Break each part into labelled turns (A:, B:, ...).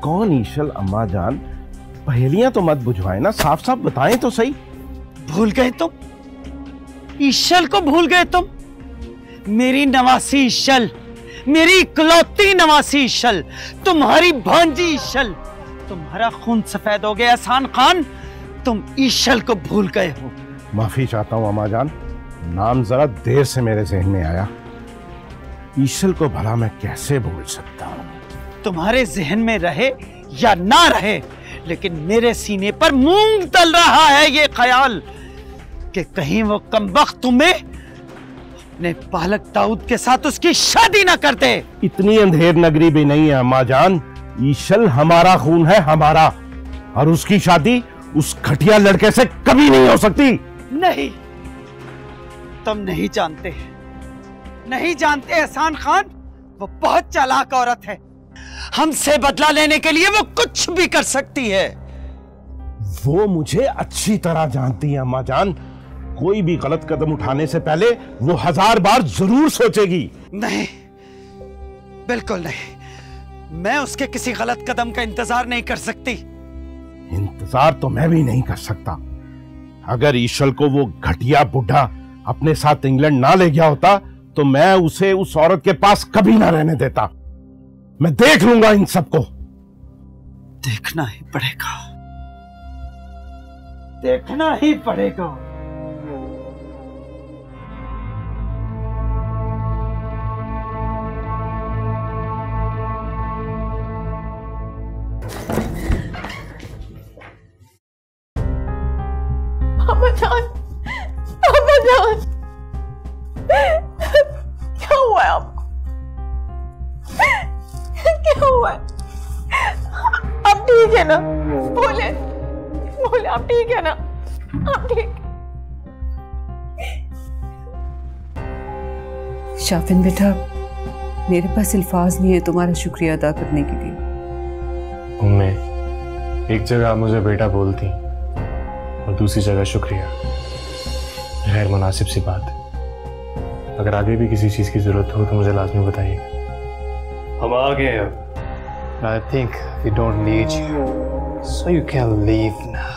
A: कौन ईशल अम्मा जान? पहेलियां तो मत बुझवाए ना, साफ साफ बताएं तो सही।
B: भूल गए तुम? ईशल को भूल गए तुम? मेरी नवासी ईशल, मेरी इकलौती नवासी ईशल, तुम्हारी भांजी ईशल। तुम्हारा खून सफेद हो गया एहसान खान, तुम ईशल को भूल गए हो।
A: माफी चाहता हूं अम्मा जान, नाम जरा देर से मेरे जहन में आया। ईशल को भला मैं कैसे भूल सकता हूं?
B: तुम्हारे जहन में रहे या ना रहे, लेकिन मेरे सीने पर मूंग तल रहा है ये ख्याल कि कहीं वो कमबख्त तुम्हें अपने पालक दाऊद के साथ उसकी शादी ना करते।
A: इतनी अंधेर नगरी भी नहीं है अम्मा जान। ईशल हमारा खून है, हमारा, और उसकी शादी उस घटिया लड़के से कभी नहीं हो सकती।
B: नहीं, तुम नहीं जानते, नहीं जानते एहसान खान, वो बहुत चालाक औरत है। हमसे बदला लेने के लिए वो कुछ भी कर सकती है।
A: वो मुझे अच्छी तरह जानती है अम्मा जान। कोई भी गलत कदम उठाने से पहले वो 1000 बार जरूर सोचेगी।
B: नहीं, बिल्कुल नहीं। मैं उसके किसी गलत कदम का इंतजार नहीं कर सकती।
A: इंतजार तो मैं भी नहीं कर सकता। अगर ईशल को वो घटिया बुढ़ा अपने साथ इंग्लैंड ना ले गया होता तो मैं उसे उस औरत के पास कभी ना रहने देता। मैं देख लूंगा इन सबको।
B: देखना ही पड़ेगा, देखना ही पड़ेगा।
C: क्या हुआ है आपको? क्या हुआ है? आप ठीक है ना? बोले बोले, आप ठीक है ना? आप ठीक?
D: शाफिन बेटा, मेरे पास अल्फाज नहीं है तुम्हारा शुक्रिया अदा करने के लिए।
E: उम्मे, एक जगह आप मुझे बेटा बोलती और दूसरी जगह शुक्रिया, गैर मुनासिब सी बात है। अगर आगे भी किसी चीज की जरूरत हो तो मुझे लाजमी बताइएगा। हम आ गए अब। I think we don't need you, so you can leave now.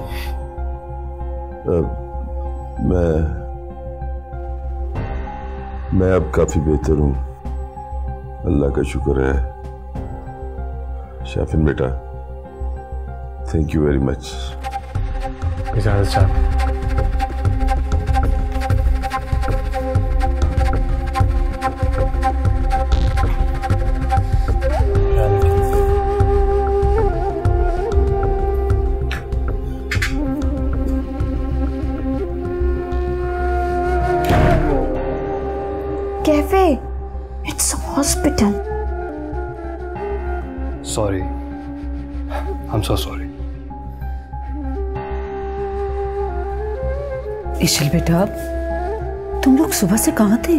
F: मैं अब काफी बेहतर हूँ, अल्लाह का शुक्र है। शाफिन बेटा, थैंक यू वेरी मच।
E: इजाजत साहब।
C: Kaifi, it's hospital.
E: Sorry, I am so sorry.
D: Eshal बेटा, तुम लोग सुबह से कहाँ थे?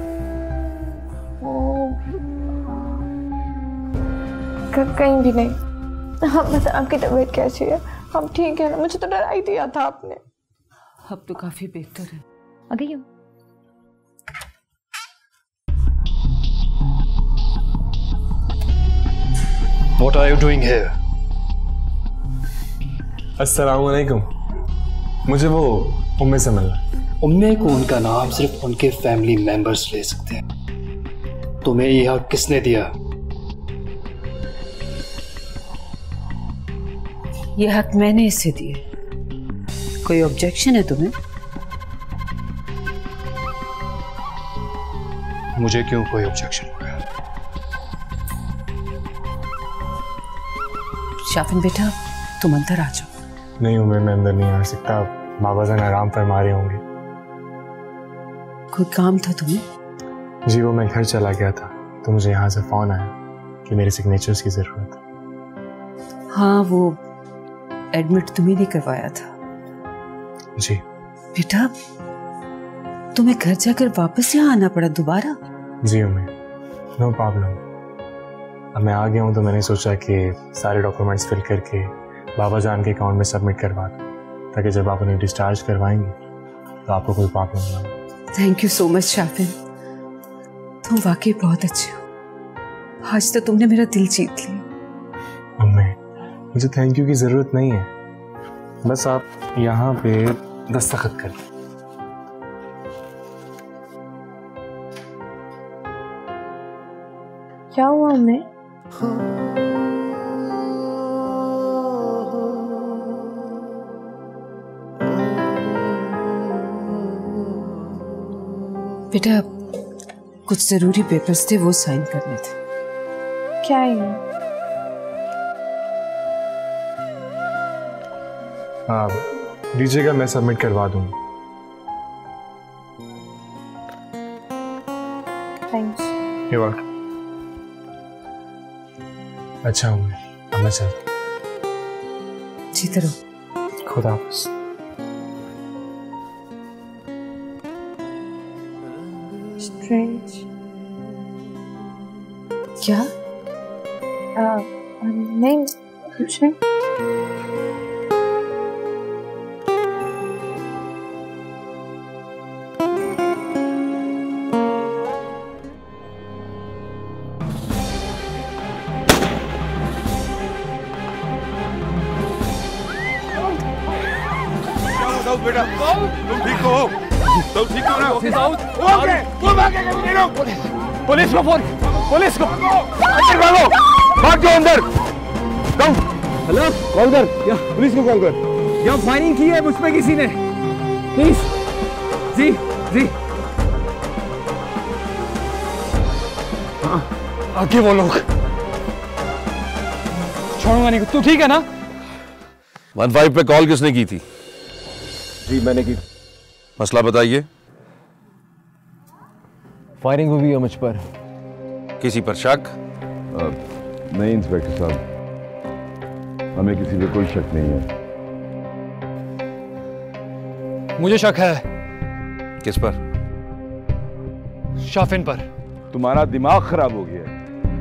C: कहीं भी नहीं। हाँ, बस आपकी तबीयत कैसी है? हम ठीक है ना? मुझे तो डरा ही दिया था आपने।
D: अब तो काफी बेहतर है।
C: आ गई हूँ।
E: What are you doing here? अस्सलाम वालेकुम। मुझे वो उम्मे से मिलना।
G: उम्मे को उनका नाम सिर्फ उनके फैमिली मेंबर्स ले सकते हैं। तुम्हें यह हक किसने दिया?
D: यह हक मैंने इसे दिए। कोई ऑब्जेक्शन है तुम्हें?
G: मुझे क्यों कोई ऑब्जेक्शन होगा?
D: शाफिन बेटा, तुम अंदर आ जाओ।
E: नहीं उम्मे, मैं अंदर नहीं आ सकता। बाबा जान आराम फरमा रहे होंगे।
D: कोई काम था तुम्हें?
E: जी, वो मैं घर चला गया था तो मुझे यहाँ से फोन आया कि मेरे सिग्नेचर्स की जरूरत है।
D: हाँ, वो एडमिट तुम्हें नहीं करवाया था।
E: जी
D: बेटा, तुम्हें घर जाकर वापस यहाँ आना पड़ा दोबारा?
E: जी उम्मे, नो प्रॉब्लम। अब मैं आ गया हूँ तो मैंने सोचा कि सारे डॉक्यूमेंट्स फिल करके बाबा जान के अकाउंट में सबमिट करवा दूँ, ताकि जब आप उन्हें डिस्चार्ज करवाएंगे तो आपको कोई प्रॉब्लम ना हो।
D: Thank you so much Shafin, तुम वाकई बहुत अच्छे हो। आज तो तुमने मेरा दिल जीत लिया।
E: अम्मी, मुझे थैंक यू की जरूरत नहीं है, बस आप यहाँ पे दस्तखत कर दें।
C: क्या हुआ हमें?
D: बेटा कुछ जरूरी पेपर्स थे, वो साइन करने थे।
C: क्या है ये?
E: हाँ दीजिएगा, मैं सबमिट करवा दूंगा।
C: थैंक्स।
E: You're welcome। अच्छा हूँ अब मैं चलता हूँ।
D: जीते रहो।
E: खुदा हाफिज़।
C: स्ट्रेंज।
D: क्या?
C: नहीं कुछ नहीं।
A: बेटा तुम ठीक हो? तुम ठीक हो ना?
B: पुलिस को फोन, पुलिस को
A: अंदर भागो, भाग जाओ अंदर।
B: हेलो, कॉल कर या पुलिस को कॉल कर। यहाँ फायरिंग की है मुझ पे किसी ने, प्लीज। जी जी हाँ, आगे वो लोग। छोड़ूंगा नहीं। तू ठीक है ना?
H: 15 पे कॉल किसने की थी?
I: जी मैंने की।
H: मसला बताइए।
I: फायरिंग हुई है मुझ पर।
H: किसी पर शक?
F: नहीं इंस्पेक्टर साहब, हमें किसी पे कोई शक नहीं है।
I: मुझे शक है।
H: किस पर?
I: शाफिन पर।
F: तुम्हारा दिमाग खराब हो गया है।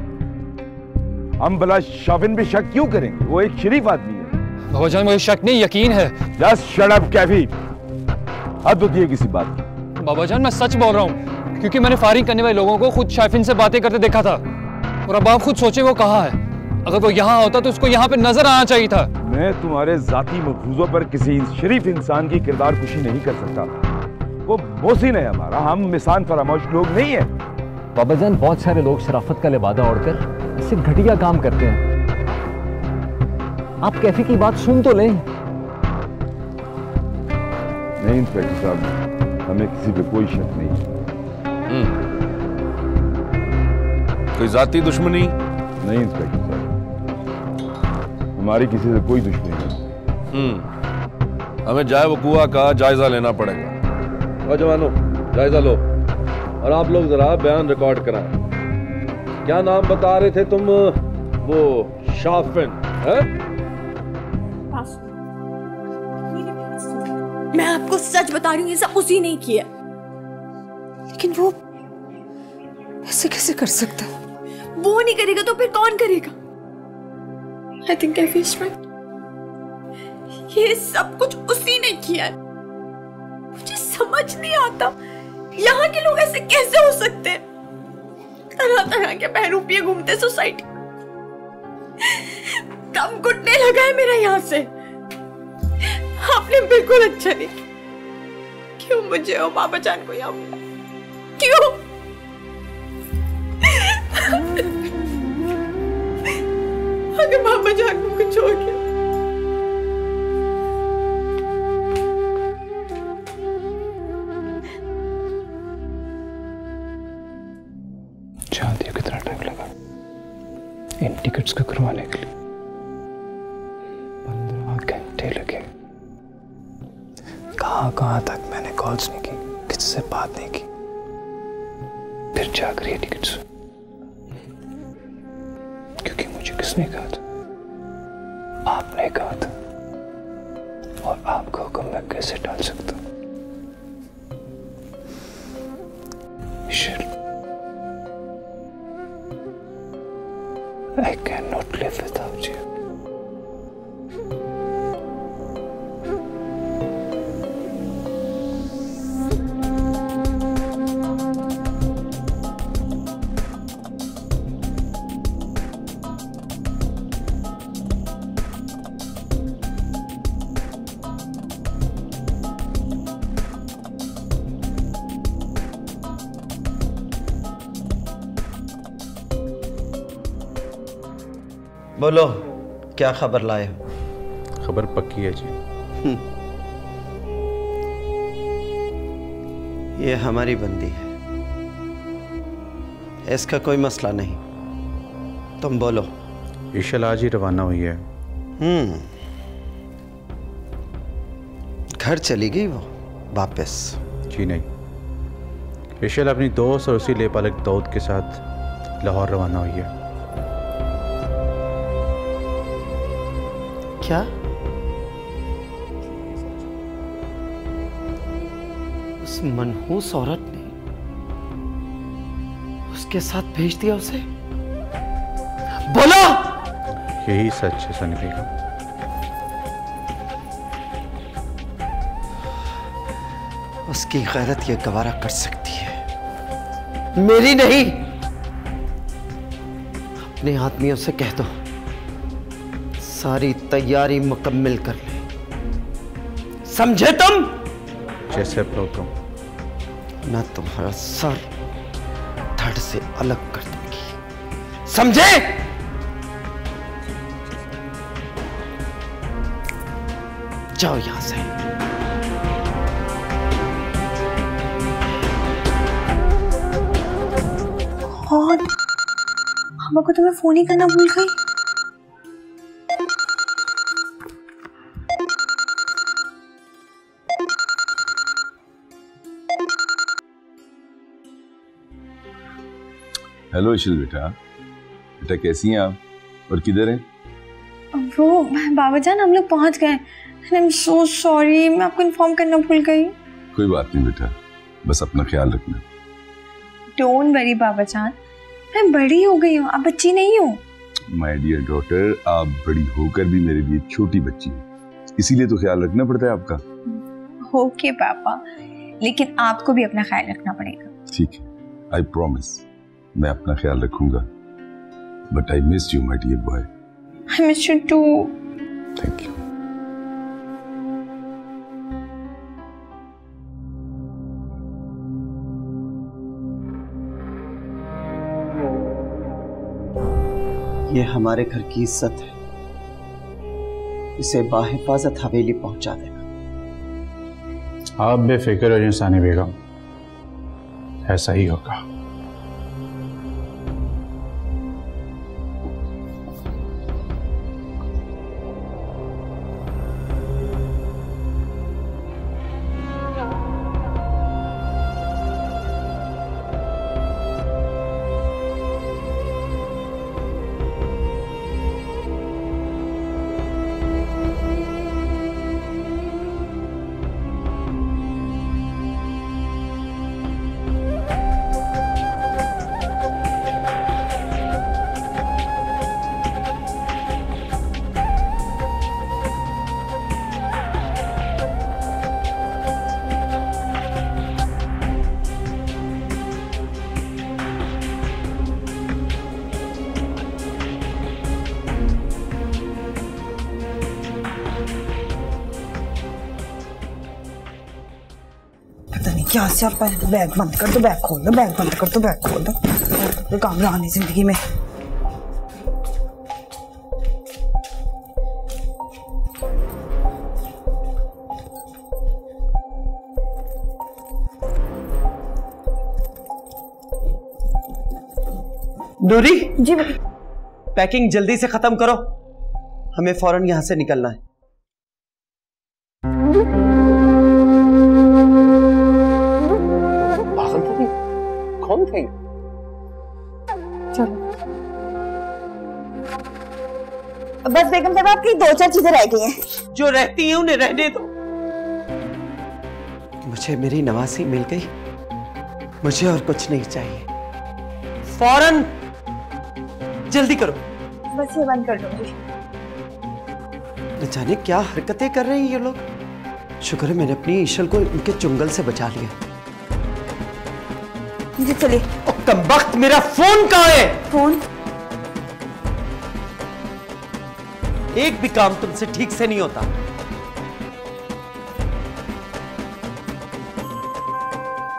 F: हम भला शाफिन पे शक क्यों करेंगे? वो एक शरीफ आदमी है।
I: बाबाजान मुझे शक नहीं, यकीन है।
F: जस्ट शट अप कैफी, हद होती है किसी बात की।
I: बाबाजान मैं सच बोल रहा हूँ, क्योंकि मैंने फायरिंग करने वाले लोगों को खुद शाफिन से बातें करते देखा था। और अब आप खुद सोचे वो कहाँ है। अगर वो यहाँ होता तो उसको यहाँ पे नजर आना चाहिए था।
F: मैं तुम्हारे जाती मफरूजों पर किसी शरीफ इंसान की किरदार कुशी नहीं कर सकता। वो मोहसिन है हमारा, हम मिसान फरामोश लोग नहीं है।
I: बाबाजान बहुत सारे लोग शराफत का लिबादा ओढ़कर इससे घटिया काम करते हैं। आप कैफी की बात सुन तो लें।
F: नहीं इंस्पेक्टर साहब, हमें किसी पे कोई शक नहीं।
H: कोई जाती दुश्मनी?
F: नहीं इंस्पेक्टर साहब, हमारी किसी से कोई दुश्मनी नहीं।
H: हमें जाए वकूआ का जायजा लेना पड़ेगा। और जवानों जायजा लो, और आप लोग जरा बयान रिकॉर्ड कराएं। क्या नाम बता रहे थे तुम? वो शाफिन है?
C: मैं आपको सच बता रही हूँ, ये सब उसी ने किया।
D: लेकिन वो ऐसे कैसे कर सकता?
C: वो नहीं करेगा तो फिर कौन करेगा? I think I feel right. ये सब कुछ उसी ने किया है। मुझे समझ नहीं आता यहाँ के लोग ऐसे कैसे हो सकते हैं। तरह तरह के बहरूपिये घूमते सोसाइटी। दम घुटने लगा है मेरा यहाँ से। आपने बिल्कुल अच्छा नहीं। क्यों मुझे और बाबा जान को यहाँ बुलाया? क्यों? अगर बाबा जान को कुछ हो गया,
E: जानती हो कितना टाइम लगा इन टिकट्स को करवाने के लिए? 15 घंटे लगे। कहां तक मैंने कॉल्स नहीं की, किसी से बात नहीं की, फिर जाकर ये टिकट्स। क्योंकि मुझे किसने कहा था? आपने कहा था, और आपका हुक्म मैं कैसे टाल सकता हूं? I cannot live without you.
B: बोलो, क्या खबर लाए हो?
J: खबर पक्की है जी।
B: ये हमारी बंदी है, इसका कोई मसला नहीं। तुम बोलो।
J: ईशल आज ही रवाना हुई है।
B: घर चली गई वो वापस?
J: जी नहीं, ईशल अपनी दोस्त और उसी लेपालक दाऊद के साथ लाहौर रवाना हुई है।
B: क्या? उस मनहूस औरत ने उसके साथ भेज दिया उसे? बोलो।
J: यही सच है सनी बेगम।
B: उसकी गैरत ये गवारा कर सकती है, मेरी नहीं। अपने आदमियों से कह दो सारी तैयारी मुकम्मल कर ले, समझे तुम?
J: जैसे आप लोग तुम।
B: मैं तुम्हारा सर धड़ से अलग कर दूंगी, समझे? जाओ यहां से।
C: और पापा को तो मैं फोन ही करना भूल गई।
F: हेलो ईशल बेटा, बेटा कैसी हैं आप और किधर हैं?
C: वो बाबा जान, हम लोग पहुंच गए। आई एम सो सॉरी, मैं आपको इन्फॉर्म करना भूल गई।
F: कोई बात नहीं बेटा, बस अपना ख्याल रखना।
C: डोंट वरी बाबा जान, मैं बड़ी हो गई हूँ, आप बच्ची नहीं हो।
F: माय डियर डॉटर, आप बड़ी होकर भी मेरे लिए छोटी बच्ची हो, इसीलिए तो ख्याल रखना पड़ता है आपका।
C: ओके पापा, लेकिन आपको भी अपना ख्याल रखना पड़ेगा।
F: ठीक है, आई प्रॉमिस, मैं अपना ख्याल रखूंगा। But I miss you my dear boy.
C: I miss you too.
F: Thank you.
B: ये हमारे घर की इज्जत है, इसे बाहिफाजत हवेली पहुंचा देना।
J: आप बेफिक्र हो सानी बेगम, ऐसा ही होगा।
K: क्या से आप बैग बंद कर दो, बैग खोल दो, बैग बंद कर दो, बैग खोल दो। कोई काम रहा जिंदगी में।
B: डोरी
K: जी
B: पैकिंग जल्दी से खत्म करो, हमें फौरन यहां से निकलना है। कौन थे?
K: चलो बस बेगम साहब, आपकी 2-4 चीजें रह गई हैं।
B: जो रहती हैं उन्हें रहने दो। मुझे मेरी नवासी मिल गई, मुझे और कुछ नहीं चाहिए। फौरन जल्दी करो।
K: बस ये बंद कर दो जी।
B: न जाने क्या हरकतें कर रहे हैं ये लोग। शुक्र है मैंने अपनी ईशल को इनके चुंगल से बचा लिया।
K: जी चलिए।
B: कमबख्त, मेरा फोन कहाँ है?
K: फोन?
B: एक भी काम तुमसे ठीक से नहीं होता।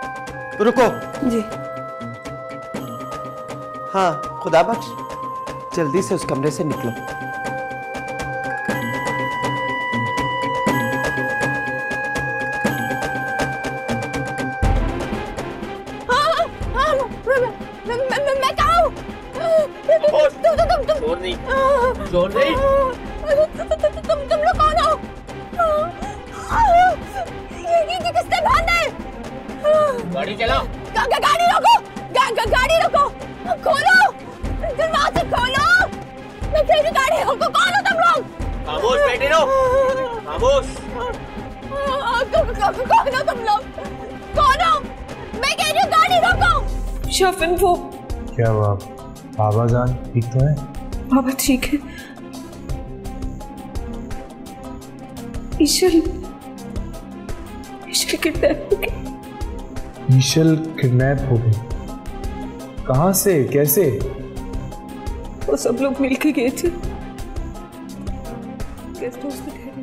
B: रुको।
K: जी।
B: हाँ खुदा बख्श, जल्दी से उस कमरे से निकलो।
C: मैं कहाँ हूँ? तुम लोग कौन हो? ये किसने बांधा है? गाड़ी चलाओ। गाड़ी रोको। गाड़ी रोको। खोलो दरवाजे खोलो। मैं कह रही गाड़ी रोको। कौन हो तुम लोग?
L: खामोश बैठे रहो। खामोश।
C: कौन हो तुम लोग? कौन हो? मैं कह रही हूँ गाड़ी रोको।
D: शफन वो
E: क्या हुआ? बाबा जान ठीक तो है?
D: बाबा ठीक है। ईशल किडनैप हो गई।
E: ईशल किडनैप हो गई? कहाँ से, कैसे?
D: वो सब लोग मिलके गए थे, गेस्ट हाउस में ठहरे थे।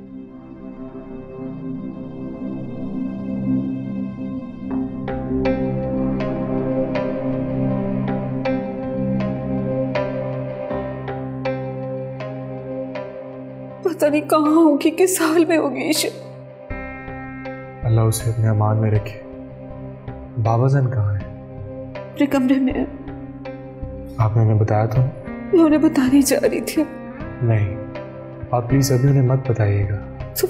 D: पता नहीं कहाँ होगी, किस हाल में होगी ईशल।
E: अल्लाह उसे अपने अमान में रखे। बाबा जान कहाँ है?
D: अपने कमरे में है।
E: आपने उन्हें बताया था?
D: मैं उन्हें बताने जा रही थी।
E: नहीं, आप प्लीज अभी उन्हें मत बताइएगा।
D: तो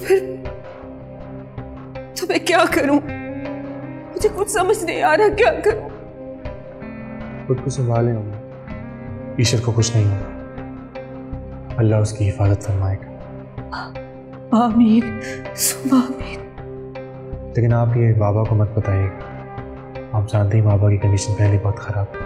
D: मैं क्या करूं? मुझे कुछ समझ नहीं आ रहा, क्या करूं?
E: खुद को संभालें उन्हें। ईश्वर को कुछ नहीं होगा। अल्लाह उसकी हिफाजत फरमाएगा।
D: आमीन सुम्मा आमीन।
E: लेकिन आप ये बाबा को मत बताइएगा। आप जानते ही बाबा की कंडीशन पहले बहुत खराब है।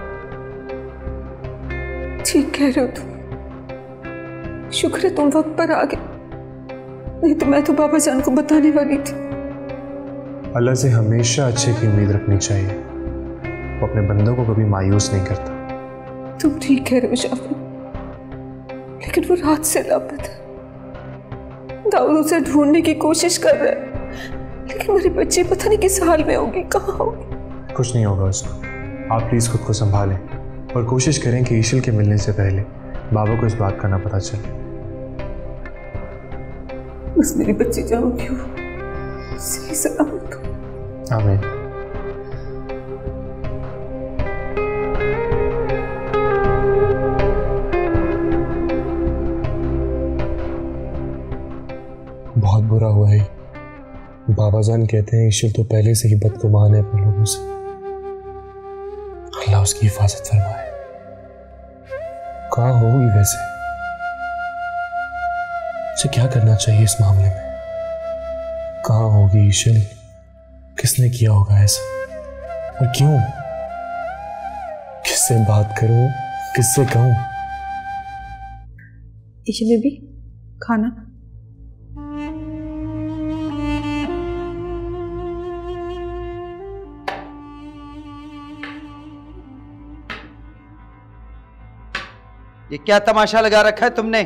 D: ठीक कह रहे हो तुम। शुक्र है तुम वक्त पर आ गए, नहीं तो मैं तो बाबा जान को बताने वाली थी।
E: अल्लाह से हमेशा अच्छे की उम्मीद रखनी चाहिए। वो अपने बंदों को कभी मायूस नहीं करता।
D: तुम ठीक कह रहे हो शाफिन, लेकिन वो रात से लापता है। दाऊद उसे ढूंढने की कोशिश कर रहा है, लेकिन मेरी बच्ची पता नहीं किस हाल में होगी, कहाँ होगी।
E: कुछ नहीं होगा उसको। आप प्लीज खुद को संभालें और कोशिश करें कि ईशल के मिलने से पहले बाबा को इस बात का ना पता चले।
D: बस मेरी बच्ची जाऊंगी हो सही सलामत हो।
E: आमीन। बहुत बुरा हुआ है। बाबा जान कहते हैं ईश्वर तो पहले से ही बदगुमान है अपने लोगों से। अल्लाह उसकी हिफाजत फरमाए। कहाँ होगी वैसे? मुझे क्या करना चाहिए इस मामले में? कहाँ होगी ईश्वर? किसने किया होगा ऐसा और क्यों? किससे बात करूं, किससे कहूं?
D: ईशल बेबी खाना।
B: ये क्या तमाशा लगा रखा है तुमने?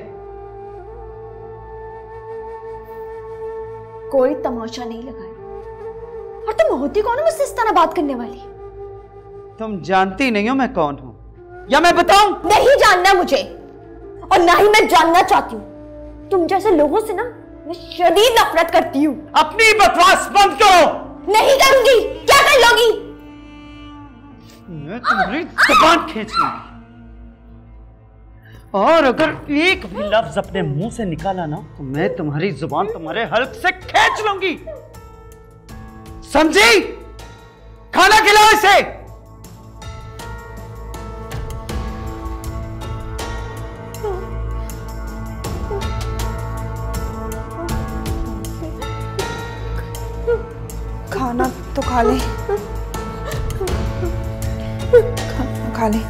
C: कोई तमाशा नहीं लगाया। और तुम होती कौन हो मुझसे इस तरह बात करने वाली?
B: तुम जानती नहीं हो मैं कौन हूं, या मैं बताऊं?
C: नहीं जानना मुझे, और ना ही मैं जानना चाहती हूँ। तुम जैसे लोगों से ना मैं शदीद नफरत करती हूँ।
B: अपनी बकवास बंद करो।
C: नहीं करूंगी। क्या कर लोगी?
B: मैं तुम्हारी जुबान खींच लूंगी, और अगर एक भी लफ्ज अपने मुंह से निकाला ना तो मैं तुम्हारी जुबान तुम्हारे हल्क से खींच लूंगी। समझी? खाना खिलाओ इसे।
K: खाना तो खा ले, खा ले।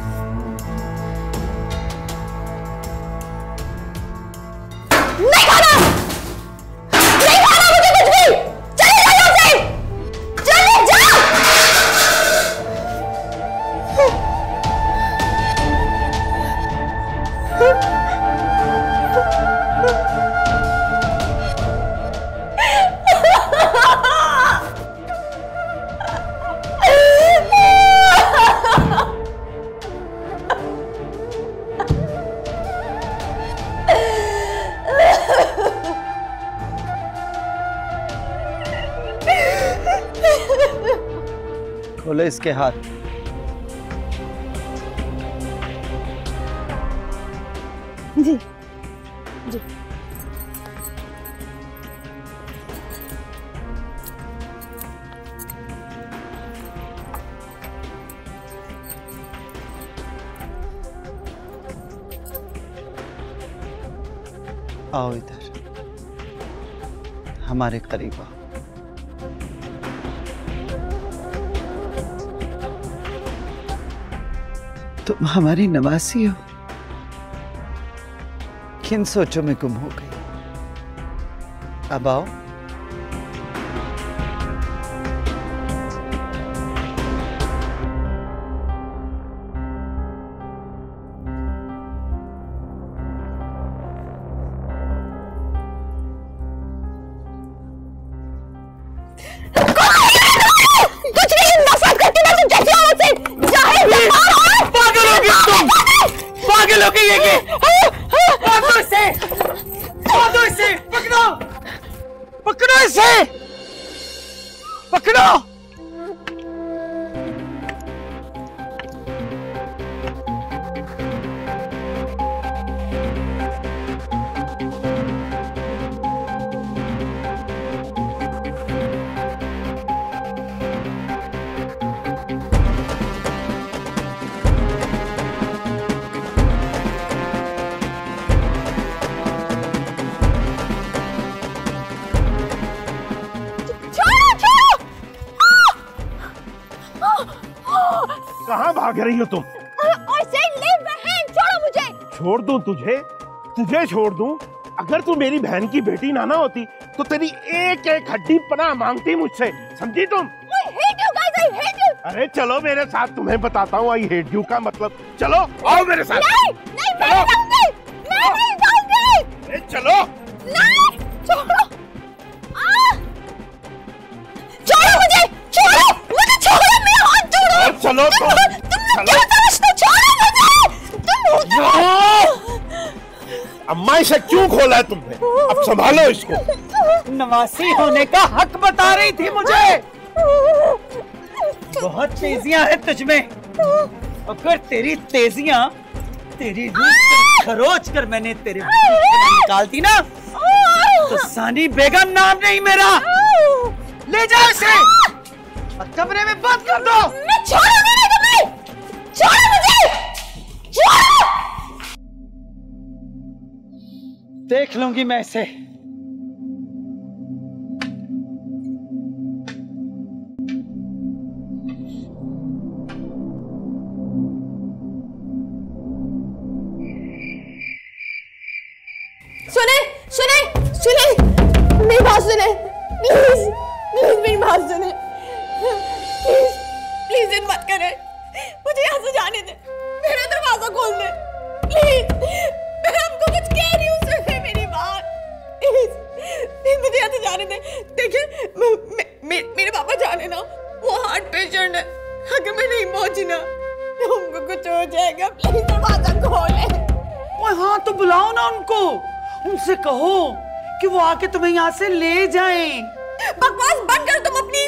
C: नहीं खाना, नहीं खाना मुझे कुछ भी। चले जाओ यहाँ से, चले जाओ।
B: खोलो इसके हाथ।
K: जी जी।
B: आओ इधर, हमारे करीब आओ। तुम हमारी नवासी हो, किन सोचों में गुम हो गई। अब आओ।
A: कहाँ भाग रही हो तुम?
C: छोड़ो मुझे।
A: छोड़ दूं तुझे? तुझे छोड़ दूं? अगर तू मेरी बहन की बेटी ना होती तो तेरी एक एक हड्डी पनाह मांगती मुझसे, समझी तुम?
C: I hate you guys, I hate you।
A: अरे चलो मेरे साथ, तुम्हें बताता हूँ आई हेट यू का मतलब। चलो आओ मेरे साथ।
C: नहीं, मैं नहीं जाऊंगी।
A: अरे चलो।
C: नहीं, छोड़ो। छोड़ो मुझे, छोड़ो, मेरा हाथ छोड़ो।
A: चलो
C: तुम क्या समझते? छोड़ो मुझे।
A: अम्मा इसे क्यों खोला है तुमने? अब संभालो इसको।
B: नवासी होने का हक बता रही थी मुझे। बहुत तेजियां हैं तुझमें। अगर तेरी तेजियां तेरी रूह से खरोच कर मैंने तेरे निकाल दी ना, तो सानी बेगम नाम नहीं मेरा। ले जाओ इसे और कमरे में बंद कर दो।
C: मैं छोड़ूंगी नहीं तुम्हें। छोड़ो मुझे, छोड़ो।
B: देख लूंगी मैं इसे।
C: सुने, मेरी बात सुने, प्लीज मेरी बात सुने, प्लीज इन मत करे, मुझे यहाँ से जाने दे, मेरा दरवाजा खोल दे, प्लीज, मैं आपको कुछ कह रही हूँ, सुने मेरी बात, प्लीज मुझे यहाँ से जाने दे। देखिए मेरे पापा जाने ना, वो हार्ट पेशेंट है, अगर मैं नहीं पहुंची ना तो उनको कुछ हो जाएगा, प्लीज दरवाजा खोले।
B: हाँ तो बुलाओ ना उनको, उनसे कहो कि वो आके तुम्हें यहाँ से ले जाएं।
C: बकवास बंद कर तुम अपनी।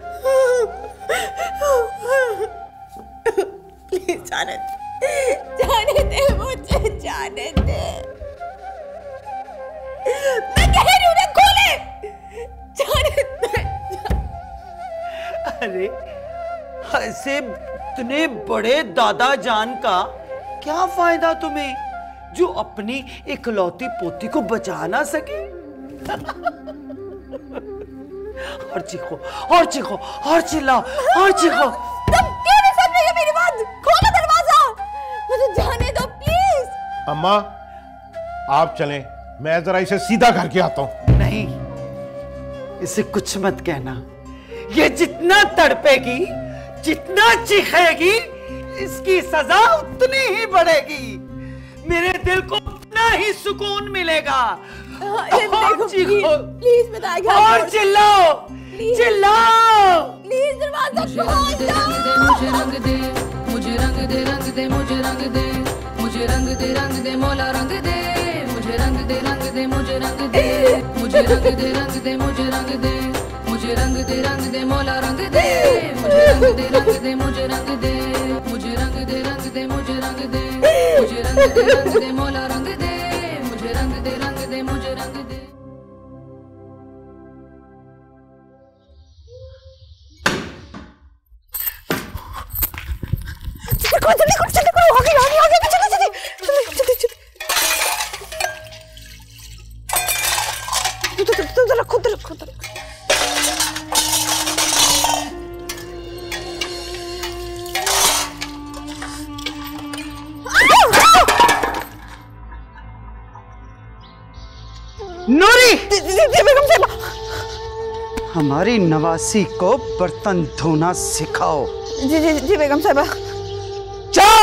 C: प्लीज जाने दे मुझे, जाने दे। मैं कह रही हूँ ना, खोले, जाने दे।
B: अरे ऐसे इतने बड़े दादा जान का क्या फायदा तुम्हें, जो अपनी इकलौती पोती को बचा ना सके। और चीखो और चीखो और चिल्लाओ और चीखो।
C: तुम क्यों नहीं सुन रही हो मेरी बात? खोलो दरवाजा, मुझे जाने दो प्लीज।
A: अम्मा आप चलें, मैं जरा इसे सीधा करके आता हूँ।
B: नहीं, इसे कुछ मत कहना, ये जितना तड़पेगी, जितना चीखेगी, इसकी सजा उतनी ही बढ़ेगी। मेरे दिल को उतना ही सुकून मिलेगा। और चीखो,
C: प्लीज बताइए,
B: और चिल्लाओ, चिल्लाओ।
C: प्लीज दरवाजा खोल दो।
M: मुझे रंग दे, मुझे रंग दे, रंग दे, मुझे रंग दे, मुझे रंग दे, रंग दे, मौला रंग दे, मुझे रंग दे, रंग दे, मुझे रंग दे, मुझे रंग दे, रंग दे, मुझे रंग दे, मुझे मुझे रंग दे मौला रंग दे, मुझे रंग दे मुझे रंग दे, मुझे रंग दे मुझे रंग दे, मुझे रंग दे मौला रंग दे, मुझे रंग दे मुझे रंग दे।
B: नूरी, हमारी नवासी को बर्तन धोना सिखाओ।
K: जी बेगम साहबा।
B: जाओ।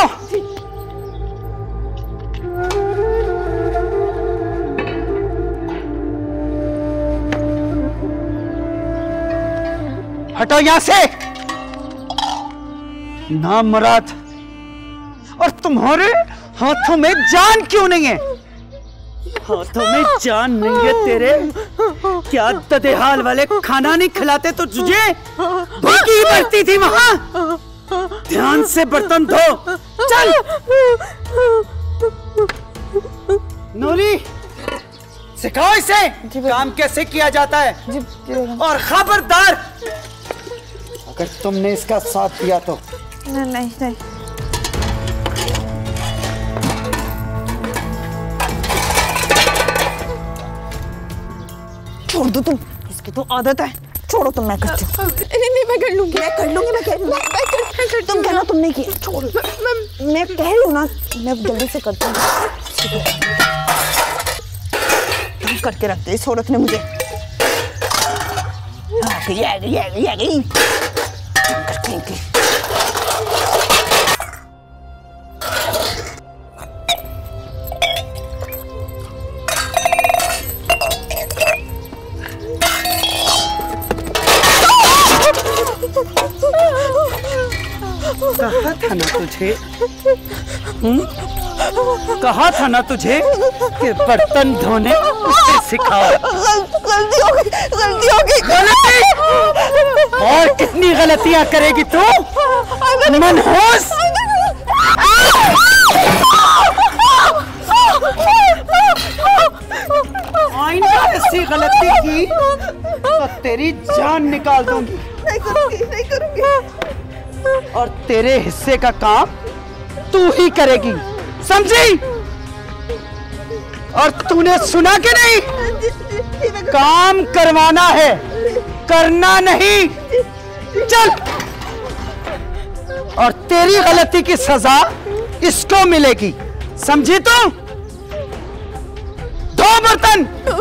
B: हटो यहां से। नाम मुराद, और तुम्हारे हाथों में जान क्यों नहीं है? हाथों में जान नहीं है तेरे? क्या ददेहाल वाले खाना नहीं खिलाते तो तुझे भूखी मरती थी वहां? ध्यान से बर्तन धो। चल। नूरी, सिखाओ इसे काम कैसे किया जाता है। और खबरदार, अगर तुमने इसका साथ दिया तो।
K: नहीं। छोड़ दो तुम, इसकी तो आदत है। छोड़ो तुम, मैं करती हूँ। नहीं मैं कर लूंगी, मैं कह रही हूँ। तुम कहना तुमने किया, छोड़। मैं कह रही हूँ ना, मैं जल्दी से करती हूँ। तुम करके रख दे इस औरत ने मुझे। आ गई।
B: कहा था ना तुझे, कहा था ना तुझे कि बर्तन धोने उसे सिखाओ।
K: गलती हो गई।
B: गलती? और कितनी गलतियां करेगी तू मनहूस? आइंदा ऐसी गलती की तो तेरी जान निकाल दूंगी।
K: नहीं करूंगी।
B: और तेरे हिस्से का काम तू ही करेगी, समझी? और तूने सुना कि नहीं? काम करवाना है, करना नहीं। चल। और तेरी गलती की सजा इसको मिलेगी, समझी तू? धो बर्तन।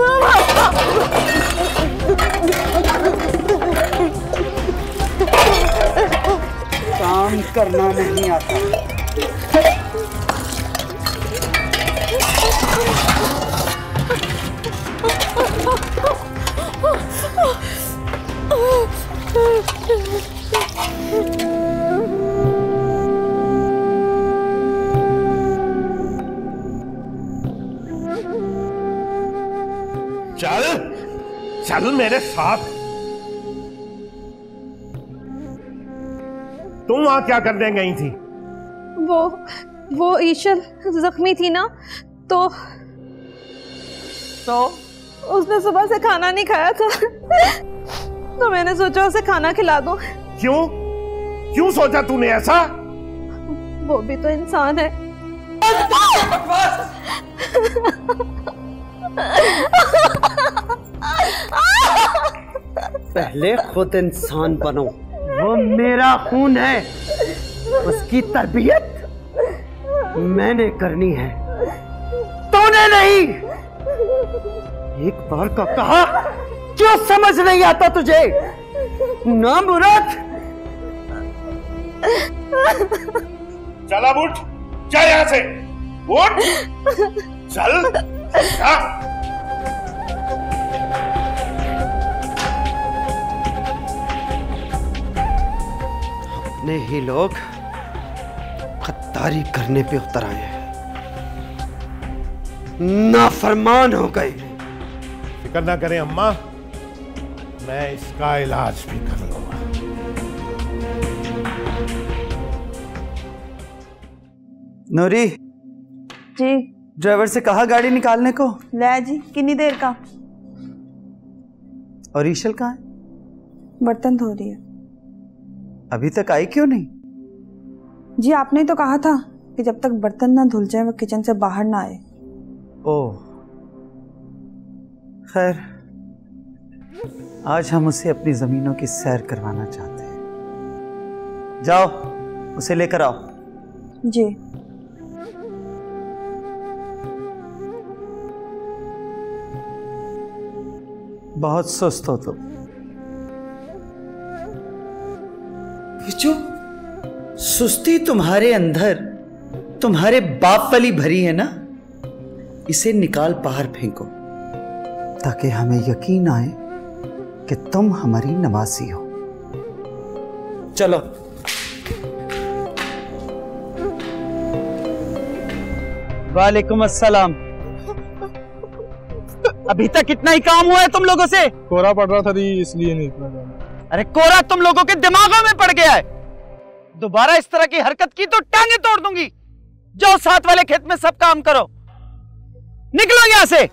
B: काम करना नहीं आता।
A: चल मेरे साथ। तुम वहां क्या करने गई थी?
D: वो ईशल जख्मी थी ना, तो उसने सुबह से खाना नहीं खाया था। तो मैंने सोचा उसे खाना खिला दूं।
A: क्यों सोचा तूने ऐसा?
D: वो भी तो इंसान है।
B: पहले खुद इंसान बनो। वो मेरा खून है, उसकी तरबियत मैंने करनी है, तूने नहीं। एक बार का कहा क्यों समझ नहीं आता तुझे? ना मुराद।
A: चल अब उठ, जा यहां से, उठ। चल जा।
B: अपने ही लोग गद्दारी करने पे उतर आए हैं, नाफरमान हो गए।
A: फिक्र ना करें अम्मा, मैं इसका इलाज भी कर लूंगा।
B: नूरी
K: जी
B: ड्राइवर से कहा गाड़ी निकालने को।
K: ले जी, कितनी देर का?
B: और ईशल कहाँ है?
K: बर्तन धो रही है।
B: अभी तक आई क्यों नहीं?
K: जी आपने तो कहा था कि जब तक बर्तन ना धुल जाए वो किचन से बाहर ना आए।
B: ओह खैर, आज हम उसे अपनी जमीनों की सैर करवाना चाहते हैं। जाओ उसे लेकर आओ।
K: जी।
B: बहुत सुस्त हो तुम। जो सुस्ती तुम्हारे अंदर तुम्हारे बाप वाली भरी है ना, इसे निकाल बाहर फेंको ताकि हमें यकीन आए कि तुम हमारी नवासी हो। चलो। वालेकुम अस्सलाम। अभी तक इतना ही काम हुआ है तुम लोगों से?
N: कोहरा पड़ रहा था दी, इसलिए नहीं इतना काम।
B: अरे कोहरा तुम लोगों के दिमागों में पड़ गया है। दोबारा इस तरह की हरकत की तो टांगे तोड़ दूंगी। जाओ साथ वाले खेत में सब काम करो। निकलो यहां से।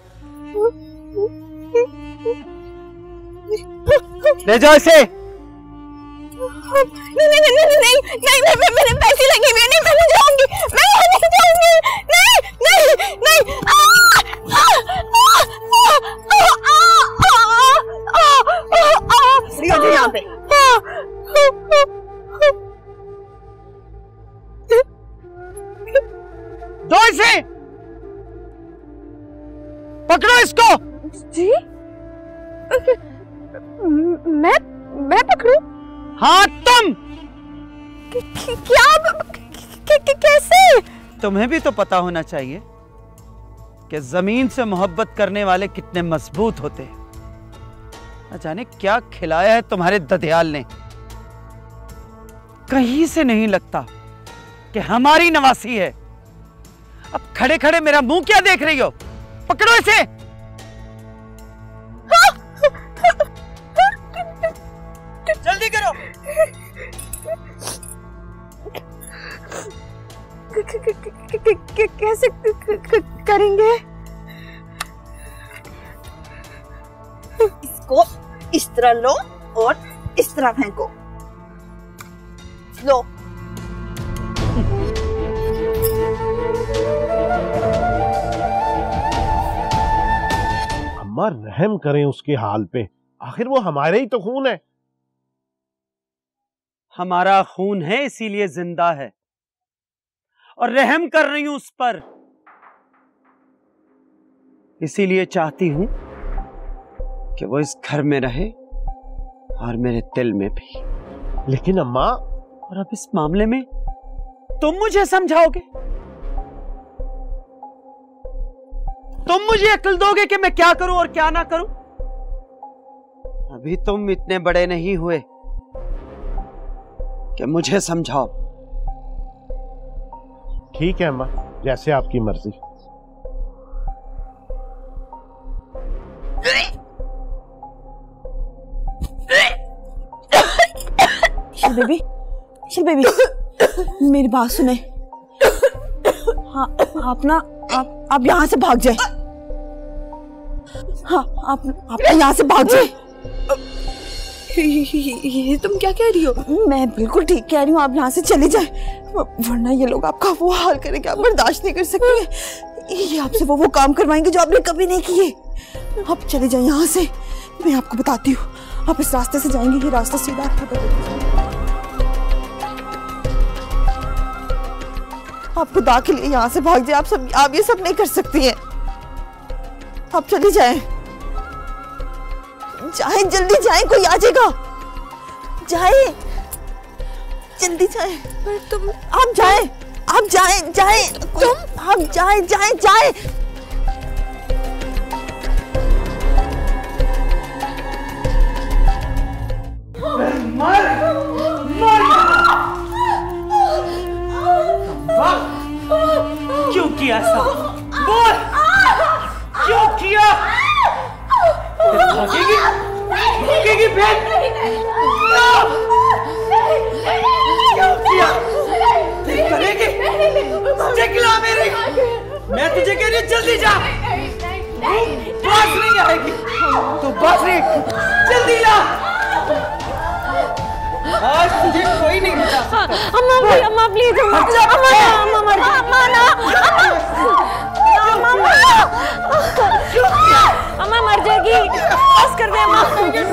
B: ले जाओ इसे।
C: नहीं नहीं नहीं नहीं नहीं नहीं, मेरे पैसे लगे हुए नहीं, मैं नहीं जाऊंगी, मैं नहीं जाऊंगी। नहीं नहीं नहीं। यहाँ पे
B: दो इसे, पकड़ो इसको।
C: जी मैं पकड़ूं?
B: हाँ तुम।
C: क्या कैसे?
B: तुम्हें भी तो पता होना चाहिए कि जमीन से मोहब्बत करने वाले कितने मजबूत होते हैं। न जाने क्या खिलाया है तुम्हारे ददियाल ने। कहीं से नहीं लगता कि हमारी नवासी है। अब खड़े खड़े मेरा मुंह क्या देख रही हो? पकड़ो इसे। जल्दी करो।
C: कैसे करेंगे?
K: इसको इस तरह लो और इस तरह फेंको। लो।
A: अम्मा रहम करें उसके हाल पे, आखिर वो हमारे ही तो खून है।
B: हमारा खून है इसीलिए जिंदा है और रहम कर रही हूं उस पर। इसीलिए चाहती हूं कि वो इस घर में रहे और मेरे दिल में भी।
A: लेकिन अम्मा,
B: और अब इस मामले में तुम मुझे समझाओगे? तुम मुझे अक्ल दोगे कि मैं क्या करूं और क्या ना करूं? अभी तुम इतने बड़े नहीं हुए कि मुझे समझाओ।
A: ठीक है अम्मा, जैसे आपकी मर्जी।
K: शिल बेबी मेरी बात सुने। हाँ आप यहाँ से भाग जाए। हाँ आप यहाँ से भाग जाए।
C: ये तुम क्या कह रही हो?
K: मैं बिल्कुल ठीक कह रही हूँ, आप यहाँ से चले जाए, वरना ये लोग आपका वो हाल करेंगे, आप बर्दाश्त नहीं कर सकते। ये आपसे वो काम करवाएंगे जो आपने कभी नहीं किए। आप चले जाए यहाँ से। मैं आपको बताती हूँ, आप इस रास्ते से जाएंगे, ये रास्ता सीधा आप खुदा के लिए यहाँ से भाग जाए। आप ये सब नहीं कर सकती हैं। आप चली जाएं। जाएं, जल्दी जाएं, कोई आ जाएगा। जाएं, जल्दी जाएं।
C: पर तुम
K: आप जाएं, आप जाएं तुम आप जाएं।
B: क्यों किया ऐसा? बोल, क्यों किया? भागेगी लिपस्टिक ला मेरी। मैं तुझे कह रही हूँ जल्दी जा। बात नहीं आएगी तो बात नहीं, जल्दी ला। आज तुझे कोई नहीं बचा सकता।
D: अम्मा प्लीज अम्मा मर अम्मा मर जाएगी। बस कर दे अम्मा।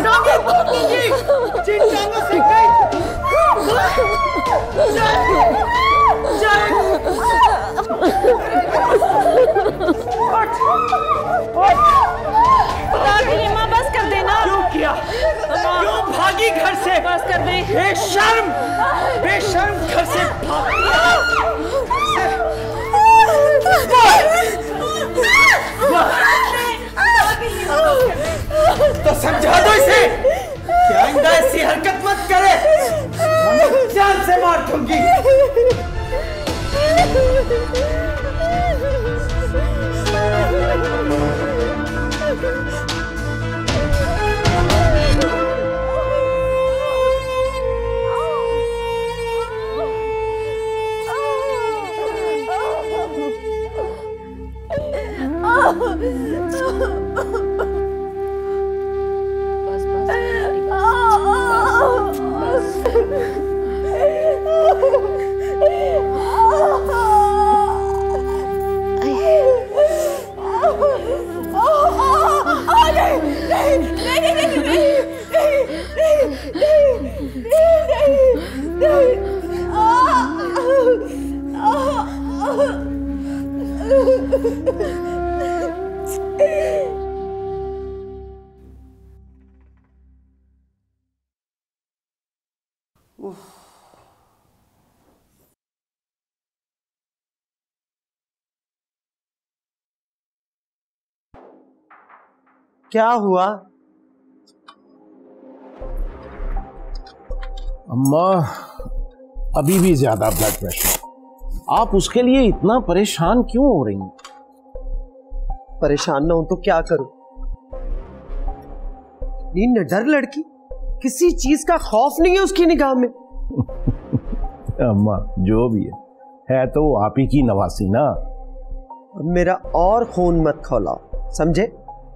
D: अम्मा बस कर देना।
B: क्यों किया? क्यों भागी घर से?
D: बस कर दे।
B: बेशर्म घर से तो समझा दो इसे कि आइंदा ऐसी हरकत मत करे, जान से मार दूंगी। क्या हुआ?
A: अम्मा अभी भी ज्यादा ब्लड प्रेशर। आप उसके लिए इतना परेशान क्यों हो रही हैं?
B: परेशान ना हो तो क्या करूं? निडर लड़की, किसी चीज का खौफ नहीं है उसकी निगाह में।
A: अम्मा जो भी है तो वो आप ही की नवासी ना।
B: मेरा और खून मत खौलाओ, समझे?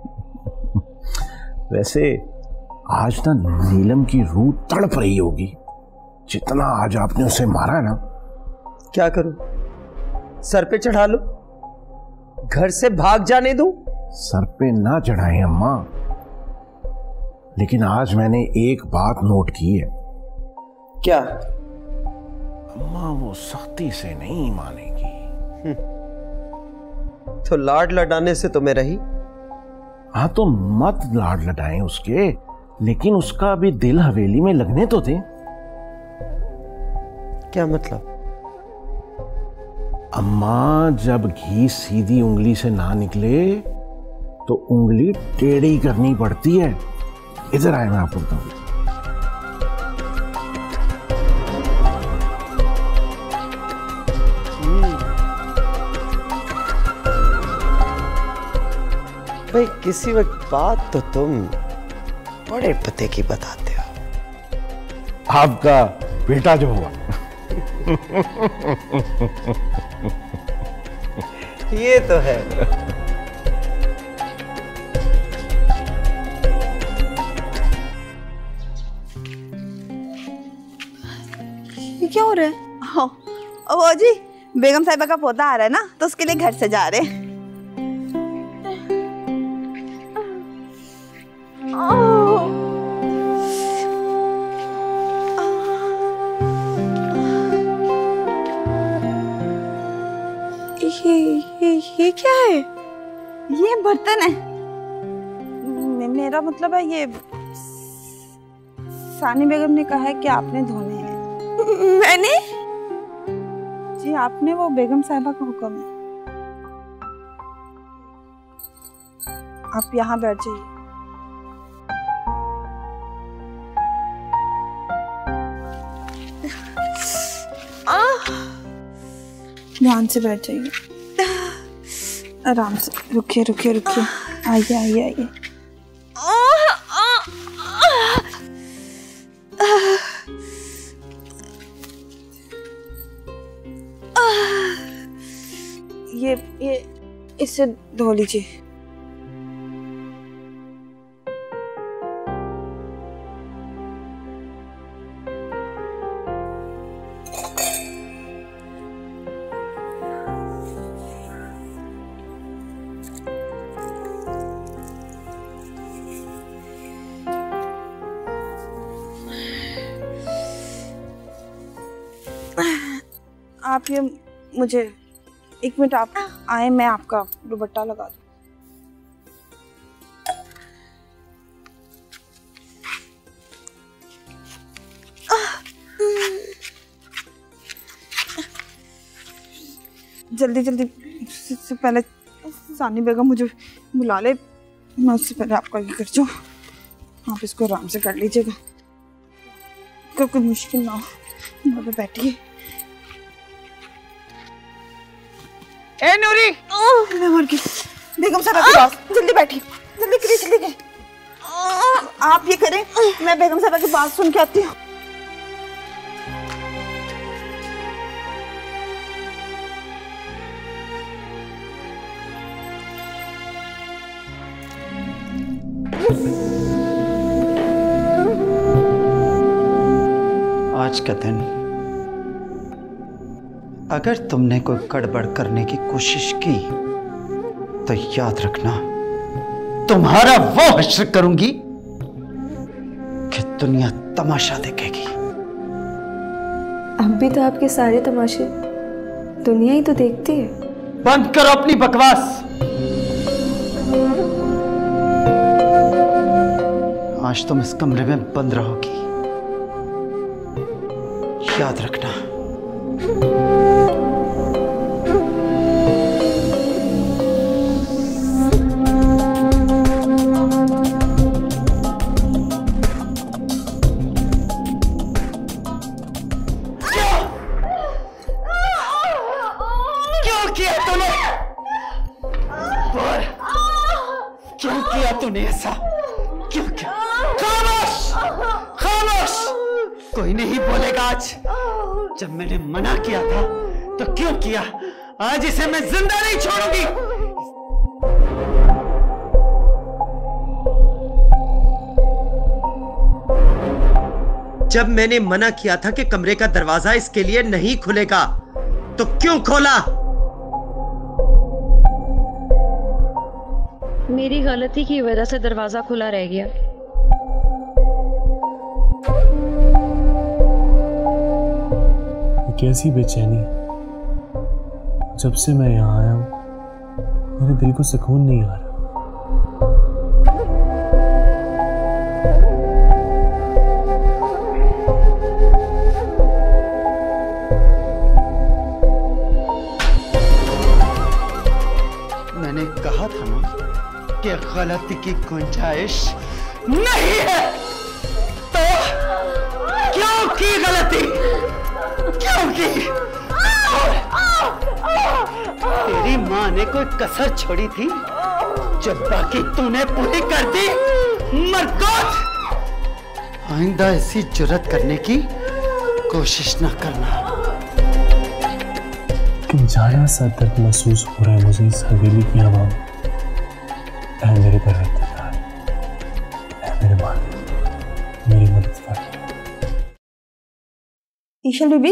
A: वैसे आज ना नीलम की रूह तड़प रही होगी, जितना आज आपने उसे मारा ना।
B: क्या करूं? सर पे चढ़ा लो? घर से भाग जाने दूं?
A: सर पे ना चढ़ाएं अम्मा, लेकिन आज मैंने एक बात नोट की है।
B: क्या?
A: अम्मा वो सख्ती से नहीं मानेगी।
B: तो लाड लडाने से तो मैं रही।
A: हाँ तो मत लाड लडाएं उसके, लेकिन उसका अभी दिल हवेली में लगने तो दे।
B: क्या मतलब?
A: अम्मा जब घी सीधी उंगली से ना निकले तो उंगली टेढ़ी करनी पड़ती है। इधर आए, मैं आपको बताऊं।
B: भाई किसी वक्त बात तो तुम बड़े पते की बताते हो।
A: आपका बेटा जो हुआ
B: ये तो है।
K: ये क्या हो रहा है? वो जी बेगम साहिबा का पोता आ रहा है ना, तो उसके लिए घर से जा रहे हैं। ये क्या है? ये बर्तन है। मेरा मतलब है ये सानी बेगम ने कहा है कि आपने धोने हैं।
C: मैंने?
K: जी आपने, वो बेगम साहिबा का हुक्म है। आप यहाँ बैठ जाइए। ध्यान से बैठ जाइए, आराम से। रुकिए रुकिए रुकिए, आइए आइए आइए। इसे धो लीजिए। आप ये मुझे 1 मिनट आप आए, मैं आपका दुपट्टा लगा दूं। जल्दी जल्दी से पहले सानी बेगम मुझे बुला ले, मैं उससे पहले आपका ये कर जाऊं। आप इसको आराम से कर लीजिएगा, कोई मुश्किल ना हो। वहाँ पे बैठिए।
B: ए नूरी,
K: मैं मर गई। बेगम साहब के पास जल्दी बैठी, जल्दी करिए, जल्दी करिए। आप ये करें, मैं बेगम साहब की बात सुन के आती हूँ।
O: आज का दिन अगर तुमने कोई गड़बड़ करने की कोशिश की तो याद रखना तुम्हारा वो हश्र करूंगी कि दुनिया तमाशा देखेगी।
D: अब भी तो आपके सारे तमाशे दुनिया ही तो देखती है।
O: बंद करो अपनी बकवास। आज तुम इस कमरे में बंद रहोगी, याद रखना।
B: क्यों किया तूने? क्यों किया तूने ऐसा? क्यों किया? खामोश, खामोश। कोई नहीं बोलेगा आज। जब मैंने मना किया था तो क्यों किया? आज इसे मैं जिंदा नहीं छोड़ूंगी।
P: जब मैंने मना किया था कि कमरे का दरवाजा इसके लिए नहीं खुलेगा तो क्यों खोला?
Q: मेरी गलती की वजह से दरवाजा खुला रह गया।
E: कैसी बेचैनी, जब से मैं यहाँ आया हूँ मेरे दिल को सुकून नहीं आ रहा।
O: मैंने कहा था ना कि गलती की गुंजाइश नहीं है।
B: तो क्यों की गलती? क्यों की? तेरी माँ ने कोई कसर छोड़ी थी जो बाकी तूने पूरी कर दी? मरकत!
O: आइंदा ऐसी जुर्रत करने की कोशिश न करना।
E: जाना सा दर्द महसूस हो रहा है मुझे इस हवेली की हवा में। ऐ मेरे परवरदिगार, ऐ मेरे मालिक, मेरी मदद कर।
K: ईशल बीबी,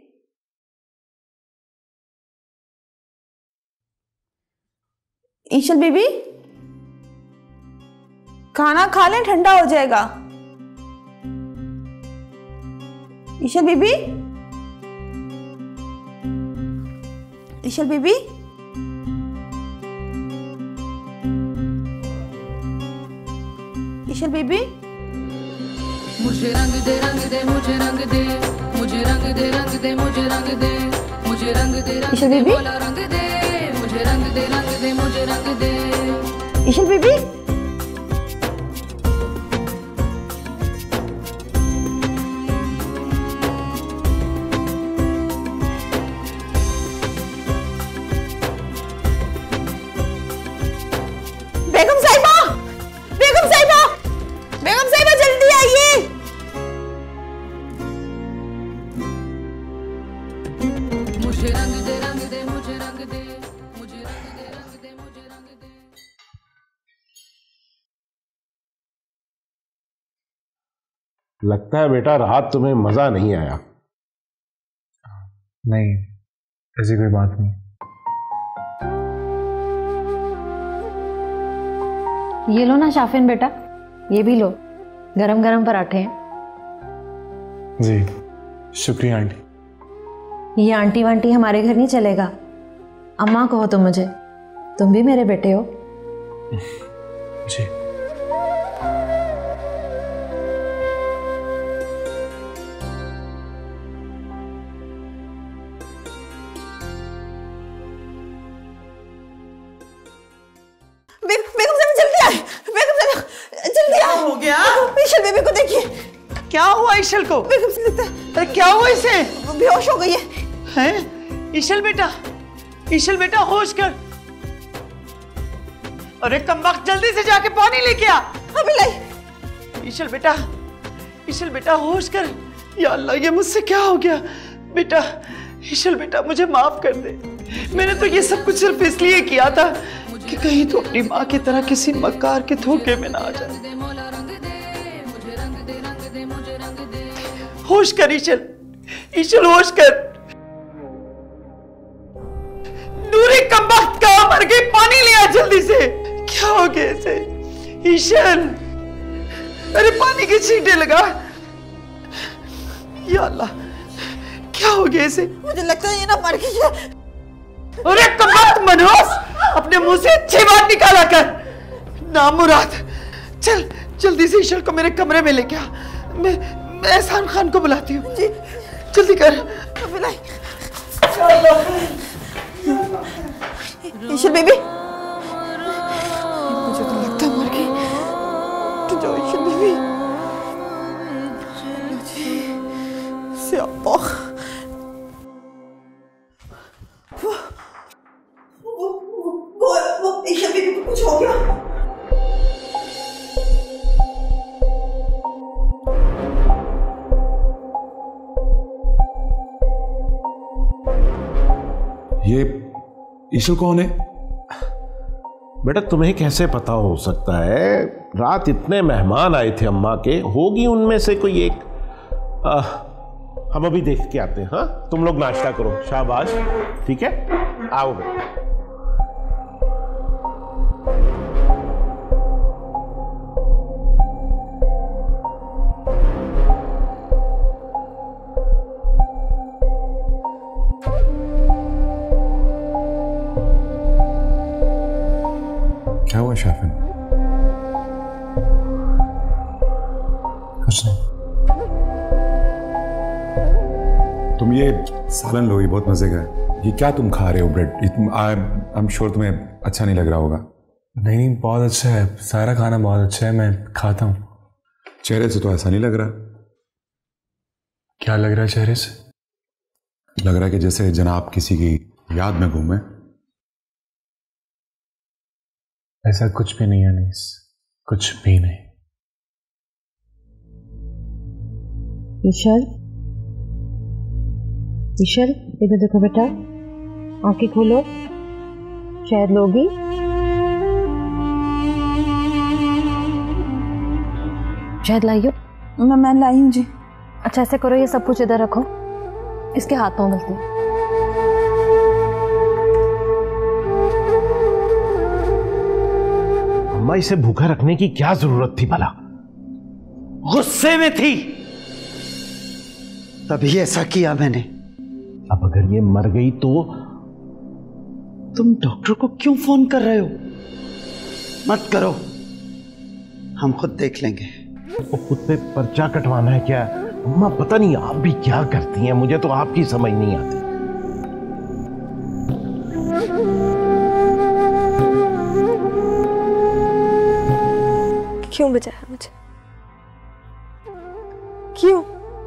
K: ईशल बीबी, खाना खा लें, ठंडा हो जाएगा। ईशल बीबी, ईशल बीबी, ईशल बीबी,
M: मुझे रंग दे, रंग दे, मुझे रंग दे, मुझे रंग दे, रंग दे, मुझे रंग दे, मुझे रंग दे, रंग दे, बोला रंग दे, मुझे रंग दे, रंग दे, मुझे रंग दे।
K: ईशल बीबी, बेगम साहिबा, बेगम साहिबा, बेगम साहिबा जल्दी आइए।
M: मुझे रंग दे, रंग दे, मुझे रंग दे, मुझे रंग दे, रंग दे, मुझे
A: लगता है बेटा रात तुम्हें मजा नहीं आया।
E: नहीं, ऐसी कोई बात नहीं।
Q: ये लो ना शाफिन बेटा, ये भी लो, गरम गरम पराठे हैं।
E: जी शुक्रिया आंटी।
Q: ये आंटी वांटी हमारे घर नहीं चलेगा, अम्मा कहो तो मुझे, तुम भी मेरे बेटे हो।
E: जी
K: बेगम साहब जल्दी आए, बेगम साहब जल्दी आओ।
B: हो गया?
K: ईशल बेबी को देखिए।
B: क्या हुआ ईशल को?
K: बेगम साहब
B: अरे क्या हुआ इसे?
K: बेहोश हो गई है।
B: हैं? ईशल बेटा होश कर। अरे कमबख्त जल्दी से जाके पानी लेके आ।
K: अभी लाई।
B: ईशल बेटा होश कर। या अल्लाह ये मुझसे क्या हो गया? बेटा ईशल बेटा मुझे माफ कर दे। मैंने तो ये सब कुछ सिर्फ इसलिए किया था कि कहीं तो अपनी माँ की तरह किसी मक्कार के धोखे में ना आ जाए। होश कर ईशल होश कर। नूरी कमबख्त कहाँ मर गई? पानी ले आ जल्दी से। क्या हो गया इसे? ईशल अरे पानी की छींटे लगा। या अल्लाह क्या हो गया इसे?
K: मुझे लगता है ये ना मर गई है।
B: अरे कमबख्त मनहूस, अपने मुंह से अच्छी बात निकाला कर। नामुराद, चल जल्दी से ईशल को मेरे कमरे में लेके आ। मैं एहसान खान को बुलाती हूँ। जल्दी कर।
K: ईशल बेबी, मुझे तो लगता है मर गई। तो जाओ ईशल बेबी। वो ईशल बेबी को कुछ हो गया।
F: ये ईशल कौन है?
A: बेटा तुम्हें कैसे पता हो सकता है? रात इतने मेहमान आए थे अम्मा के, होगी उनमें से कोई एक। हम अभी देख के आते हैं। हाँ तुम लोग नाश्ता करो। शाबाश, ठीक है आओ बेटा।
F: क्या हुआ शाफिन?
E: कुछ नहीं।
F: तुम ये सालन लो, ये बहुत मजे का है। ये क्या तुम खा रहे हो? ब्रेड? आई एम श्योर तुम्हें अच्छा नहीं लग रहा होगा।
E: नहीं बहुत अच्छा है, सारा खाना बहुत अच्छा है, मैं खाता हूँ।
F: चेहरे से तो ऐसा नहीं लग रहा।
E: क्या लग रहा है चेहरे से?
F: लग रहा है कि जैसे जनाब किसी की याद में घूमे।
E: ऐसा कुछ भी नहीं है अनीस, कुछ भी नहीं।
Q: ईशल इधर देखो बेटा, आंखें खोलो, शायद लोगी। शायद लाइयो।
K: मैं लाई हूँ जी।
Q: अच्छा ऐसे करो, ये सब कुछ इधर रखो, इसके हाथ पांव मिलते हैं।
A: अम्मा इसे भूखा रखने की क्या जरूरत थी भला?
B: गुस्से में थी
O: तभी ऐसा किया मैंने।
A: अब अगर ये मर गई तो?
O: तुम डॉक्टर को क्यों फोन कर रहे हो? मत करो, हम खुद देख लेंगे।
A: वो खुद पे पर्चा कटवाना है क्या? अम्मा पता नहीं आप भी क्या करती हैं, मुझे तो आपकी समझ नहीं आती।
C: क्यों बचाया मुझे? क्यों?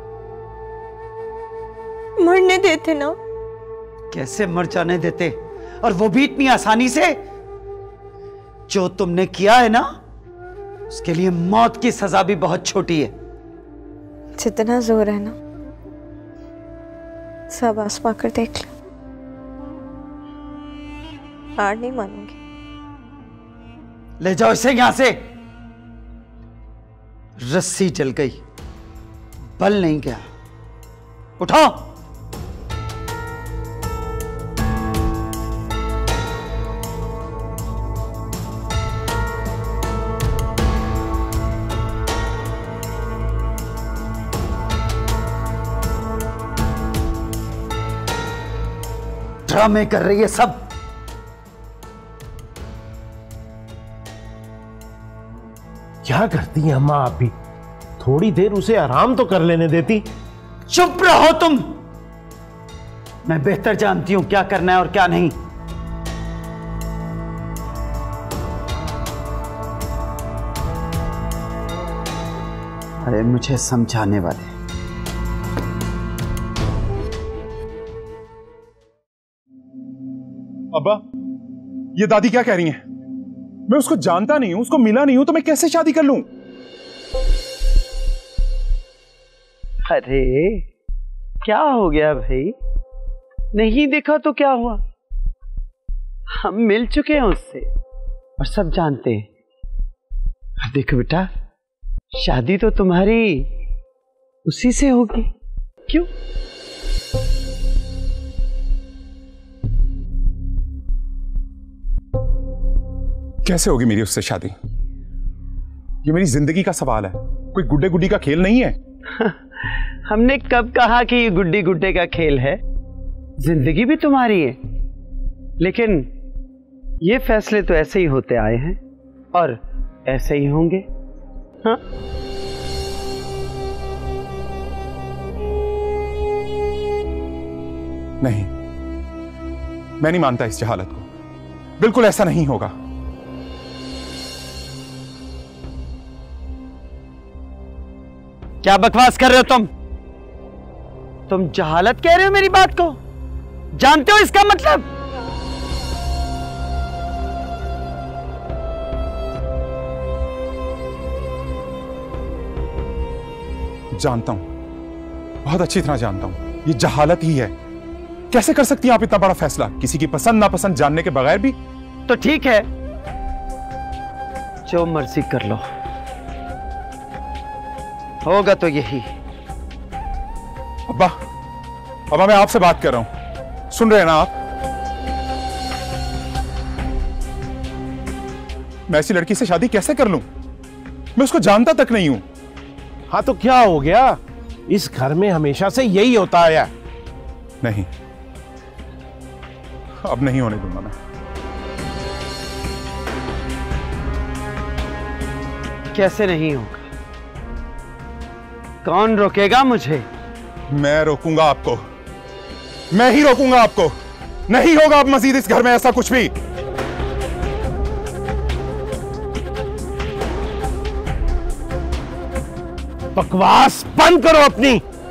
C: मरने देते ना।
O: कैसे मर जाने देते, और वो भी इतनी आसानी से? जो तुमने किया है ना, उसके लिए मौत की सजा भी बहुत छोटी है।
C: जितना जोर है ना, सब आसमा कर देख लो, हार नहीं मानूंगी।
O: ले जाओ इसे यहां से। रस्सी जल गई, बल नहीं गया। उठो। ड्रामे कर रही है सब।
A: क्या करती हैं अम्मा आप भी? थोड़ी देर उसे आराम तो कर लेने देती।
O: चुप रहो तुम। मैं बेहतर जानती हूं क्या करना है और क्या नहीं। अरे मुझे समझाने वाले।
R: अब्बा, ये दादी क्या कह रही हैं? मैं उसको जानता नहीं हूं, उसको मिला नहीं हूं, तो मैं कैसे शादी कर लूं?
B: अरे क्या हो गया भाई? नहीं देखा तो क्या हुआ? हम मिल चुके हैं उससे और सब जानते हैं। देखो बेटा, शादी तो तुम्हारी उसी से होगी। क्यों?
R: कैसे होगी मेरी उससे शादी? ये मेरी जिंदगी का सवाल है, कोई गुड्डे गुड्डी का खेल नहीं है।
B: हमने कब कहा कि ये गुड्डी गुड्डे का खेल है? जिंदगी भी तुम्हारी है, लेकिन ये फैसले तो ऐसे ही होते आए हैं और ऐसे ही होंगे। हाँ?
R: नहीं, मैं नहीं मानता इस जहालत को। बिल्कुल ऐसा नहीं होगा।
B: क्या बकवास कर रहे हो तुम? तुम जहालत कह रहे हो मेरी बात को? जानते हो इसका मतलब?
R: जानता हूं, बहुत अच्छी तरह जानता हूं, ये जहालत ही है। कैसे कर सकती हैं आप इतना बड़ा फैसला किसी की पसंद नापसंद जानने के बगैर भी?
B: तो ठीक है, जो मर्जी कर लो, होगा तो यही।
R: अब्बा, अब्बा मैं आपसे बात कर रहा हूं, सुन रहे हैं ना आप? मैं ऐसी लड़की से शादी कैसे कर लूं? मैं उसको जानता तक नहीं हूं।
A: हाँ तो क्या हो गया? इस घर में हमेशा से यही होता आया।
R: नहीं, अब नहीं होने दूंगा मैं।
B: कैसे नहीं होगा? कौन रोकेगा मुझे?
R: मैं रोकूंगा आपको, मैं ही रोकूंगा आपको। नहीं होगा अब मजीद इस घर में ऐसा कुछ भी।
A: बकवास बंद करो अपनी।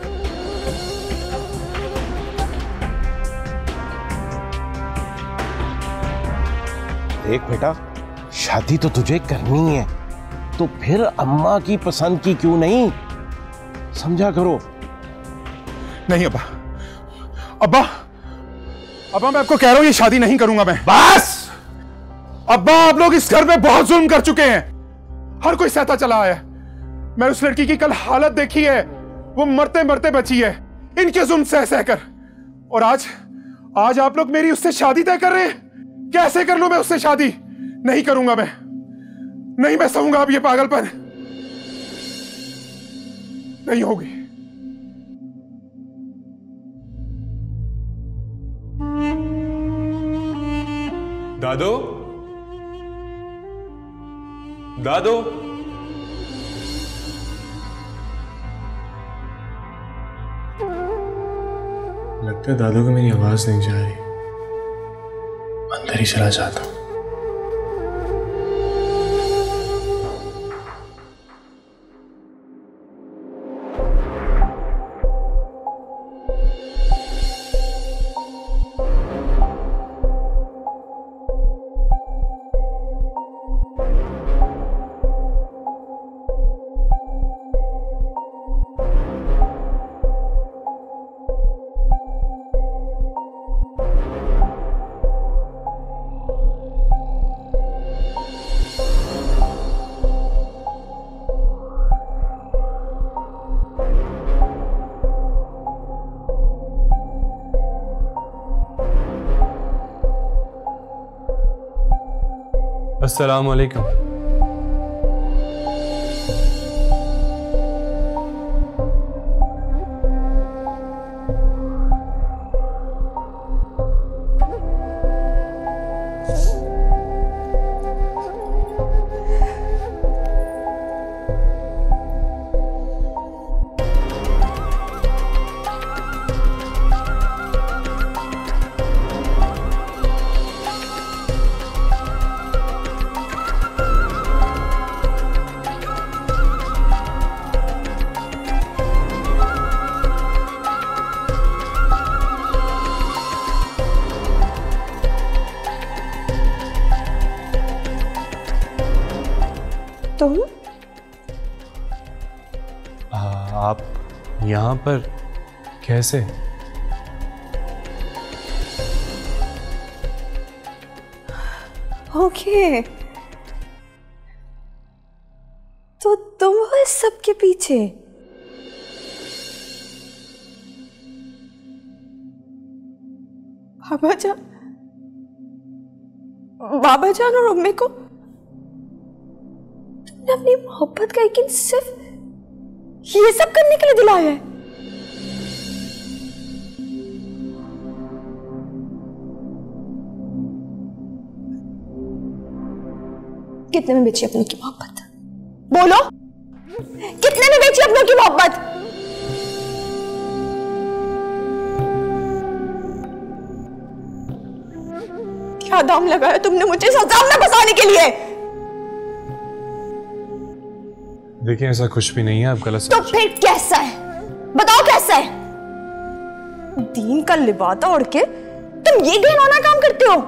A: देख बेटा, शादी तो तुझे करनी है, तो फिर अम्मा की पसंद की क्यों नहीं? समझा करो।
R: नहीं अब्बा, अब्बा, अब्बा मैं आपको कह रहा हूं ये शादी नहीं करूंगा मैं।
A: बस
R: अब्बा, आप लोग इस घर में बहुत जुल्म कर चुके हैं। हर कोई सहता चला आया है। मैं उस लड़की की कल हालत देखी है, वो मरते मरते बची है इनके जुल्म सह सह कर। और आज आप लोग मेरी उससे शादी तय कर रहे हैं। कैसे कर लूं मैं उससे शादी? नहीं करूंगा मैं, नहीं मैं सहूंगा अब ये पागलपन। नहीं होगी।
E: दादो, दादो, लगता है दादू को मेरी आवाज नहीं जा रही। अंदर ही चला जाता हूं। अस्सलाम वालेकुम।
D: तुम
E: आप यहाँ पर कैसे?
D: ओके, तो तुम हो इस सब के पीछे। बाबा जान और अम्मी को तुमने अपनी मोहब्बत का यकीन सिर्फ ये सब करने के लिए दिलाया है। कितने में बेची अपनों की मोहब्बत? बोलो, कितने में बेची अपनों की मोहब्बत? क्या दाम लगाया तुमने मुझे इस अजाब में फंसाने के लिए?
E: देखिए ऐसा कुछ भी नहीं है, आप गलत
D: तो फिर कैसा है? बताओ कैसा है? दीन का लिबादा ओढ़ के तुम ये घिनौना काम करते हो।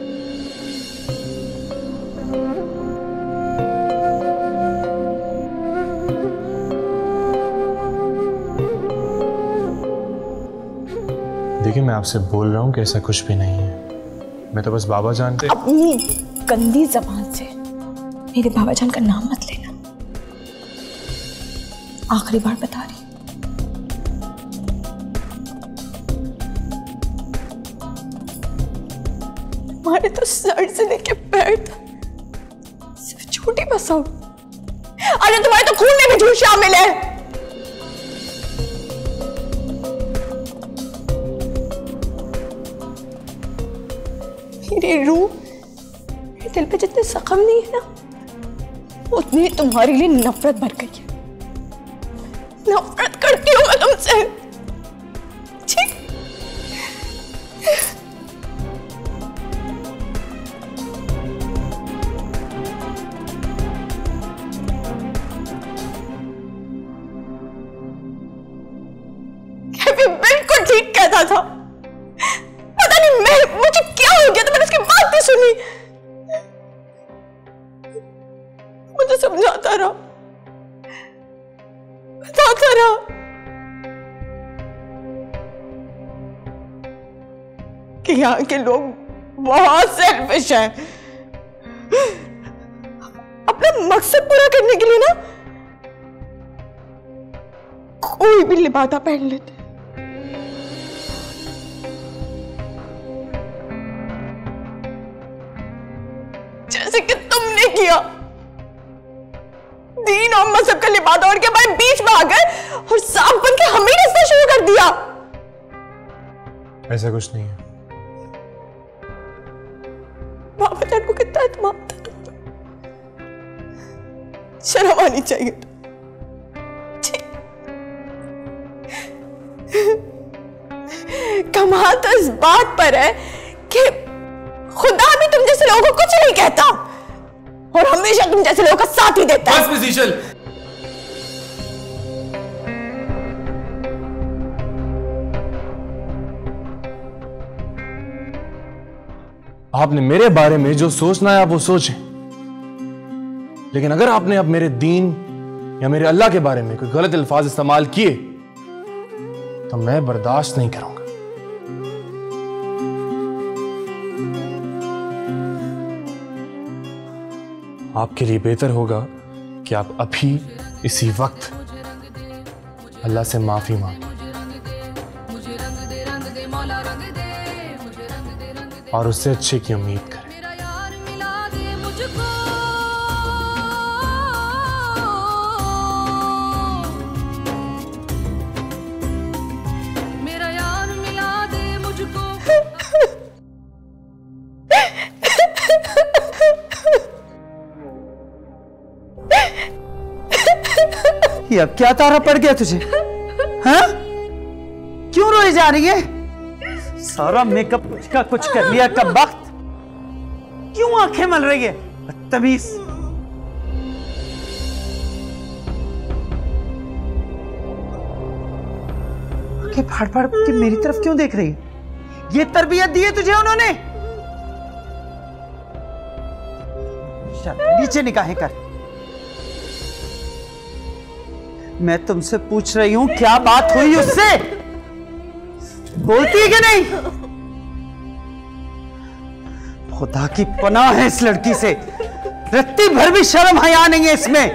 E: देखिए मैं आपसे बोल रहा हूँ कि ऐसा कुछ भी नहीं है। मैं तो बस बाबा जान पे
D: अपनी गंदी जबान से मेरे बाबा जान का नाम मत लेना। आखिरी बार बता रही। तुम्हारे तो सर से लेके पैर तक सिर्फ छोटी बसाओ। अरे तुम्हारे तो खून में भी झूठ शामिल है। मेरी रूह, मेरे दिल पे जितने जख्म नहीं है ना, उतनी तुम्हारे लिए नफरत भर गई है। नफरत करती हूँ मैं तुमसे। ठीक? बिल्कुल ठीक कहता था। पता नहीं मुझे क्या हो गया, तो मैंने उसकी बात नहीं सुनी। मुझे समझाता रहा, बताता रहा। कि यहाँ के लोग बहुत सेल्फिश हैं। अपना मकसद पूरा करने के लिए ना कोई भी लिबादा पहन लेते। जैसे कि तुमने किया। दीन और मजहब का लिबादा ओढ़ के हमारे बीच में आ गए और सांप बन के हमें रिश्ता शुरू कर दिया।
E: ऐसा कुछ नहीं है।
D: बाबा जान को कितना एतमाद था तुम पर। शर्म आनी चाहिए। कमाल तो इस बात पर है कि खुदा भी तुम जैसे लोगों को कुछ नहीं कहता और हमेशा तुम जैसे लोगों का साथ ही देता है।
E: बस मिसीशल, आपने मेरे बारे में जो सोचना है आप वो सोचें, लेकिन अगर आपने अब मेरे दीन या मेरे अल्लाह के बारे में कोई गलत अल्फाज इस्तेमाल किए तो मैं बर्दाश्त नहीं करूंगा। आपके लिए बेहतर होगा कि आप अभी इसी वक्त अल्लाह से माफी मांगें और उससे अच्छे की उम्मीद करें।
O: ये अब क्या तारा पड़ गया तुझे? हाँ? क्यों रोई जा रही है? सारा मेकअप कुछ का कुछ कर लिया कब वक्त। क्यों आंखें मल रही है? बदतमीज। आंखें फाड़ फाड़ के मेरी तरफ क्यों देख रही है? ये तरबियत दी है तुझे उन्होंने? नीचे निगाहें कर। मैं तुमसे पूछ रही हूं क्या बात हुई उससे? बोलती है कि नहीं? खुदा की पनाह है इस लड़की से, रत्ती भर भी शर्म हया नहीं है इसमें।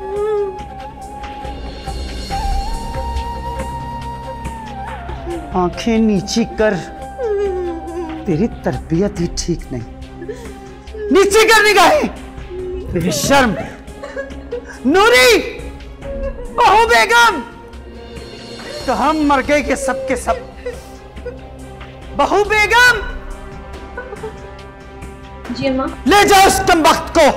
O: आंखें नीची कर, तेरी तरबियत ही ठीक नहीं। नीचे कर निगाहें, बेशर्म। नूरी, बहू बेगम, तो हम मर गए के सब के सब। बहू बेगम,
C: जी अम्मा।
O: ले जाओ उस कमबख्त को।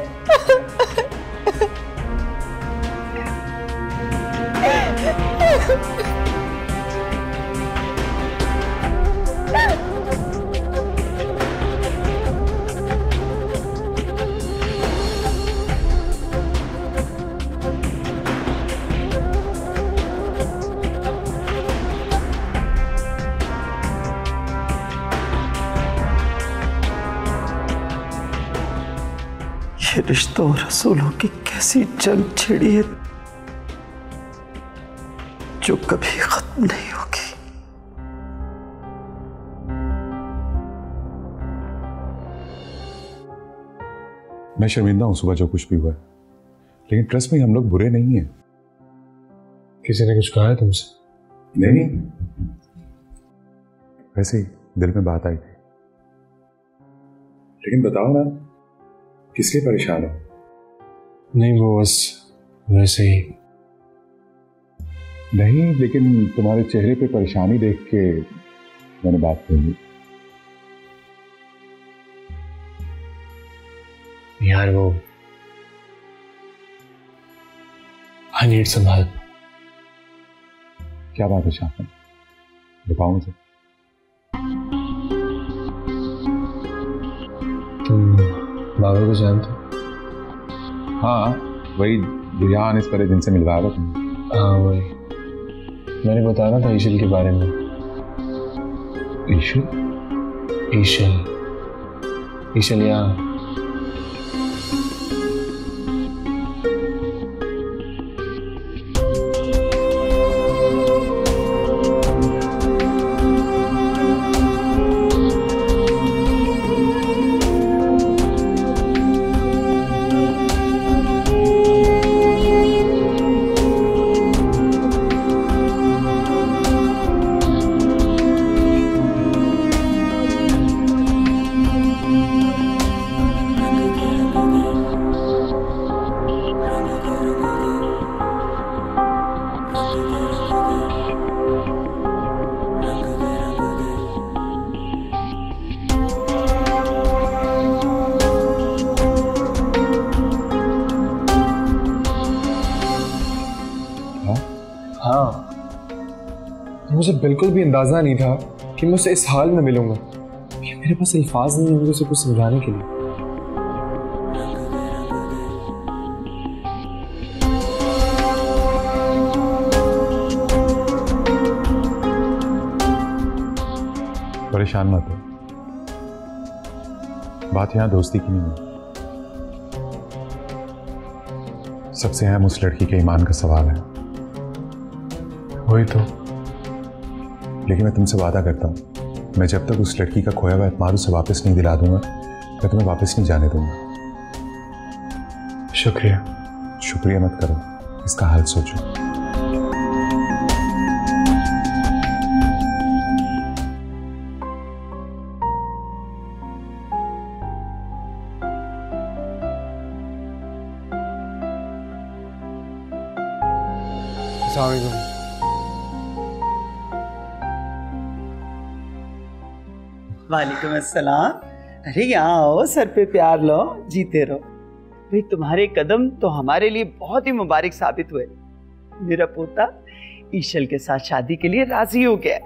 O: ये रिश्तों और रसूलों की कैसी जंग छिड़ी है जो कभी खत्म नहीं होगी।
F: मैं शर्मिंदा हूं सुबह जो कुछ भी हुआ है, लेकिन ट्रस्ट में हम लोग बुरे नहीं हैं।
E: किसी ने कुछ कहा है तुमसे?
F: नहीं, वैसे ही दिल में बात आई थी। लेकिन बताओ ना, किस लिए परेशान हो?
E: नहीं, वो बस वैसे ही।
F: नहीं, लेकिन तुम्हारे चेहरे पे परेशानी देख के मैंने बात कही।
E: यार वो आई नीड सम हेल्प।
F: क्या बात है शाफिन, बताओ मुझे।
E: तुम बाबा को जानते हो?
F: हाँ, वही रिहान इस पर जिनसे मिलवाया था तुमने।
E: हाँ वही, मैंने बताया था ईशल के बारे में।
F: ईशल?
E: ईशल यहाँ। मुझे बिल्कुल भी अंदाजा नहीं था कि मैं उसे इस हाल में मिलूंगा। मेरे पास अल्फाज नहीं होंगे उसे कुछ समझाने के लिए।
F: परेशान मत हो, बात यहां दोस्ती की नहीं है, सबसे अहम उस लड़की के ईमान का सवाल है।
E: वही तो।
F: लेकिन मैं तुमसे वादा करता हूं, मैं जब तक उस लड़की का खोया हुआ एतमाद उसे वापस नहीं दिला दूंगा, मैं तुम्हें वापस नहीं जाने दूंगा।
E: शुक्रिया।
F: शुक्रिया मत करो, इसका हाल सोचो।
O: वालेकुम अस्सलाम। अरे यहाँ आओ, सर पे प्यार लो, जीते रहो।
B: भाई तुम्हारे कदम तो हमारे लिए बहुत ही मुबारक साबित हुए। मेरा पोता ईशल के साथ शादी के लिए राजी हो गया।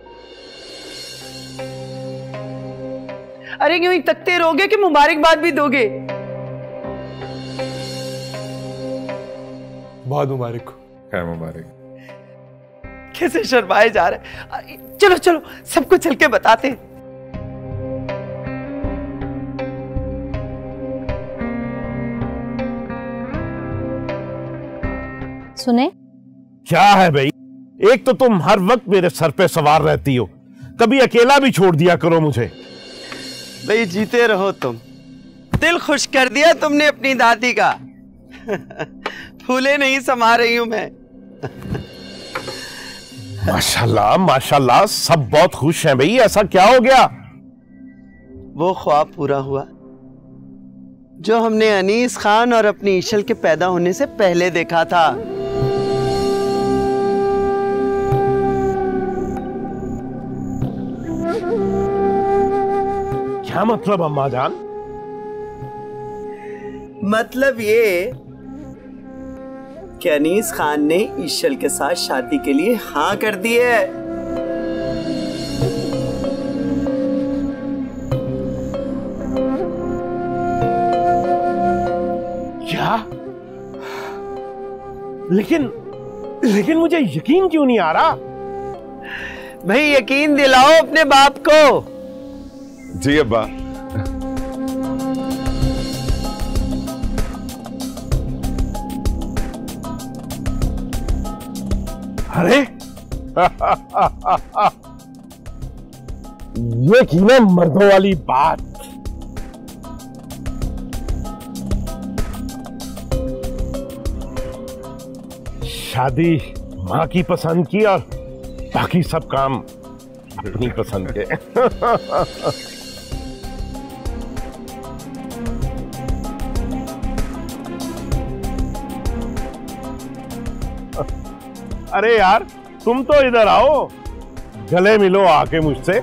B: अरे यूं ही तकते रहोगे कि मुबारकबाद भी दोगे?
E: बहुत मुबारक हो। क्या मुबारक?
B: कैसे शर्माए जा रहे। चलो चलो सबको चल के बताते हैं।
Q: सुने?
A: क्या है भाई? एक तो तुम हर वक्त मेरे सर पे सवार रहती हो, कभी अकेला भी छोड़ दिया करो मुझे।
B: भाई जीते रहो तुम। दिल खुश कर दिया तुमने अपनी दादी का। फूले नहीं समा रही हूं मैं।
A: माशाल्लाह माशाल्लाह, सब बहुत खुश हैं भाई। ऐसा क्या हो गया?
B: वो ख्वाब पूरा हुआ जो हमने अनीस खान और अपनी ईशल के पैदा होने से पहले देखा था।
A: क्या मतलब अम्मा जान?
B: मतलब ये कि अनीस खान ने ईशल के साथ शादी के लिए हाँ कर दी है।
A: क्या? लेकिन मुझे यकीन क्यों नहीं आ रहा?
B: भाई यकीन दिलाओ अपने बाप को।
F: जी अब्बा।
A: अरे ये की ना मर्दों वाली बात। शादी माँ की पसंद की और बाकी सब काम अपनी पसंद के। अरे यार तुम तो इधर आओ, गले मिलो आके मुझसे।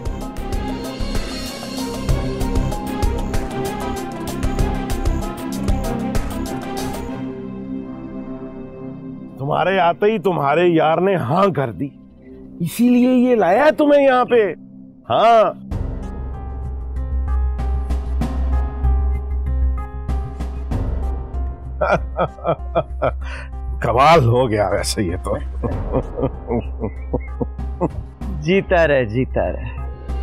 A: तुम्हारे आते ही तुम्हारे यार ने हाँ कर दी, इसीलिए ये लाया है तुम्हें यहाँ पे। हाँ कमाल हो गया वैसे ये तो।
B: जीता रहे जीता रहे।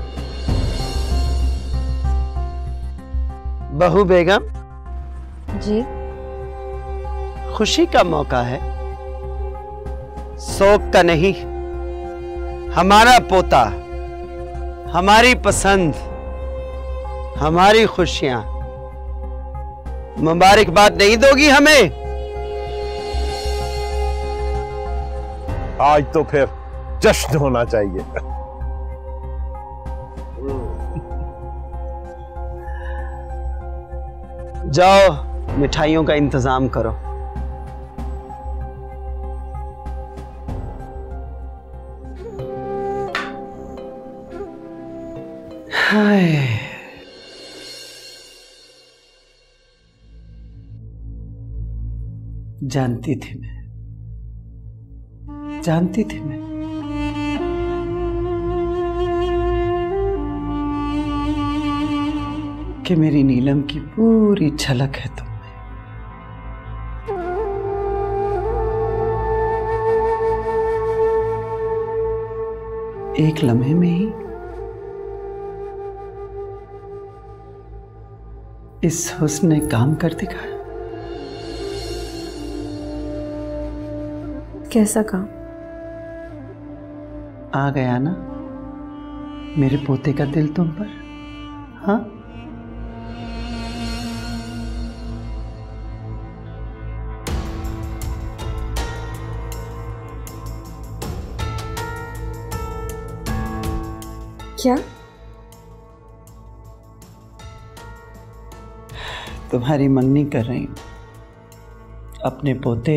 B: बहू बेगम
Q: जी,
B: खुशी का मौका है, शोक का नहीं। हमारा पोता, हमारी पसंद, हमारी खुशियां। मुबारकबाद नहीं दोगी हमें?
A: आज तो फिर जश्न होना चाहिए।
B: जाओ मिठाइयों का इंतजाम करो। हाय, जानती थी मैं, जानती थी मैं। कि मेरी नीलम की पूरी झलक है तुम में। एक लम्हे में ही इस हुस्न ने काम कर दिखाया।
D: कैसा काम?
B: आ गया ना मेरे पोते का दिल तुम पर। हाँ,
D: क्या?
B: तुम्हारी मंगनी कर रही हूं अपने पोते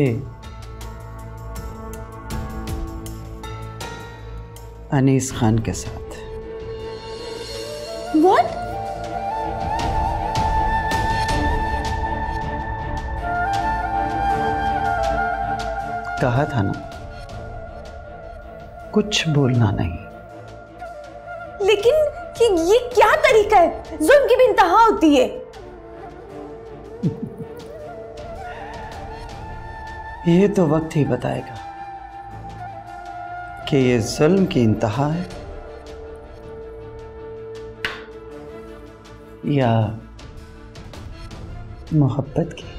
B: अनीस खान के साथ।
C: What?
O: कहा था ना, कुछ बोलना नहीं।
C: लेकिन ये क्या तरीका है? जुल्म की भी इंतहा होती है।
O: ये तो वक्त ही बताएगा कि ये जुल्म की इंतहा है या मोहब्बत की।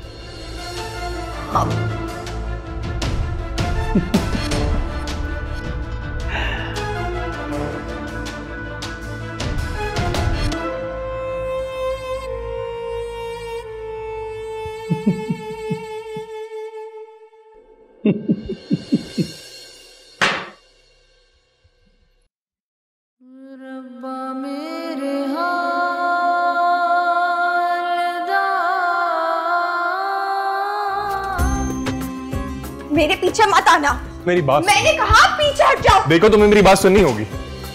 C: मेरे पीछे मत आना।
E: मेरी बात,
C: मैंने कहा पीछे हट जाओ।
E: देखो तुम्हें मेरी बात सुननी होगी।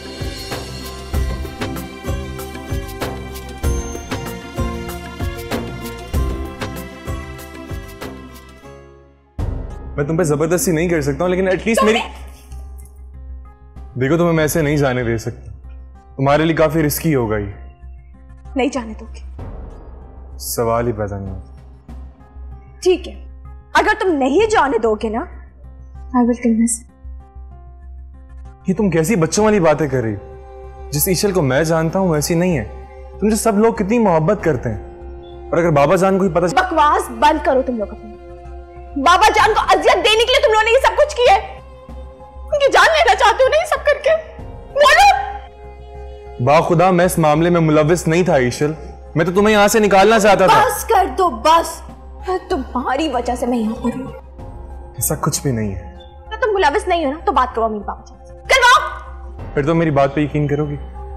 E: मैं तुम पे जबरदस्ती नहीं कर सकता हूं, लेकिन एटलीस्ट मेरी देखो, तुम्हें मैं ऐसे नहीं जाने दे सकता। तुम्हारे लिए काफी रिस्की होगा ये।
C: नहीं जाने दोगे?
E: सवाल ही पैदा नहीं होता।
C: ठीक है, अगर तुम नहीं जाने दोगे ना, I will kill myself।
E: ये तुम कैसी बच्चों वाली बातें कर रही हो? जिस ईशल को मैं जानता हूं वैसी नहीं है। तुमसे सब लोग कितनी मोहब्बत करते हैं, और अगर बाबा जान को ही पता।
C: बकवास बंद करो तुम लोग अपनी। बाबा जान को अजियत देने के लिए तुम लोगों ने ये सब कुछ किया है। उनकी जान लेना चाहते हो ना ये सब करके? बोलो।
E: बाखुदा मैं इस मामले में मुलविस नहीं था ईशल। मैं तो तुम्हें यहाँ से निकालना चाहता था।
C: बस कर दो, बस। तुम्हारी वजह से मैं यहाँ पर हूँ।
E: ऐसा कुछ भी नहीं है।
C: तो तुम मुलविस नहीं हो ना, तो बात करो मेरे बाबा जान से। करवाओ।
E: फिर तो मेरी बात पे यकीन करोगी?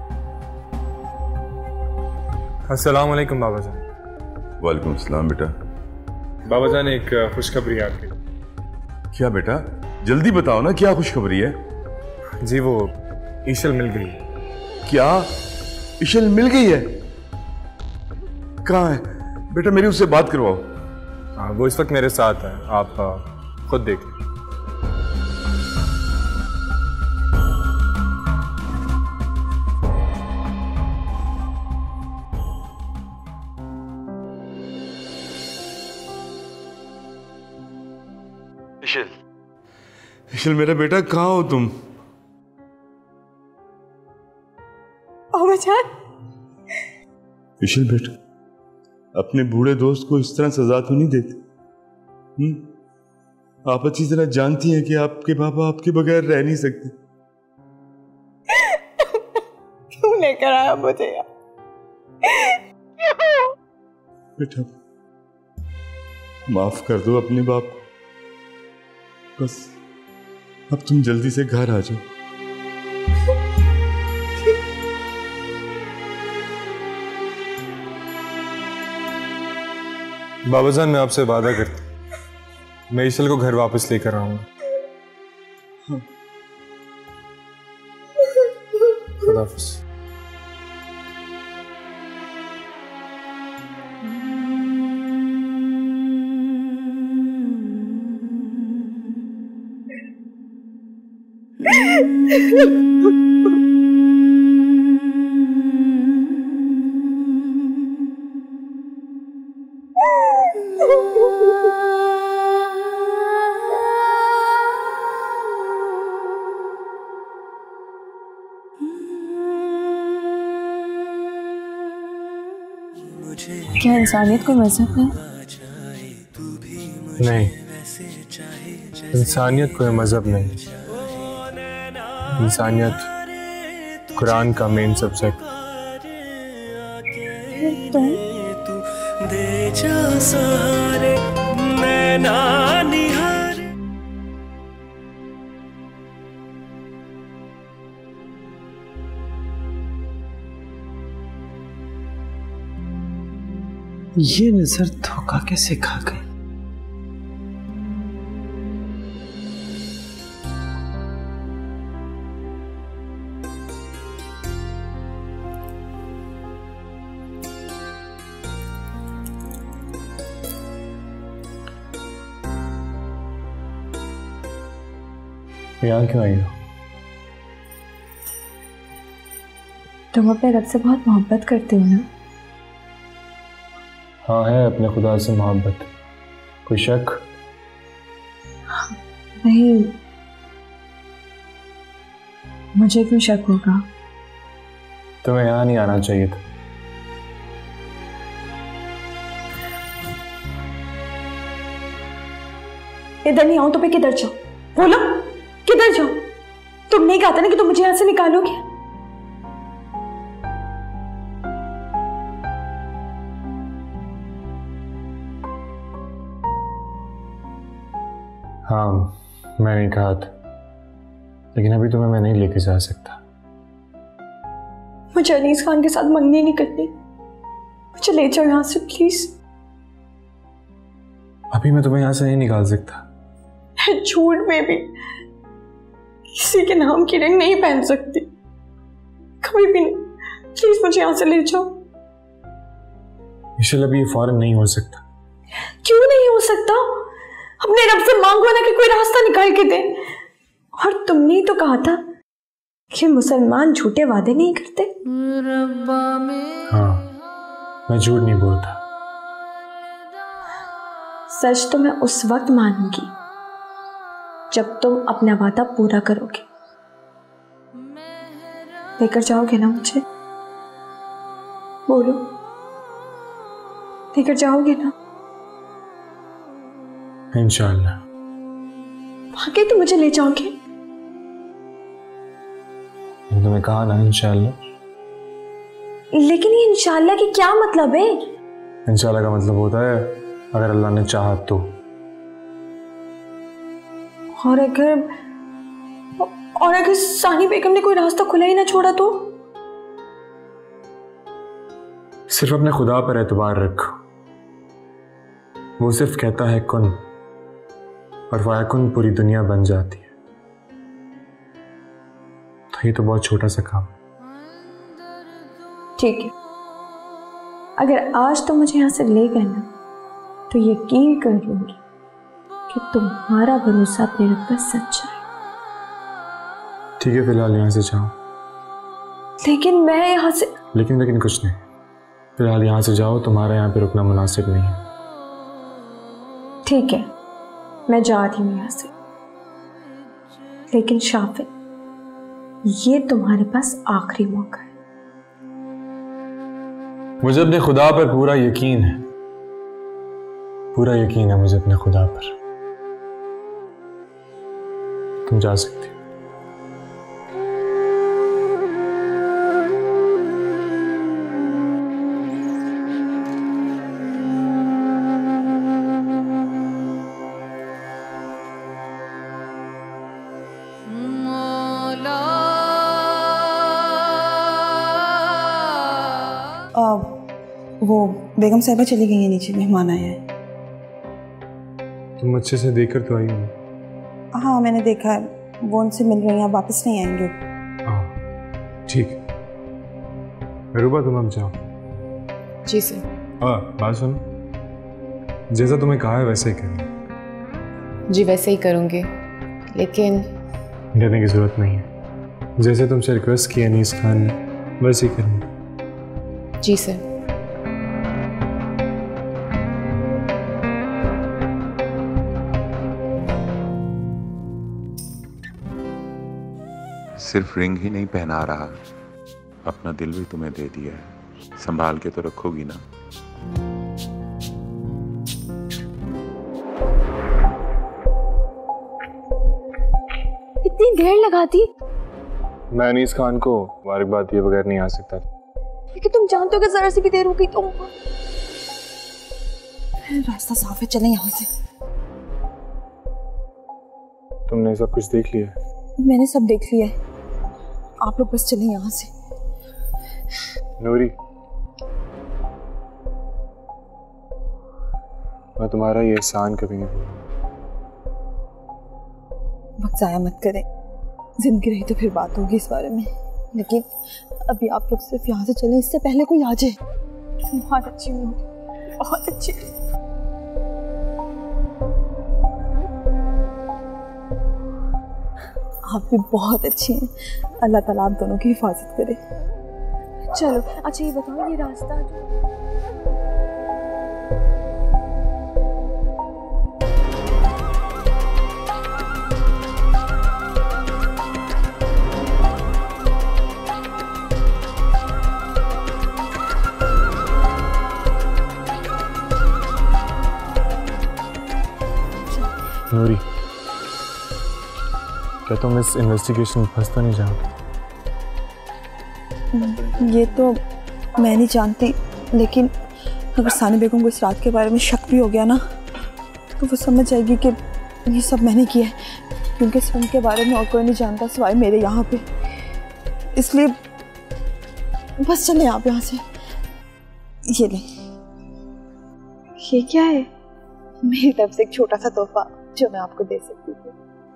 E: अस्सलाम वालेकुम बाबा जान।
F: वालेकुम सलाम बेटा।
E: बाबा जान एक खुशखबरी है आपके लिए।
F: क्या बेटा, जल्दी बताओ ना, क्या खुशखबरी है?
E: जी वो ईशल मिल गई।
F: क्या ईशल मिल गई है? कहाँ है बेटा? मेरी उससे बात करवाओ।
E: हाँ, वो इस वक्त मेरे साथ है, आप खुद देख लें।
F: ईशल मेरा बेटा, कहाँ हो तुम?
C: बाबा जान।
F: ईशल बेटा, अपने बूढ़े दोस्त को इस तरह सजा तो नहीं देते? आप अच्छी तरह जानती हैं कि आपके पापा आपके बगैर रह नहीं सकते।
C: क्यों लेकर आया मुझे यार?
F: बेटा माफ कर दो अपने बाप को। बस अब तुम जल्दी से घर आ जाओ।
E: बाबा जान मैं आपसे वादा करता हूं, मैं ईशल को घर वापस लेकर आऊंगा। खुदा हाफिज़।
D: क्या इंसानियत को मजहब है?
E: नहीं, इंसानियत कोई मजहब नहीं। इंसानियत कुरान का मेन सब्जेक्ट।
S: दे जा सहारे नैना निहारे।
O: ये नजर धोखा कैसे खा गई?
E: यहाँ क्यों आई हो?
D: तुम अपने रब से बहुत मोहब्बत करते हो ना?
E: हाँ, है अपने खुदा से मोहब्बत। कोई शक?
D: नहीं, मुझे क्यों शक होगा?
E: तुम्हें यहाँ नहीं आना चाहिए था।
D: इधर नहीं आऊं तो मैं किधर जाऊं? बोलो, किधर जाऊं? तुम नहीं कहते ना कि तुम मुझे यहां से निकालोगे?
E: हाँ, मैंने कहा था, लेकिन अभी तुम्हें मैं नहीं लेके जा सकता।
D: मुझे अनीस खान के साथ मंगनी नहीं करनी। मुझे ले जाओ यहाँ से प्लीज।
E: अभी मैं तुम्हें यहाँ से नहीं निकाल सकता।
D: झूठ में भी किसी के नाम की रिंग नहीं पहन सकती, कभी भी नहीं। प्लीज मुझे यहाँ से ले जाओ।
E: इशल, अभी ये फौरन नहीं हो सकता।
D: क्यों नहीं हो सकता? अपने रब से मांगो ना कि कोई रास्ता निकाल के दे। और तुमने ही तो कहा था कि मुसलमान झूठे वादे नहीं करते।
E: हाँ, मैं झूठ नहीं बोलता।
D: सच तो मैं उस वक्त मानूंगी जब तुम अपना वादा पूरा करोगे। लेकर जाओगे ना मुझे? बोलो, लेकर जाओगे ना?
E: इंशाल्लाह।
D: वाकई तो मुझे ले जाओगे?
E: तुम्हें कहा ना इंशाल्लाह।
D: लेकिन ये इंशाल्लाह की क्या मतलब है?
E: इंशाल्लाह का मतलब होता है अगर अल्लाह ने चाहा तो।
D: और अगर सानी बेगम ने कोई रास्ता खुला ही ना छोड़ा तो?
E: सिर्फ अपने खुदा पर एतबार रखो। वो सिर्फ कहता है कुन, और वायकुन पूरी दुनिया बन जाती है। तो ये तो बहुत छोटा सा काम।
D: ठीक है, अगर आज तुम मुझे यहां से ले गए ना तो यकीन कर लूंगी कि तुम्हारा भरोसा मेरे पर सच्चा है।
E: ठीक है, फिलहाल यहाँ से जाओ।
D: लेकिन मैं यहाँ से
E: लेकिन कुछ नहीं। फिलहाल यहाँ से जाओ, तुम्हारा यहाँ पे रुकना मुनासिब नहीं है।
D: ठीक है, मैं जा रही हूँ यहाँ से। लेकिन शाफिर, ये तुम्हारे पास आखिरी मौका है।
E: मुझे अपने खुदा पर पूरा यकीन है। पूरा यकीन है मुझे अपने खुदा पर। तुम जा सकते हो।
K: वो बेगम साहिबा चली गई है, नीचे मेहमान आया है।
E: तुम अच्छे से देखकर तो आई हो?
K: हाँ, मैंने देखा है, वो उनसे मिल रही हैं, वापस नहीं आएंगे।
E: ठीक है। रूबा, तुम अब जाओ।
Q: जी सर।
E: बात सुनो, जैसा तुम्हें कहा है वैसे ही करना।
Q: जी वैसे ही करूँगी, लेकिन
E: डरने की जरूरत नहीं है। जैसे तुमसे रिक्वेस्ट किया अनीस खान ने वैसे ही करना।
Q: जी सर।
T: सिर्फ रिंग ही नहीं पहना रहा, अपना दिल भी तुम्हें दे दिया है। संभाल के तो रखोगी ना?
D: इतनी देर लगा दी?
E: मैं अनीस खान को मुबारकबाद दिए बगैर नहीं आ सकता।
D: लेकिन तुम जानते हो कि जरा सी भी देर हो गई तो
K: रास्ता साफ है, चलें यहाँ से।
E: तुमने सब कुछ देख लिया?
K: मैंने सब देख लिया है, आप लोग बस चलें यहाँ से।
E: नूरी, मैं तुम्हारा ये एहसान कभी नहीं भूलूंगा।
K: वक्त जाया मत करें, जिंदगी रही तो फिर बात होगी इस बारे में। लेकिन अभी आप लोग सिर्फ यहाँ से चलें, इससे पहले कोई आ जाए। बहुत अच्छी हूँ, बहुत अच्छी। आप भी बहुत अच्छी हैं। अल्लाह ताला आप दोनों की हिफाजत करे।
C: चलो अच्छा ये बताओ, ये रास्ता जो
E: नूरी, क्या तुम इस इन्वेस्टिगेशन में फंस तो नहीं जाओगे?
K: ये तो मैं नहीं जानती, लेकिन अगर सानी बेगम को इस रात के बारे में शक भी हो गया ना, तो वो समझ जाएगी कि ये सब मैंने किया है, क्योंकि इस फिल्म के बारे में और कोई नहीं जानता सिवाय मेरे यहाँ पे। इसलिए बस चले आप यहाँ से। ये ले, ये क्या है? मेरी तरफ से एक छोटा सा तोहफा जो मैं आपको दे सकती थी।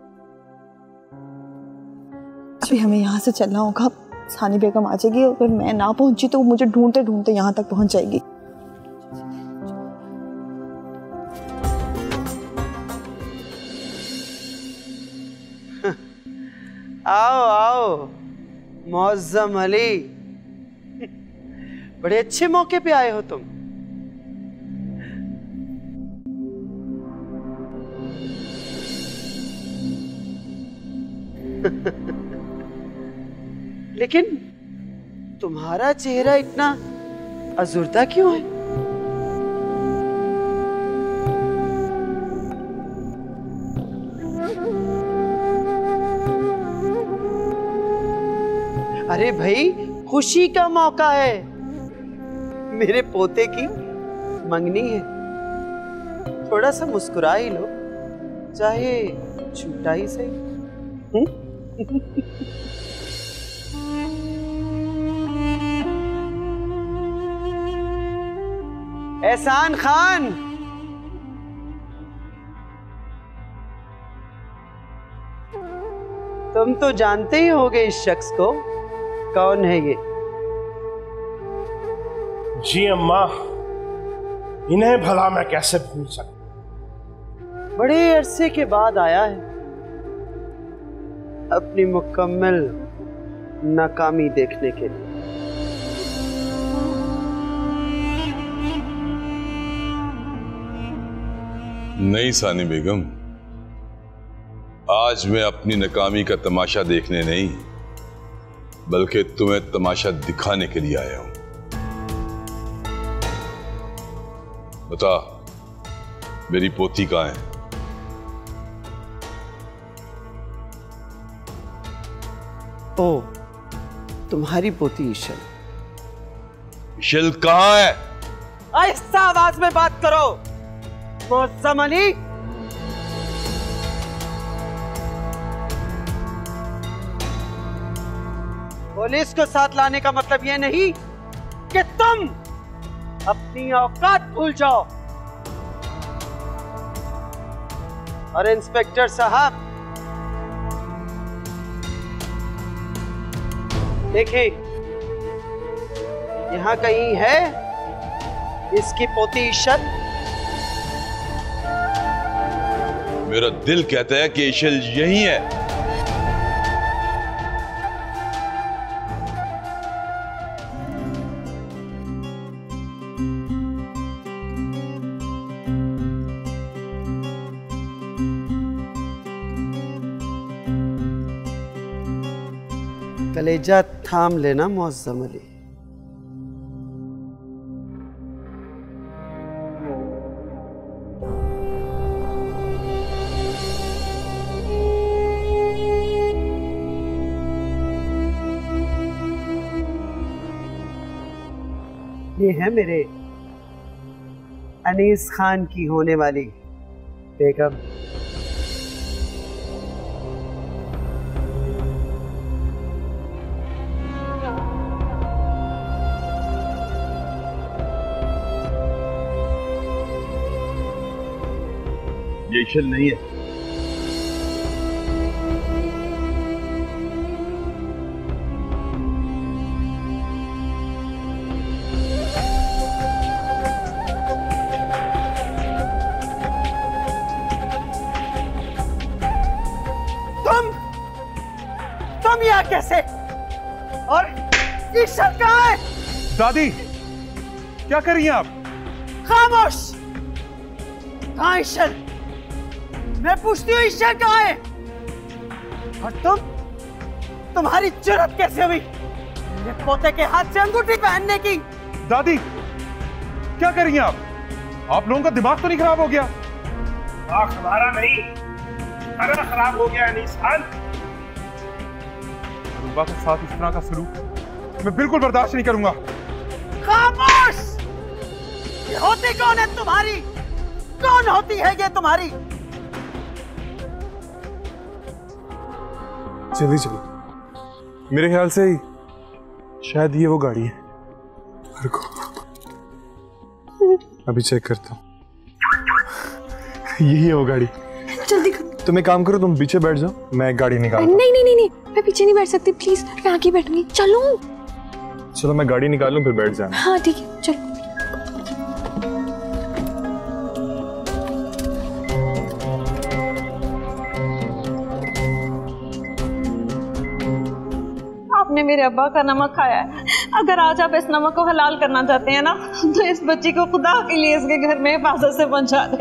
K: अभी हमें यहाँ से चलना होगा, सानी बेगम आ जाएगी। अगर मैं ना पहुंची तो वो मुझे ढूंढते ढूंढते यहाँ तक पहुंच जाएगी।
B: आओ आओ मौज़म अली, बड़े अच्छे मौके पे आए हो तुम। लेकिन तुम्हारा चेहरा इतना अज़ुर्दा क्यों है? अरे भाई, खुशी का मौका है, मेरे पोते की मंगनी है, थोड़ा सा मुस्कुरा ही लो, चाहे झूठा ही सही। एहसान खान, तुम तो जानते ही होगे इस शख्स को, कौन है ये?
A: जी अम्मा, इन्हें भला मैं कैसे भूल सकता।
B: बड़े अरसे के बाद आया है अपनी मुकम्मल नाकामी देखने के लिए।
H: नहीं सानी बेगम, आज मैं अपनी नाकामी का तमाशा देखने नहीं, बल्कि तुम्हें तमाशा दिखाने के लिए आया हूं। बता, मेरी पोती कहाँ है?
B: ओ, तुम्हारी पोती इशल।
H: इशल कहाँ है?
B: आहिस्ता आवाज में बात करो मौज़म अली। पुलिस को साथ लाने का मतलब यह नहीं कि तुम अपनी औकात भूल जाओ। और इंस्पेक्टर साहब, देखिए, यहां कहीं है इसकी पोती इशल?
H: मेरा दिल कहता है कि इशल यही है।
B: कलेजा थाम लेना मौज़म अली। ये है मेरे अनीस खान की होने वाली बेगम।
H: ये इशल नहीं है।
B: हम यहाँ कैसे? और ईशल कहाँ है?
R: दादी, क्या कर रही हैं आप?
B: खामोश! कहाँ ईशल? मैं पूछती हूँ ईशल कहाँ है? और तुम्हारी जुर्रत कैसे हुई मेरे पोते के हाथ से अंगूठी पहनने की?
R: दादी, क्या कर रही हैं आप? आप लोगों का दिमाग तो नहीं खराब हो गया?
A: हमारा नहीं, सारा खराब हो गया अनीस खान।
R: अरूबा के साथ इस तरह का सलूक मैं बिल्कुल बर्दाश्त नहीं करूंगा।
B: खामोश! ये होती कौन है तुम्हारी? कौन होती है ये तुम्हारी?
R: जल्दी चलो, मेरे ख्याल से शायद ये वो गाड़ी है। रुको, अभी चेक करता हूँ। यही है वो गाड़ी।
D: जल्दी
R: तुम एक काम करो, तुम पीछे बैठ जाओ, मैं एक गाड़ी निकालता हूँ।
D: नहीं, मैं पीछे नहीं बैठ सकती, प्लीज मैं आगे बैठूंगी। चलो
R: चलो, मैं गाड़ी निकालूं फिर बैठ जाना।
D: हाँ ठीक है, चलो।
Q: आपने मेरे अब्बा का नमक खाया है। अगर आज आप इस नमक को हलाल करना चाहते हैं ना, तो इस बच्ची को खुदा के लिए इसके घर में हिफाजत से पहुंचा दे।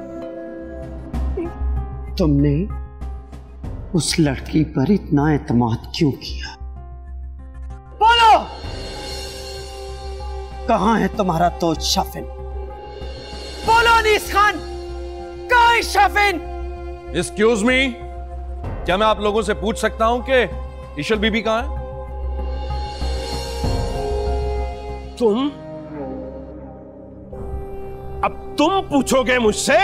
O: तुमने उस लड़की पर इतना एतमाद क्यों किया?
B: बोलो,
O: कहाँ है तुम्हारा दोस्त शाफिन?
B: बोलो अनीस खान, कहाँ है शाफिन?
H: एक्सक्यूज मी, क्या मैं आप लोगों से पूछ सकता हूं कि ईशल बीबी कहाँ है?
A: अब तुम पूछोगे मुझसे?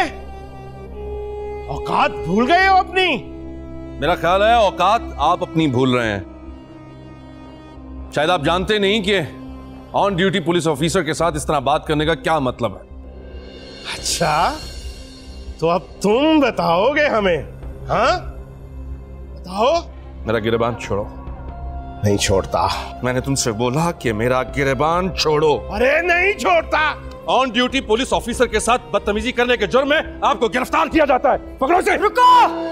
A: औकात भूल गए हो अपनी?
H: मेरा ख्याल है औकात आप अपनी भूल रहे हैं। शायद आप जानते नहीं कि ऑन ड्यूटी पुलिस ऑफिसर के साथ इस तरह बात करने का क्या मतलब है।
A: अच्छा, तो अब तुम बताओगे हमें? हाँ, बताओ।
H: मेरा गिरबान छोड़ो।
A: नहीं छोड़ता।
H: मैंने तुमसे बोला कि मेरा गिरबान छोड़ो।
A: अरे नहीं छोड़ता।
H: ऑन ड्यूटी पुलिस ऑफिसर के साथ बदतमीजी करने के जुर्म में आपको गिरफ्तार किया जाता है। पकड़ो से।
B: रुको,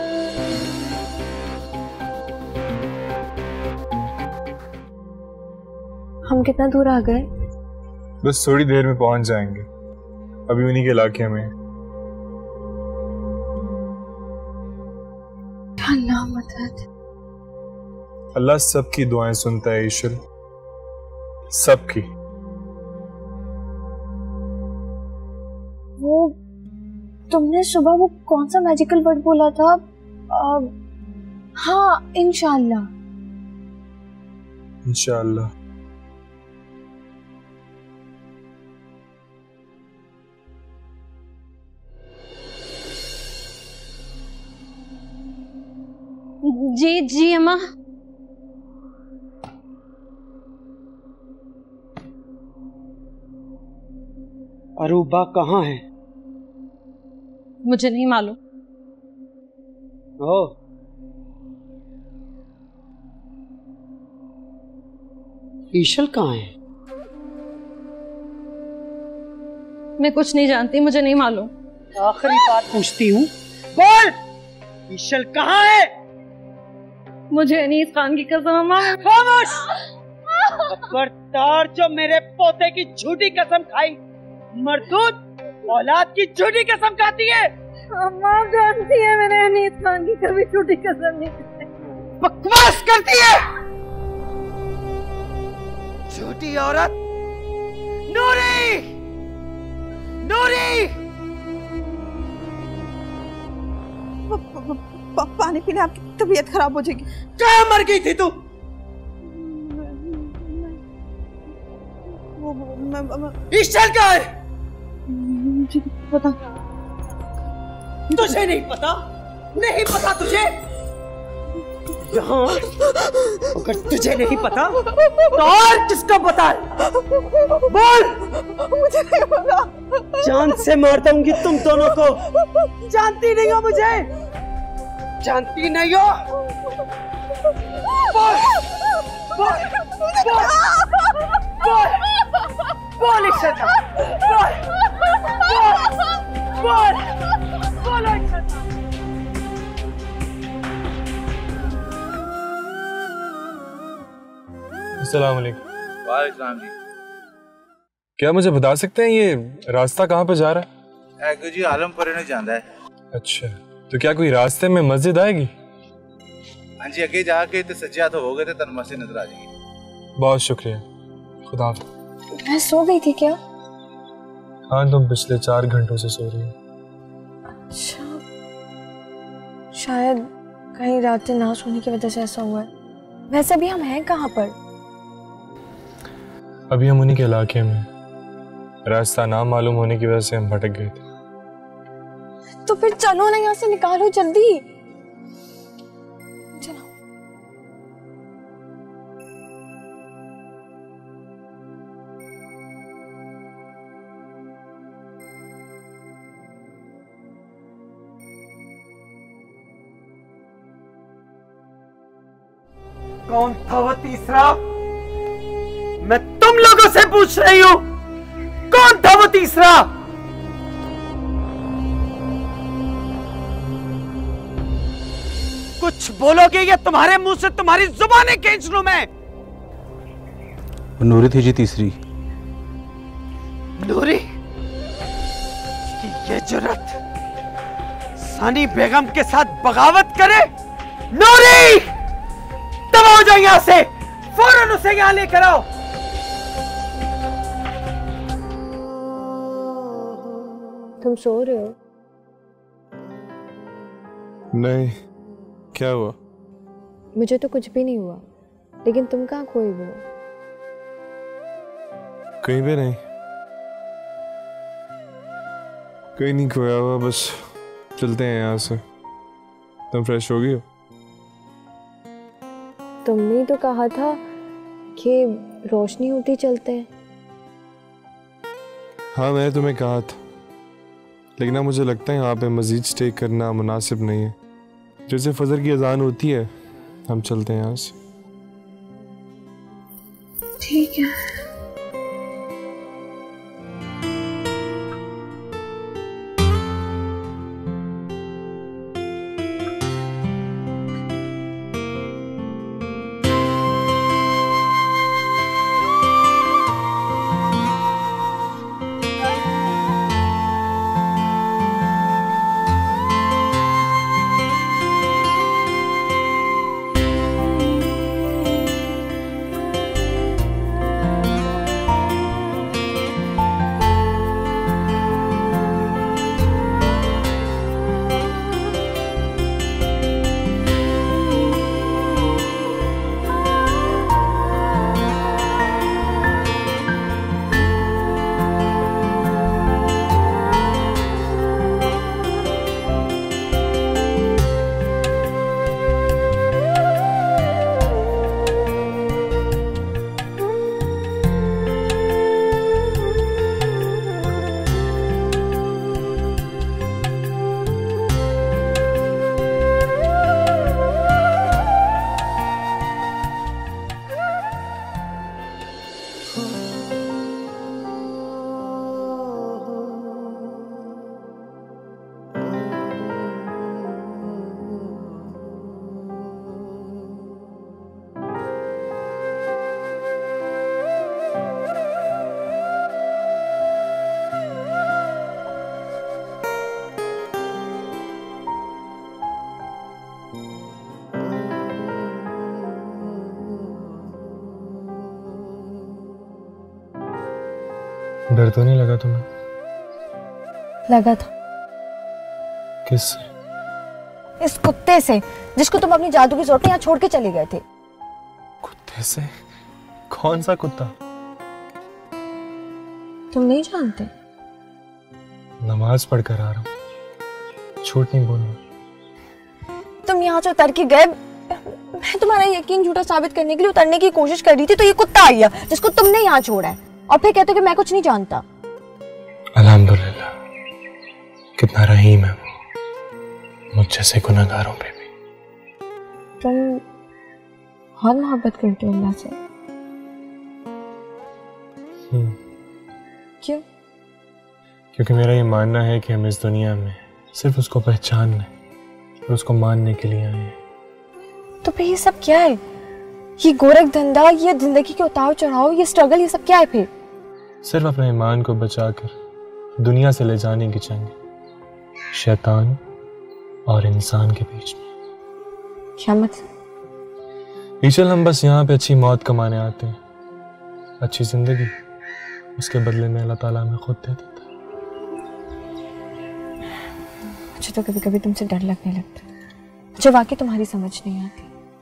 D: हम कितना दूर आ गए?
R: बस थोड़ी देर में पहुंच जाएंगे, अभी उन्हीं के इलाके में।
D: अल्लाह मदद।
R: अल्लाह सबकी दुआएं सुनता है ईशल, सबकी।
D: वो तुमने सुबह वो कौन सा मैजिकल वर्ड बोला था? हाँ, इंशाअल्लाह।
R: इंशाअल्लाह।
Q: जी जी अम्मा।
O: अरूबा कहाँ है?
Q: मुझे नहीं मालूम।
O: ओह, ईशल कहाँ है?
Q: मैं कुछ नहीं जानती, मुझे नहीं मालूम।
O: आखिरी बार पूछती हूँ,
B: बोल, ईशल कहाँ है?
Q: मुझे अनीस खान की कसम अम्मा।
B: खामोश! खबरदार जो मेरे पोते की झूठी कसम खाई, मरदूद औलाद की झूठी कसम खाती है।
Q: अम्मा जानती है मैंने अनीस खान की कभी झूठी कसम नहीं खाई।
B: बकवास करती है झूठी औरत। नूरी, नूरी,
K: पानी पीने आपकी तबीयत खराब हो जाएगी।
B: कहाँ मर गई थी तू? ईशल कहाँ है?
K: मुझे पता।
B: तुझे नहीं पता? नहीं पता तुझे? यहाँ अगर तुझे नहीं पता तो और किसको पता है? बोल।
K: मुझे नहीं पता।
B: जान से मार दूंगी तुम दोनों को। जानती नहीं हो मुझे? जानती नहीं हो? बोल, बोल, बोल, बोल, बोल इश्शा, बोल, बोल, बोल, बोलो इश्शा।
E: अस्सलाम वालेकुम।
J: वालेकुम जी।
E: क्या मुझे बता सकते हैं ये रास्ता कहाँ पे जा रहा है?
J: जी आलमपुर ने जाना है।
E: अच्छा, तो क्या कोई रास्ते में मस्जिद आएगी?
J: हाँ जी, अगे जाके तो सज्जे हाथ हो गए थे तन मस्जिद नजर आ जाएगी।
E: बहुत शुक्रिया, खुदा हाफ़िज़।
D: मैं सो गई थी क्या?
E: हाँ, तुम पिछले 4 घंटों से सो रही हो।
D: अच्छा, शायद कहीं रात ना सोने की वजह से ऐसा हुआ है। वैसे भी हम हैं कहाँ पर?
E: अभी हम उन्हीं के इलाके में, रास्ता ना मालूम होने की वजह से हम भटक गए थे।
D: तो फिर चलो ना, यहाँ से निकालो जल्दी। चलो।
B: कौन था वो तीसरा? मैं तुम लोगों से पूछ रही हूं, कौन था वो तीसरा? कुछ बोलोगे या तुम्हारे मुंह से तुम्हारी जुबानें खींच लूं मैं?
J: नूरी थी जी तीसरी।
B: नूरी? कि ये जुर्रत सानी बेगम के साथ बगावत करे? नूरी! तब हो जाओ यहां से, फौरन उसे यहां लेकर आओ।
D: तुम सो रहे हो?
E: नहीं, क्या हुआ?
D: मुझे तो कुछ भी नहीं हुआ, लेकिन तुम कहाँ खोए हुए हो?
E: कहीं भी नहीं, कहीं नहीं खोया हुआ, बस चलते हैं यहाँ से। तुम फ्रेश हो गई हो?
D: तुमने तो कहा था कि रोशनी होती चलते हैं।
E: हाँ, मैंने तुम्हें कहा था, लेकिन ना मुझे लगता है यहाँ पे मजीद स्टे करना मुनासिब नहीं है। जैसे फजर की अजान होती है, हम चलते हैं यहाँ से।
D: ठीक है।
E: डर तो नहीं लगा तुम्हें?
D: लगा था।
E: किससे?
D: इस कुत्ते से, जिसको तुम अपनी जादू की जोर पे यहाँ छोड़ के चले गए थे।
E: कुत्ते से? कौन सा कुत्ता?
D: तुम नहीं जानते?
E: नमाज पढ़कर आ रहा हूँ, झूठ नहीं बोलूंगा।
D: तुम यहाँ से उतर के गए, मैं तुम्हारा यकीन झूठा साबित करने के लिए उतरने की कोशिश कर रही थी, तो ये कुत्ता आया जिसको तुमने यहाँ छोड़ा है, और फिर कहते हो कि मैं कुछ नहीं जानता।
E: अल्हम्दुलिल्लाह, कितना रहीम है वो मुझ जैसे गुनहगारों पे भी।
D: तुम बहुत मोहब्बत करते हो अल्लाह से। क्यों?
E: क्योंकि मेरा ये मानना है कि हम इस दुनिया में सिर्फ उसको पहचानने और उसको मानने के लिए आए हैं।
D: तो फिर ये सब क्या है?
U: ये गोरख धंधा, ये जिंदगी के उतार चढ़ाव, ये स्ट्रगल, ये सब क्या है फिर?
E: सिर्फ अपने ईमान को बचाकर दुनिया से ले जाने की जंग, शैतान और इंसान के बीच में।
U: क्या मतलब?
E: ईशल, हम बस यहाँ पे अच्छी मौत कमाने आते हैं, अच्छी जिंदगी उसके बदले में अल्लाह ताला हमें खुद दे देता है।
U: मुझे तो कभी कभी तुमसे डर लगने लगता है, मुझे वाकई तुम्हारी समझ नहीं आती।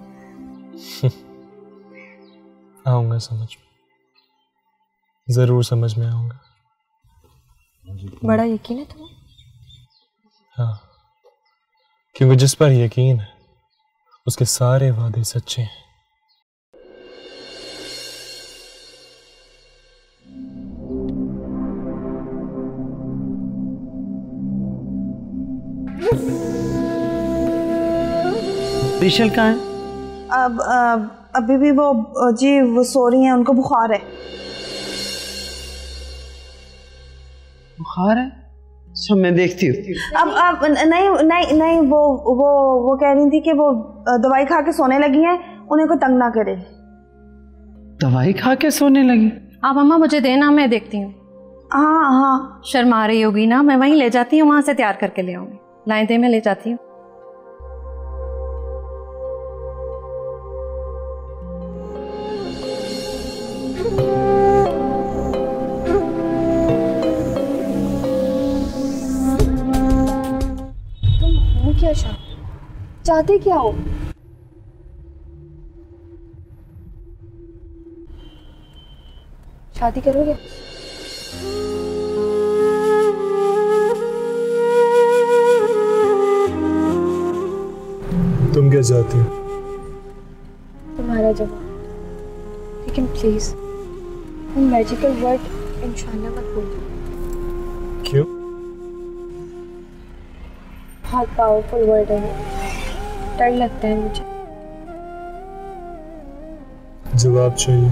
E: आऊंगा समझ में, जरूर समझ में आऊंगा।
U: बड़ा यकीन है तुम्हें?
E: हाँ, क्योंकि जिस पर यकीन है उसके सारे वादे सच्चे हैं।
B: ईशल कहाँ है?
K: अब अभी भी वो जी वो सो रही हैं, उनको बुखार है।
B: बुखार है? अच्छा मैं देखती हूँ।
K: अब नहीं वो कह रही थी कि वो दवाई खा के सोने लगी हैं, उन्हें कोई तंग ना करे।
B: दवाई खा के सोने लगी?
Q: आप अम्मा मुझे देना, मैं देखती हूँ।
K: हाँ
Q: शर्मा रही होगी ना, मैं वहीं ले जाती हूँ, वहां से तैयार करके ले आऊंगी। लाइन दे, मैं ले जाती हूँ।
U: क्या चाहते क्या हो? शादी करोगे?
E: तुम क्या चाहती हो?
U: तुम्हारा जवाब। लेकिन प्लीज वो मैजिकल वर्ड इंशाल्लाह मत बोलो।
E: क्यों?
U: बहुत पावरफुल वर्ड है, डर लगता है मुझे।
E: जवाब चाहिए?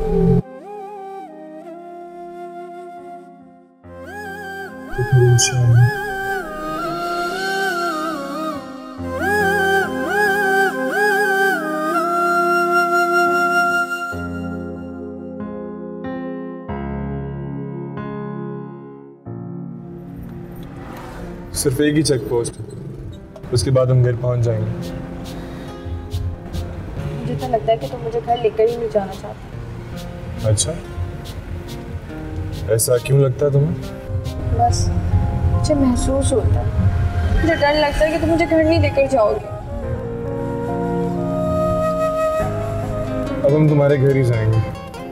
E: तो फिर इंशाल्लाह। सिर्फ एक ही चेक पोस्ट, उसके बाद हम घर पहुंच जाएंगे।
U: मुझे तो लगता है कि तुम मुझे घर लेकर ही नहीं जाना चाहते।
E: अच्छा, ऐसा क्यों लगता है तुम्हें?
U: बस मुझे महसूस होता है, मुझे डर लगता है कि तुम मुझे घर नहीं लेकर जाओगे।
E: अब हम तुम्हारे घर ही जाएंगे।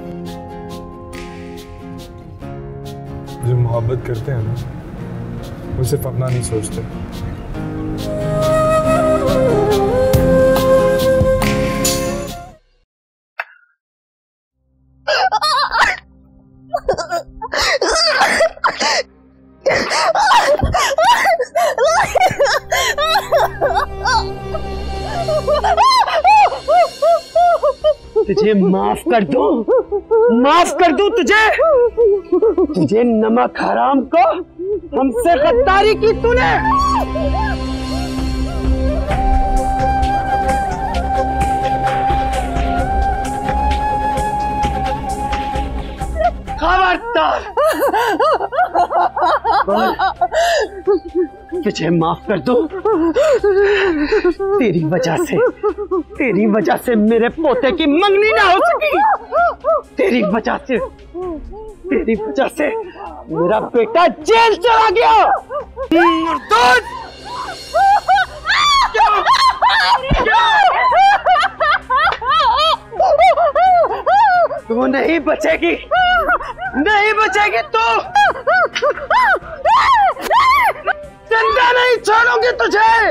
E: जो मोहब्बत करते हैं ना, वो सिर्फ अपना नहीं सोचते।
B: तुझे माफ कर दूं तुझे नमक हराम को हमसे गद्दारी की तूने। खबरदार, तुझे माफ कर दूं? तेरी वजह से मेरे पोते की मंगनी ना हो सकी। तेरी वजह से मेरा बेटा जेल चला गया। मुर्दाद! तू नहीं बचेगी तू। जिंदा नहीं छोड़ूंगी तुझे।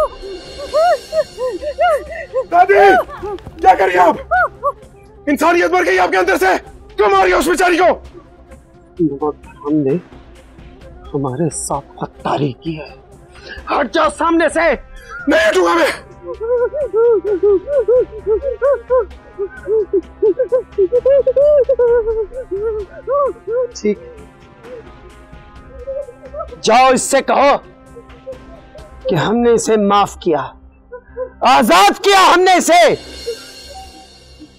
R: दादी, क्या करिए आप? इंसानियत मर गई आपके अंदर से। क्यों मारिए उस बेचारी को?
B: हमने हमारे साथ गद्दारी की है। हट जाओ सामने से।
R: नहीं हटूंगा मैं।
B: ठीक, जाओ इससे कहो कि हमने इसे माफ किया, आजाद किया हमने इसे।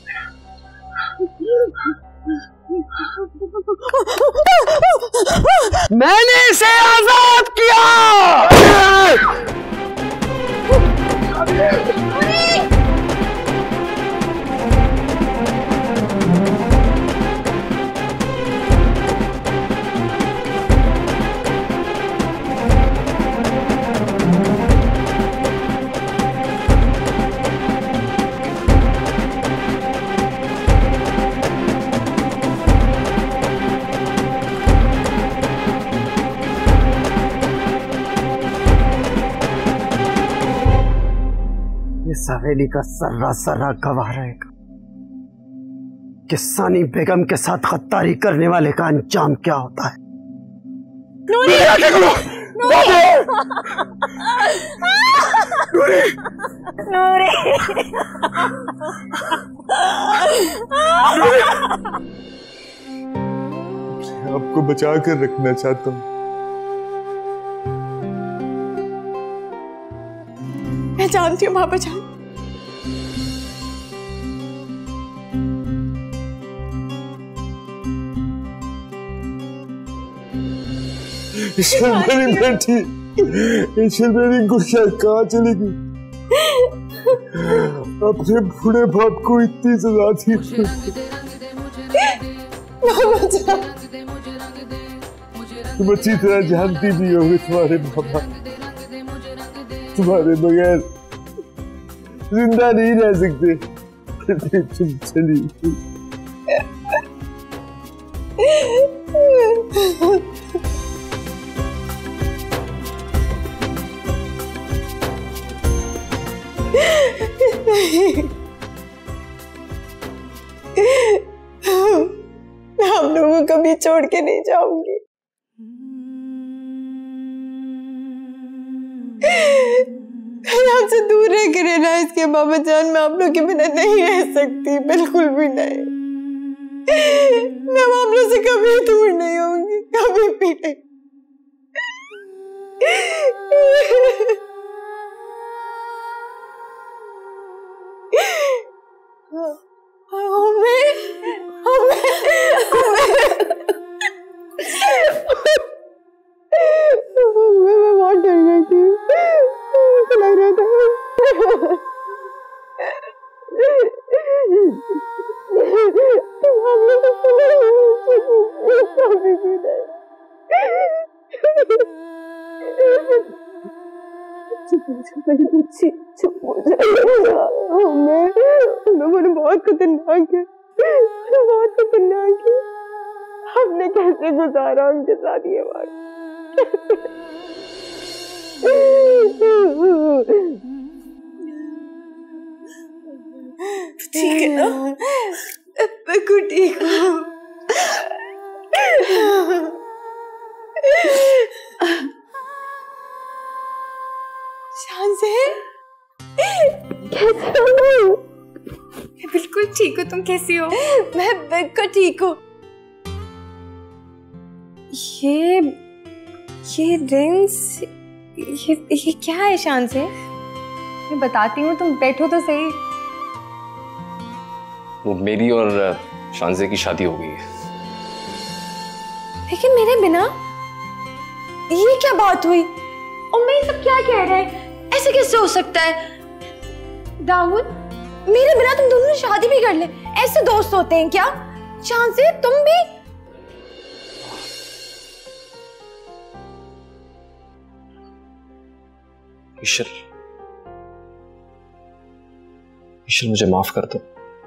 B: मैंने इसे आजाद किया।
O: इस हवेली का सर्रा सर्रा गवाह रहेगा कि सानी बेगम के साथ गद्दारी करने वाले का अंजाम क्या होता है।
U: नूरी! नूरी!
E: आपको बचा कर रखना चाहता हूँ।
U: मैं जानती हूँ पापा जान।
E: ईश्वर मेरी बेटी, ईश्वर मेरी गुड़िया कहाँ चली गई? अपने बूढ़े बाप को इतनी सजा दी। तुम अच्छी तरह जानती भी होगी तुम्हारे बाबा तुम्हारे बगैर जिंदा नहीं रह सकते। तुम चली
U: मैं हम लोगों को कभी छोड़ के नहीं जाऊंगी। आपसे दूर रह कर रहना इसके बाबा जान। मैं आप लोग के बिना नहीं रह सकती, बिल्कुल भी नहीं। मैं आप लोग से कभी दूर नहीं होंगी, कभी भी नहीं। मैं बहुत डर गई थी, लग रहा था चुप हो जाओ। मैंने बहुत खतरनाक है, बहुत खतरनाक है। हमने कैसे गुजारा उनके साथ ये बात। ठीक है ना? बिल्कुल ठीक हूँ। शान से कैसे हो? मैं बिल्कुल ठीक हूँ, तुम कैसी हो? मैं बिल्कुल ठीक हूँ। ये रिंग्स, ये क्या है शान से? मैं बताती हूँ, तुम बैठो तो सही।
I: वो मेरी और शानजे की शादी हो गई है।
U: लेकिन मेरे बिना? ये क्या बात हुई? और मैं सब क्या कह रहे हैं? ऐसे कैसे हो सकता है? दाऊद, मेरे बिना तुम दोनों ने शादी भी कर ले, ऐसे दोस्त होते हैं क्या? शान से तुम भी?
I: ईश्वर, मुझे माफ कर दो।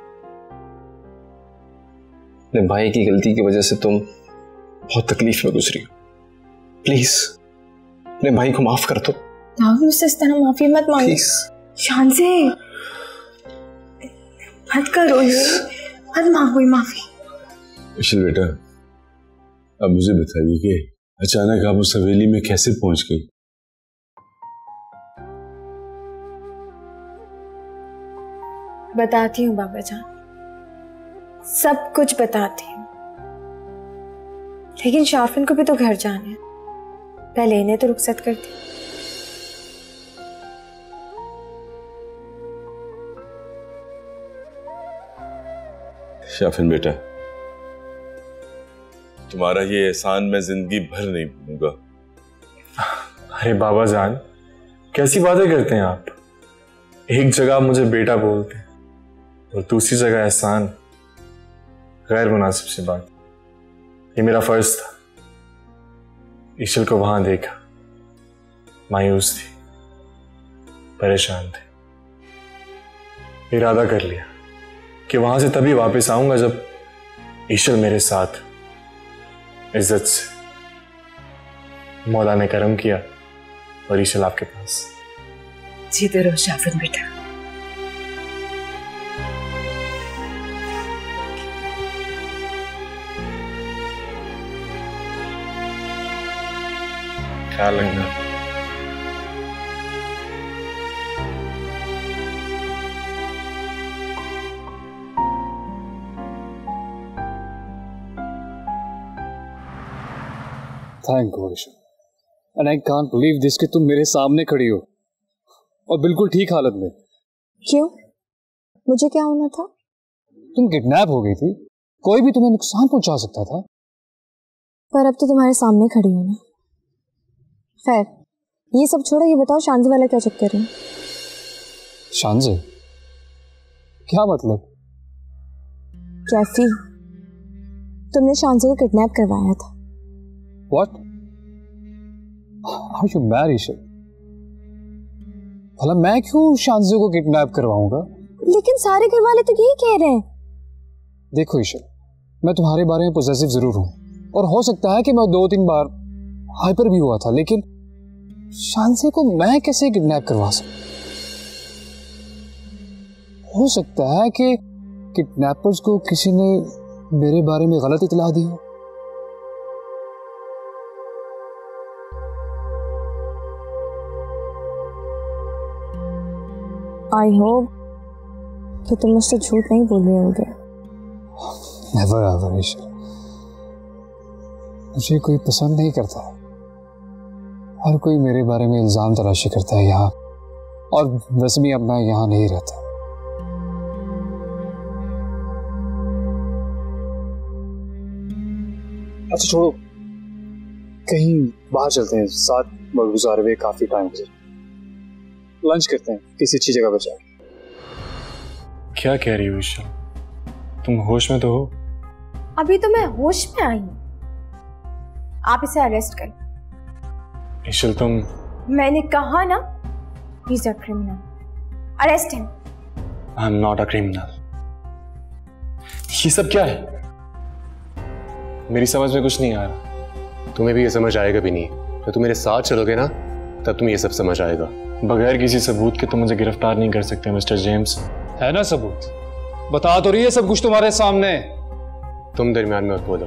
I: अपने भाई की गलती की वजह से तुम बहुत तकलीफ में गुजरी हो। प्लीज अपने भाई को माफ कर दो।
U: मुझसे इस तरह माफी मत मांगो। शान से मत करो ये, मत मांगो माफी।
G: ईश्वर बेटा, अब मुझे बताइए कि अचानक आप उस हवेली में कैसे पहुंच गई?
U: बताती हूँ बाबा जान, सब कुछ बताती हूँ। लेकिन शाफिन को भी तो घर जाना है, पहले इन्हें तो रुखसत कर दी।
G: शाफिन बेटा, तुम्हारा ये एहसान मैं जिंदगी भर नहीं भूलूंगा।
E: अरे बाबा जान, कैसी बातें करते हैं आप? एक जगह मुझे बेटा बोलते हैं और दूसरी जगह एहसान। गैर मुनासिब सी बात। ये मेरा फर्ज था। ईशल को वहां देखा, मायूस थी, परेशान थे। इरादा कर लिया कि वहां से तभी वापस आऊंगा जब ईशल मेरे साथ इज्जत से। मौला ने करम किया और ईशल आपके पास।
D: जीते रहो शाफिन बेटा।
E: ख्याल रखना।
I: Thank God Eshal, and I can't believe this कि तुम मेरे सामने खड़ी हो और बिल्कुल ठीक हालत में।
U: क्यों? मुझे क्या होना था?
I: तुम किडनैप हो गई थी, कोई भी तुम्हें नुकसान पहुंचा सकता था।
U: पर अब तो तुम्हारे सामने खड़ी हो ना। खैर, ये सब छोड़ो, ये बताओ शांति वाला क्या चक्कर है?
I: शांति? क्या मतलब?
U: कैफी, तुमने शांति को किडनैप करवाया था।
I: What? Are you mad, ईशल? भला मैं क्यों शांति को किडनैप करवाऊंगा?
U: लेकिन सारे घर वाले तो यही कह रहे हैं।
I: देखो ईशल, मैं तुम्हारे बारे में पॉजिटिव जरूर हूं और हो सकता है कि मैं 2-3 बार हाइपर भी हुआ था, लेकिन शांति को मैं कैसे किडनैप करवा सकता? हो सकता है कि किडनैपर्स को किसी ने मेरे बारे में गलत इतला दी हो।
U: आई होप कि तुम मुझसे झूठ नहीं बोल रहे होगे।
I: Never ever, ईशल। मुझे कोई पसंद नहीं करता। हर कोई मेरे बारे में इल्जाम तराशी करता है यहाँ, और वैसे भी अब मैं यहाँ नहीं रहता। अच्छा छोड़ो, कहीं बाहर चलते हैं, साथ वक्त गुजारे हुए काफी टाइम से। लंच करते हैं किसी अच्छी जगह पर जाके।
E: क्या कह रही हो ईशल? तुम होश में तो हो?
U: अभी तो मैं होश में आई हूँ। आप इसे अरेस्ट करें।
E: ईशल तुम...
U: मैंने कहा ना, he is a criminal. Arrest him.
E: I am not a criminal. ये सब क्या है? मेरी समझ में कुछ नहीं आ रहा।
J: तुम्हें भी ये समझ आएगा भी नहीं। तो तुम मेरे साथ चलोगे ना, तब तुम्हें ये सब समझ आएगा।
E: बगैर किसी सबूत के तुम मुझे गिरफ्तार नहीं कर सकते मिस्टर जेम्स।
I: है ना सबूत? बता तो रही है सब कुछ तुम्हारे सामने।
J: तुम दरमियान में मत बोलो।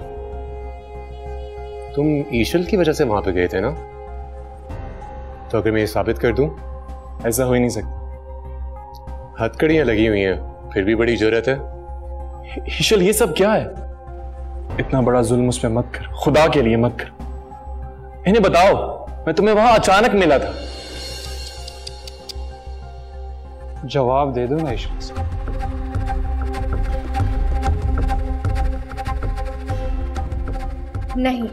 J: तुम ईशल की वजह से वहां पे गए थे ना? तो अगर मैं ये साबित कर दूं?
E: ऐसा हो ही नहीं सकता।
J: हथकड़ियां लगी हुई हैं, फिर भी बड़ी जरूरत है।
E: ईशल ये सब क्या है? इतना बड़ा जुल्म उस पे मत कर, खुदा के लिए मत कर। इन्हें बताओ, मैं तुम्हें वहां अचानक मिला था।
I: जवाब दे दो ना ईशल।
U: नहीं,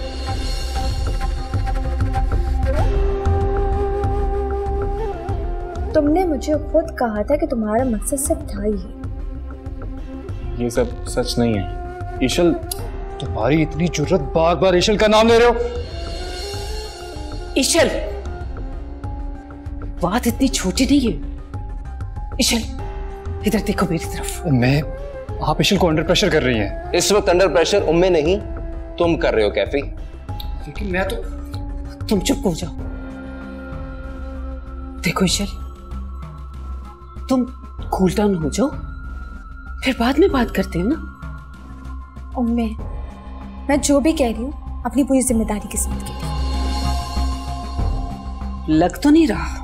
U: तुमने मुझे खुद कहा था कि तुम्हारा मकसद सिर्फ था ही।
E: ये सब सच नहीं है ईशल।
I: तुम्हारी इतनी जुर्रत, बार बार ईशल का नाम ले रहे हो।
D: ईशल, बात इतनी छोटी नहीं है। ईशल, इधर देखो मेरी तरफ।
I: उम्मे, आप ईशल को अंडर प्रेशर कर रही हैं।
L: इस वक्त अंडर प्रेशर उम्मे नहीं, तुम कर रहे हो कैफी।
D: लेकिन मैं तो... तुम चुप हो जाओ। देखो ईशल, तुम कूल डाउन हो जाओ, फिर बाद में बात करते हैं ना।
U: उम्मे, मैं जो भी कह रही हूँ अपनी पूरी जिम्मेदारी के साथ कह रही हूँ।
D: लग तो नहीं रहा।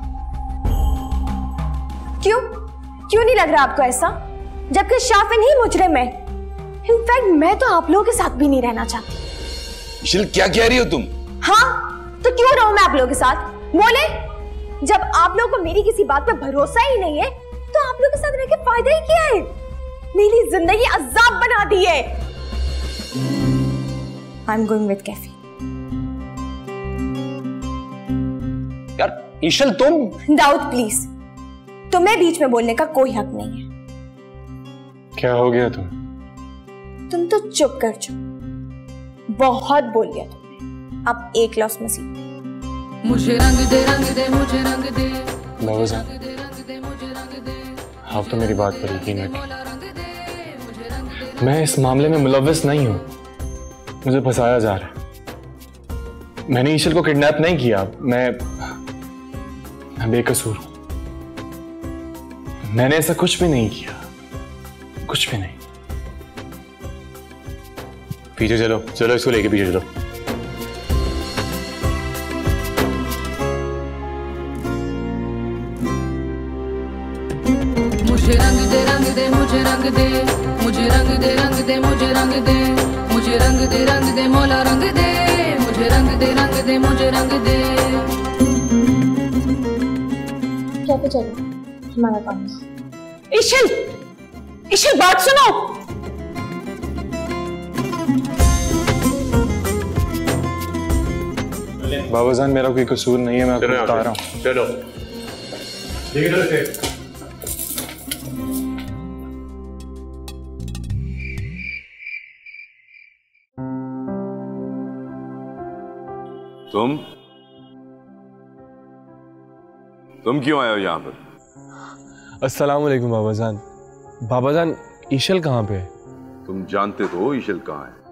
U: क्यों? क्यों नहीं लग रहा आपको ऐसा? जबकि शाफिन ही मुजरिम है। इनफैक्ट मैं तो आप लोगों के साथ भी नहीं रहना चाहती।
L: ईशल क्या कह रही हो तुम?
U: हाँ, तो क्यों रहूं मैं आप लोगों के साथ? बोले, जब आप लोगों को मेरी किसी बात पे भरोसा ही नहीं है, तो आप लोगों के साथ रह के फायदा ही क्या है? मेरी जिंदगी अजाब बना दी है। I am going with Kaifi.
L: यार ईशल तुम।
U: दाऊद प्लीज, तुम्हें बीच में बोलने का कोई हक नहीं है।
E: क्या हो गया
U: तुम तो चुप कर जाओ, बहुत बोल लिया तुमने, अब एक लॉस मसीह।
M: मुझे रंग दे मुझे रंग दे।
E: बाबूजान, आप तो मेरी बात पर यकीन रखें, मैं इस मामले में मुलव्वस नहीं हूं। मुझे फंसाया जा रहा है। मैंने ईशल को किडनैप नहीं किया, मैं बेकसूर हूं। मैंने ऐसा कुछ भी नहीं किया, कुछ भी नहीं। पीछे चलो, चलो इसको लेके पीछे चलो।
M: मुझे रंग दे मुझे रंग दे, मुझे रंग दे मुझे रंग दे, मुझे रंग दे मौला रंग दे, मुझे रंग दे मुझे रंग दे।
U: कैफे चलो, हमारा काम है। ईशल, ईशल बात सुनो।
E: बाबाजान, मेरा कोई कसूर नहीं है, मैं आपको बता रहा हूँ।
L: चलो तुम क्यों आए हो यहाँ पर?
E: अस्सलाम वालेकुम बाबाजान। बाबाजान, ईशल कहाँ पे है?
F: तुम जानते तो हो ईशल कहाँ है।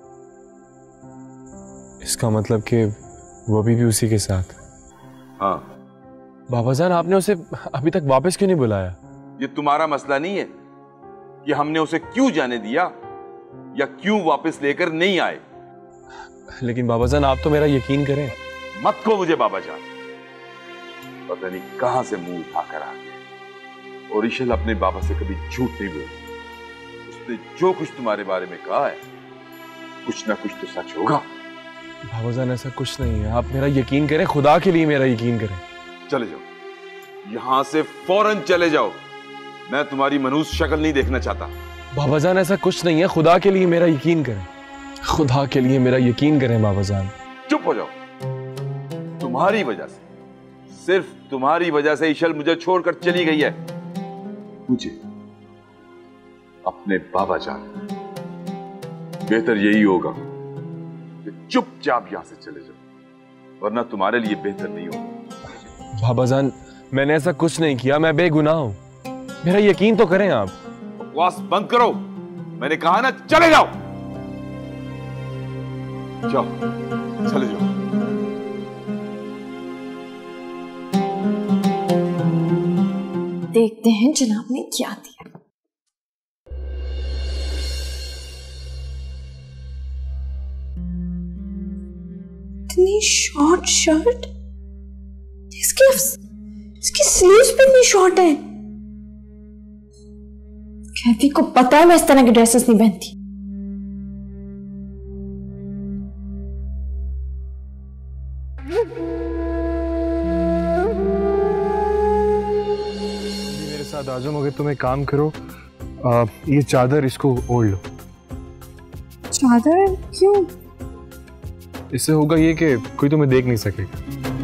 E: इसका मतलब कि वो अभी भी उसी के साथ?
F: हाँ।
E: बाबाजान, आपने उसे अभी तक वापस क्यों नहीं बुलाया?
F: ये तुम्हारा मसला नहीं है कि हमने उसे क्यों जाने दिया या क्यों वापस लेकर नहीं आए।
E: लेकिन बाबाजान, आप तो मेरा यकीन करें।
F: मत को मुझे बाबाजान, पता नहीं कहां से मुंह उठाकर आ गए। और ईशल अपने बाबा से कभी झूठ नहीं बोलती। उसने जो कुछ तुम्हारे बारे में कहा है, कुछ ना कुछ तो सच होगा।
E: बाबाजान, ऐसा कुछ नहीं है, आप मेरा यकीन करें, खुदा के लिए मेरा यकीन करें।
F: चले जाओ, यहां से फौरन चले जाओ। मैं तुम्हारी मनहूस शक्ल नहीं देखना चाहता।
E: बाबाजान, ऐसा कुछ नहीं है, खुदा के लिए मेरा यकीन करें, खुदा के लिए मेरा यकीन करें बाबाजान।
F: चुप हो जाओ। तुम्हारी वजह से, सिर्फ तुम्हारी वजह से ईशल मुझे छोड़कर चली गई है। मुझे अपने बाबा जान, बेहतर यही होगा कि चुपचाप यहां से चले जाओ, वरना तुम्हारे लिए बेहतर नहीं होगा।
E: बाबाजान, मैंने ऐसा कुछ नहीं किया, मैं बेगुनाह हूं, मेरा यकीन तो करें आप।
F: बकवास बंद करो, मैंने कहा ना चले जाओ। जाओ, चले जाओ।
U: देखते हैं जनाब ने क्या दिया। इतनी शॉर्ट शर्ट, इसकी स्लीव्स भी इतनी शॉर्ट है। कैफी को पता है मैं इस तरह की ड्रेसेस नहीं पहनती।
E: मेरे साथ आ जाओ, मगर तुम एक काम करो, ये चादर इसको ओढ़ लो।
U: चादर क्यों?
E: इससे होगा ये कि कोई तुम्हें देख नहीं सकेगा।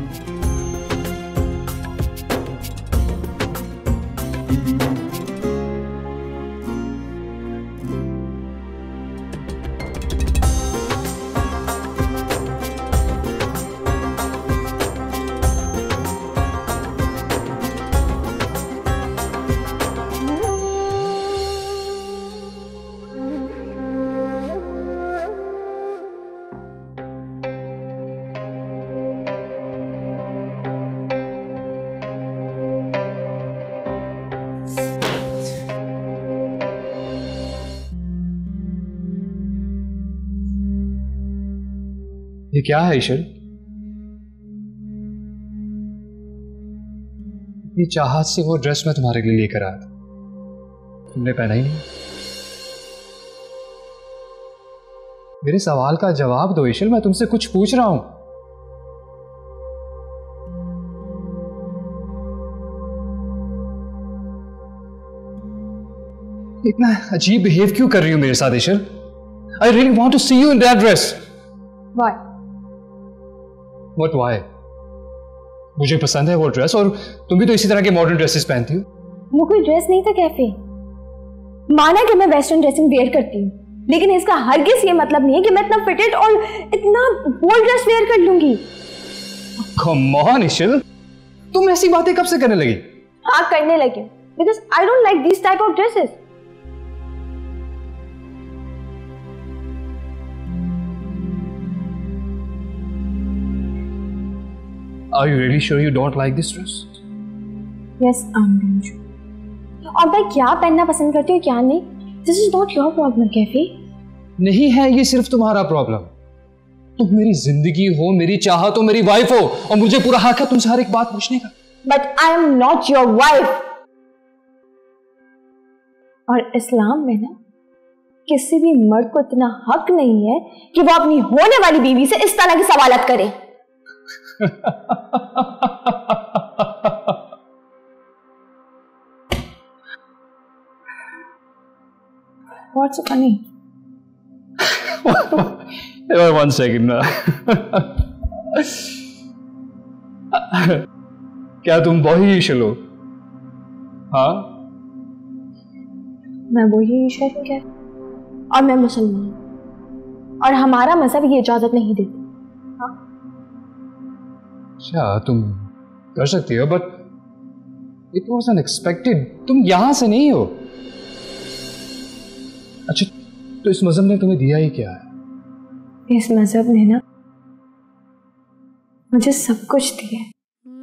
I: ये क्या है ईशल? ये चाहत से वो ड्रेस मैं तुम्हारे लिए लेकर आया था, तुमने पहना ही नहीं। मेरे सवाल का जवाब दो ईशल, मैं तुमसे कुछ पूछ रहा हूं। इतना अजीब बिहेव क्यों कर रही हो मेरे साथ Eshal? I really want to see you in that dress.
U: Why?
I: What why? मुझे पसंद है वो ड्रेस, और तुम भी तो इसी तरह के मॉडर्न ड्रेसेस पहनती हो।
U: वो कोई ड्रेस नहीं था कैफे। माना कि मैं वेस्टर्न ड्रेसिंग वेयर करती हूँ, लेकिन इसका हरगिज ये मतलब नहीं है कि मैं इतना फिटेड और इतना बोल्ड ड्रेस वेयर कर लूंगी।
I: Come on, इशिल, तुम ऐसी बातें कब से करने लगी?
U: हाँ, करने लगी, because I don't like these type of dresses.
I: Are you really sure you don't like this dress?
U: Yes, I'm really sure. और मैं क्या पहनना पसंद करती हूँ क्या नहीं, This is not your problem, Kaifi.
I: नहीं है, ये सिर्फ तुम्हारा प्रॉब्लम। तुम मेरी जिंदगी हो, मेरी चाहत हो, मेरी वाइफ हो, और मुझे पूरा हक है तुमसे हर एक बात पूछने का।
U: But I am not your wife. और इस्लाम में ना किसी भी मर्द को इतना हक नहीं है कि वो अपनी होने वाली बीवी से इस तरह की सवालत करे। What's so funny?
I: One second ना। क्या तुम वही इशिल हो? हाँ?
U: मैं वही इशिल हूँ क्या? और मैं मुसलमान हूँ, और हमारा मजहब ये इजाजत नहीं देता। हाँ?
I: अच्छा, तुम कर सकती हो, बट इट वॉज अनएक्सपेक्टेड। तुम यहां से नहीं हो। अच्छा, तो इस मजहब ने तुम्हें दिया ही क्या है?
U: इस मजहब ने ना मुझे सब कुछ दिया है।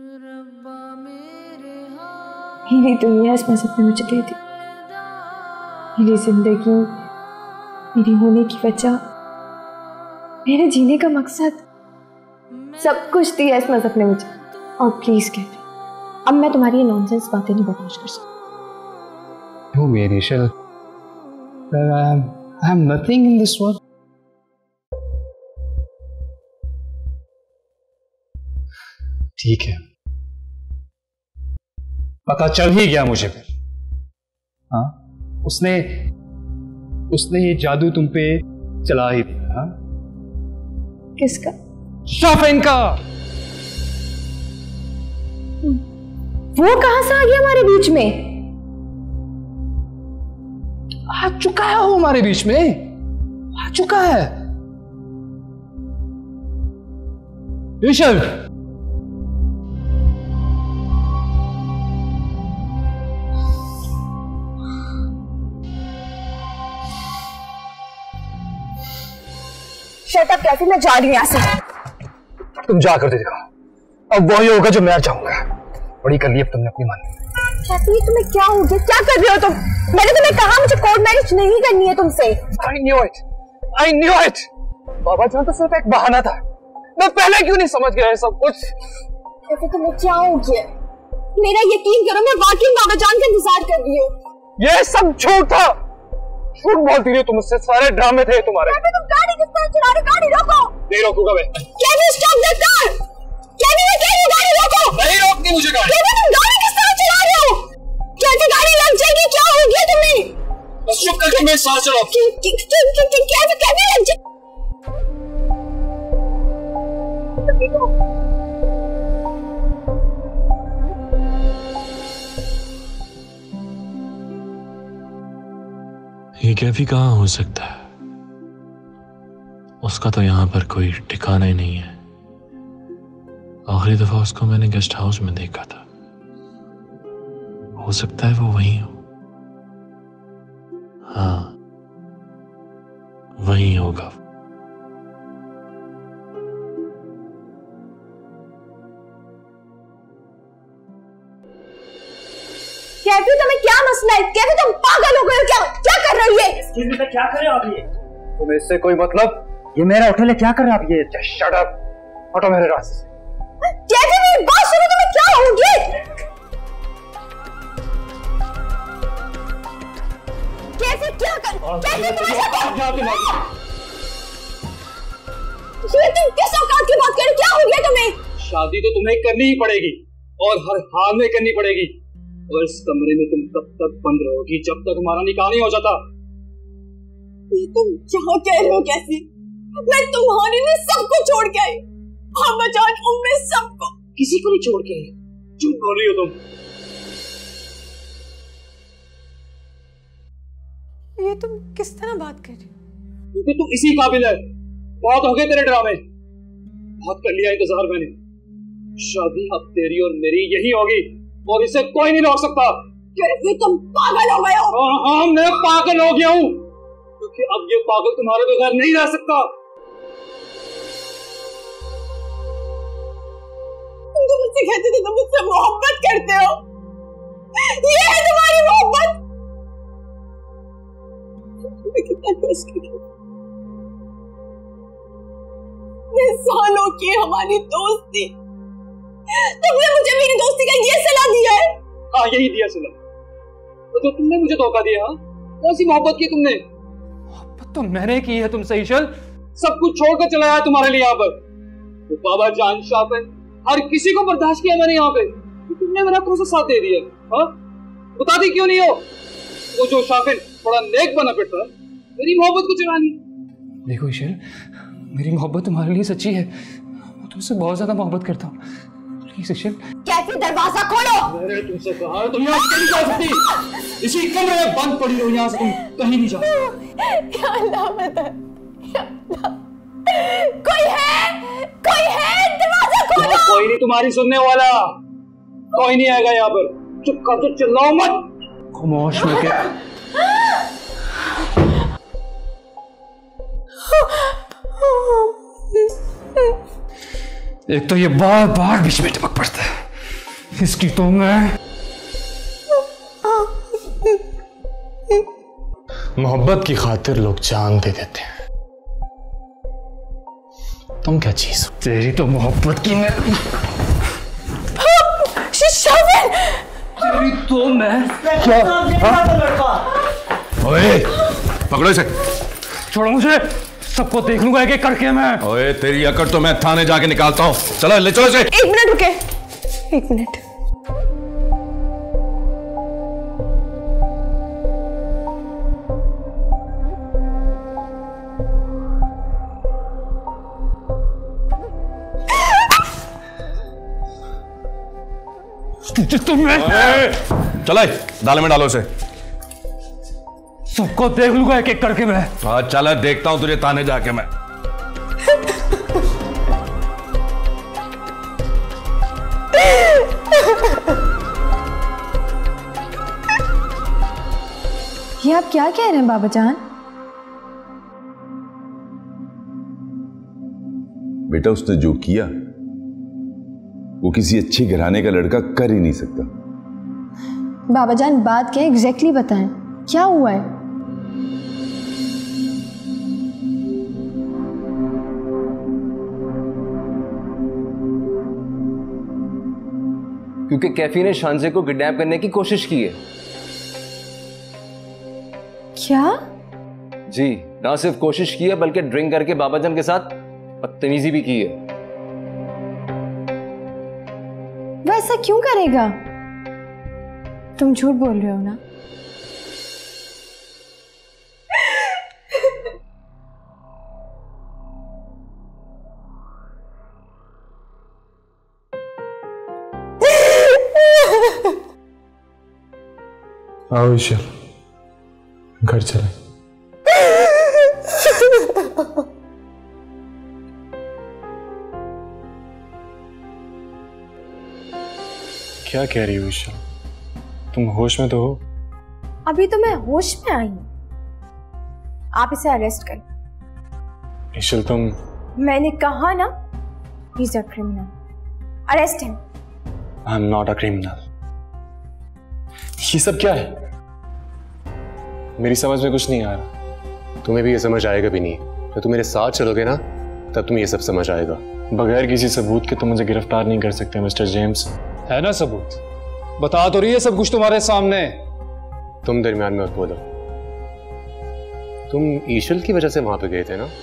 U: मेरी दुनिया इस मजहब ने मुझे दे दी। मेरी जिंदगी, मेरी होने की वजह, मेरे जीने का मकसद, सब कुछ दिया इस मजहब ने मुझे। और प्लीज कहते, अब मैं तुम्हारी ये नॉनसेंस बातें नहीं बर्दाश्त कर सकती।
I: No, मेरी इशिल, I am nothing in this world. ठीक है, पता चल ही गया मुझे फिर। हाँ, उसने ये जादू तुम पे चला ही दिया। हाँ?
U: किसका?
I: शॉफिन का।
U: वो कहां से आ गया हमारे बीच में?
I: आ चुका है वो हमारे बीच में, आ चुका है। इशिल,
U: शट अप कैफे, मैं जा रही हूं यहां से।
I: तुम जा कर दिखाओ, अब वही होगा जो मैं चाहूंगा। बड़ी कर ली अब तुमने अपनी मान।
U: कैफे, तुम्हें क्या हो गया? क्या कर रहे हो तुम? मैंने तुम्हें कहा मुझे कोर्ट मैरिज नहीं करनी है तुमसे।
I: I knew it. बाबा जान तो सिर्फ एक बहाना था। मैं पहले क्यों नहीं समझ गया है सब कुछ?
U: कैफे, तुम्हें क्या हो गया? मेरा यकीन करो, मैं वाकई बाबा जान का इंतजार कर रही हूँ।
I: ये सब झूठ था। झूठ बोलती रही तुम मुझसे, सारे ड्रामे थे तुम्हारे।
U: कैफे, तुम गाड़ी किस तरह चला रहे हो? गाड़ी रोको।
I: नहीं रोकूंगा मैं।
U: Kaifi, stop the car. Kaifi, मैं कह रही हूँ गाड़ी रोको।
I: नहीं रोकती मुझे गाड़ी।
U: कैफे, तुम गाड़ी किस तरह चला रहे हो? कैफे, गाड़ी लग जाएगी। क्या हो गया तुम्हें?
I: बस चुप करके मैं सांस चलाओ।
U: कैफे लग जाए।
E: ये कैफी कहाँ हो सकता है? उसका तो यहां पर कोई ठिकाना ही नहीं है। आखिरी दफा उसको मैंने गेस्ट हाउस में देखा था। हो सकता है वो वहीं हो। हाँ, वहीं होगा।
U: कैफे, तुम्हें क्या मसला है? कैफे, तुम पागल हो गए हो क्या? क्या कर रही है?
I: क्या कर रहे हो आप? ये तुम्हें इससे कोई मतलब? ये मेरा होटल है, क्या कर रहे हो आप? ये शट अप, हटो मेरे रास्ते से।
U: कैफे, मेरी बात सुनो, तुम्हें क्या हो गया? कैफे, क्या कर? कैफे, तुम किस औकात की बात कर रहे हो? क्या हो गया तुम्हें?
I: शादी तो तुम्हें करनी ही पड़ेगी, और हर हाल में करनी पड़ेगी। और इस कमरे में तुम तब तक बंद रहोगी जब तक हमारा निकाह नहीं हो जाता।
U: ये तुम क्या कह रहे हो? कैसे? मैं तुम्हारे लिए सबको छोड़ के आई, बाबा जान, उम्मीद, सबको।
N: किसी को नहीं छोड़ के आई। झूठ बोल रही हो तुम।
U: ये तुम किस तरह बात कर रही हो?
N: क्योंकि तुम इसी काबिल है। बहुत हो गए तेरे ड्रामे, बहुत कर लिया इंतजार मैंने। शादी अब तेरी और मेरी यही होगी और इसे कोई नहीं रोक सकता।
U: कैसे तुम पागल हो गए हो?
N: हाँ, मैं पागल हो गया हूँ, क्योंकि अब ये पागल तुम्हारे बगैर नहीं रह सकता।
U: तुम मुझसे कहते थे तुम मुझसे मोहब्बत करते हो, ये है तुम्हारी मोहब्बत। तुम्हें कितना कष्ट किया, सालों की हमारी दोस्ती, तुमने मुझे मेरी दोस्ती का ये सलाह दिया है।
N: हाँ, यही दिया सलाह। तो तुमने मुझे धोखा दिया। कौन सी मोहब्बत की तुमने?
V: मोहब्बत तो मैंने की है तुमसे ईशल।
N: सब कुछ छोड़कर चला आया तुम्हारे लिए यहाँ पर। तो बाबा जान, शाफिन, हर किसी को बर्दाश्त किया मैंने यहाँ पे। तो तुमने मेरा कौन सा साथ दे दिया? हाँ, बताती क्यों नहीं हो? वो जो शाफिन थोड़ा नेक बना फिरता है, मेरी मोहब्बत को चुरानी।
V: देखो ईशल, मेरी मोहब्बत तुम्हारे लिए सच्ची है। मैं तुमसे बहुत ज्यादा मोहब्बत करता हूँ। प्लीज ईशल।
U: कैफी, दरवाजा खोलो।
N: मैंने तुमसे कहा तुम यहाँ से नहीं जा सकती। इसी कमरे में बंद पड़ी रहो, यहाँ से तुम कहीं नहीं जा सकती।
U: या अल्लाह बता, या अल्लाह, कोई है, दरवाजा खोलो।
N: कोई नहीं तुम्हारी सुनने वाला, कोई नहीं आएगा यहाँ पर। चुप कर दो, चिल्लाओ मत।
V: खामोश में क्या? एक तो ये बार बार बीच में टपक पड़ता है, इसकी तो मैं
E: मोहब्बत की खातिर लोग जान दे देते हैं। तुम क्या चीज हो?
V: तेरी तो मोहब्बत की मैं
N: तेरी तो मैं
V: क्या?
H: ओए, पकड़ो इसे।
V: छोड़ो मुझे, सबको देख लूंगा एक-एक करके मैं।
H: ओए, तेरी अकड़ तो मैं थाने जाके निकालता हूँ। चलो, ले चलो इसे।
U: 1 मिनट रुके, 1 मिनट।
H: चलो, दाल में डालो इसे।
V: सबको देख लूंगा एक-एक करके मैं।
H: हाँ, चल देखता हूँ तुझे थाने जाके मैं।
U: ये आप क्या कह रहे हैं बाबा जान?
G: बेटा, उसने जो किया वो किसी अच्छे घराने का लड़का कर ही नहीं सकता।
U: बाबा जान, बात क्या है एग्जैक्टली बताएं, क्या हुआ है?
L: क्योंकि कैफी ने शांजे को किडनैप करने की कोशिश की है।
U: क्या?
L: जी, ना सिर्फ कोशिश की है बल्कि ड्रिंक करके बाबाजान के साथ बदतमीजी भी की है।
U: वो ऐसा क्यों करेगा? तुम झूठ बोल रहे हो ना?
E: आओ ईशल, घर चले। क्या कह रही हो ईशल? तुम होश में तो हो?
U: अभी तो मैं होश में आई हूं। आप इसे अरेस्ट करें।
E: ईशल, तुम...
U: मैंने कहा ना, he is a criminal. Arrest him.
E: I am not a criminal. ये सब क्या है? मेरी समझ में कुछ नहीं आ रहा। तुम्हें भी ये समझ आएगा भी नहीं। जब तुम मेरे साथ चलोगे ना, तब तुम्हें ये सब समझ आएगा। बगैर किसी सबूत के तुम मुझे गिरफ्तार नहीं कर सकते मिस्टर जेम्स।
I: है ना सबूत? बता तो रही है सब कुछ तुम्हारे सामने।
E: तुम दरमियान में मत बोलो। तुम ईशल की वजह से वहां पे गए थे ना?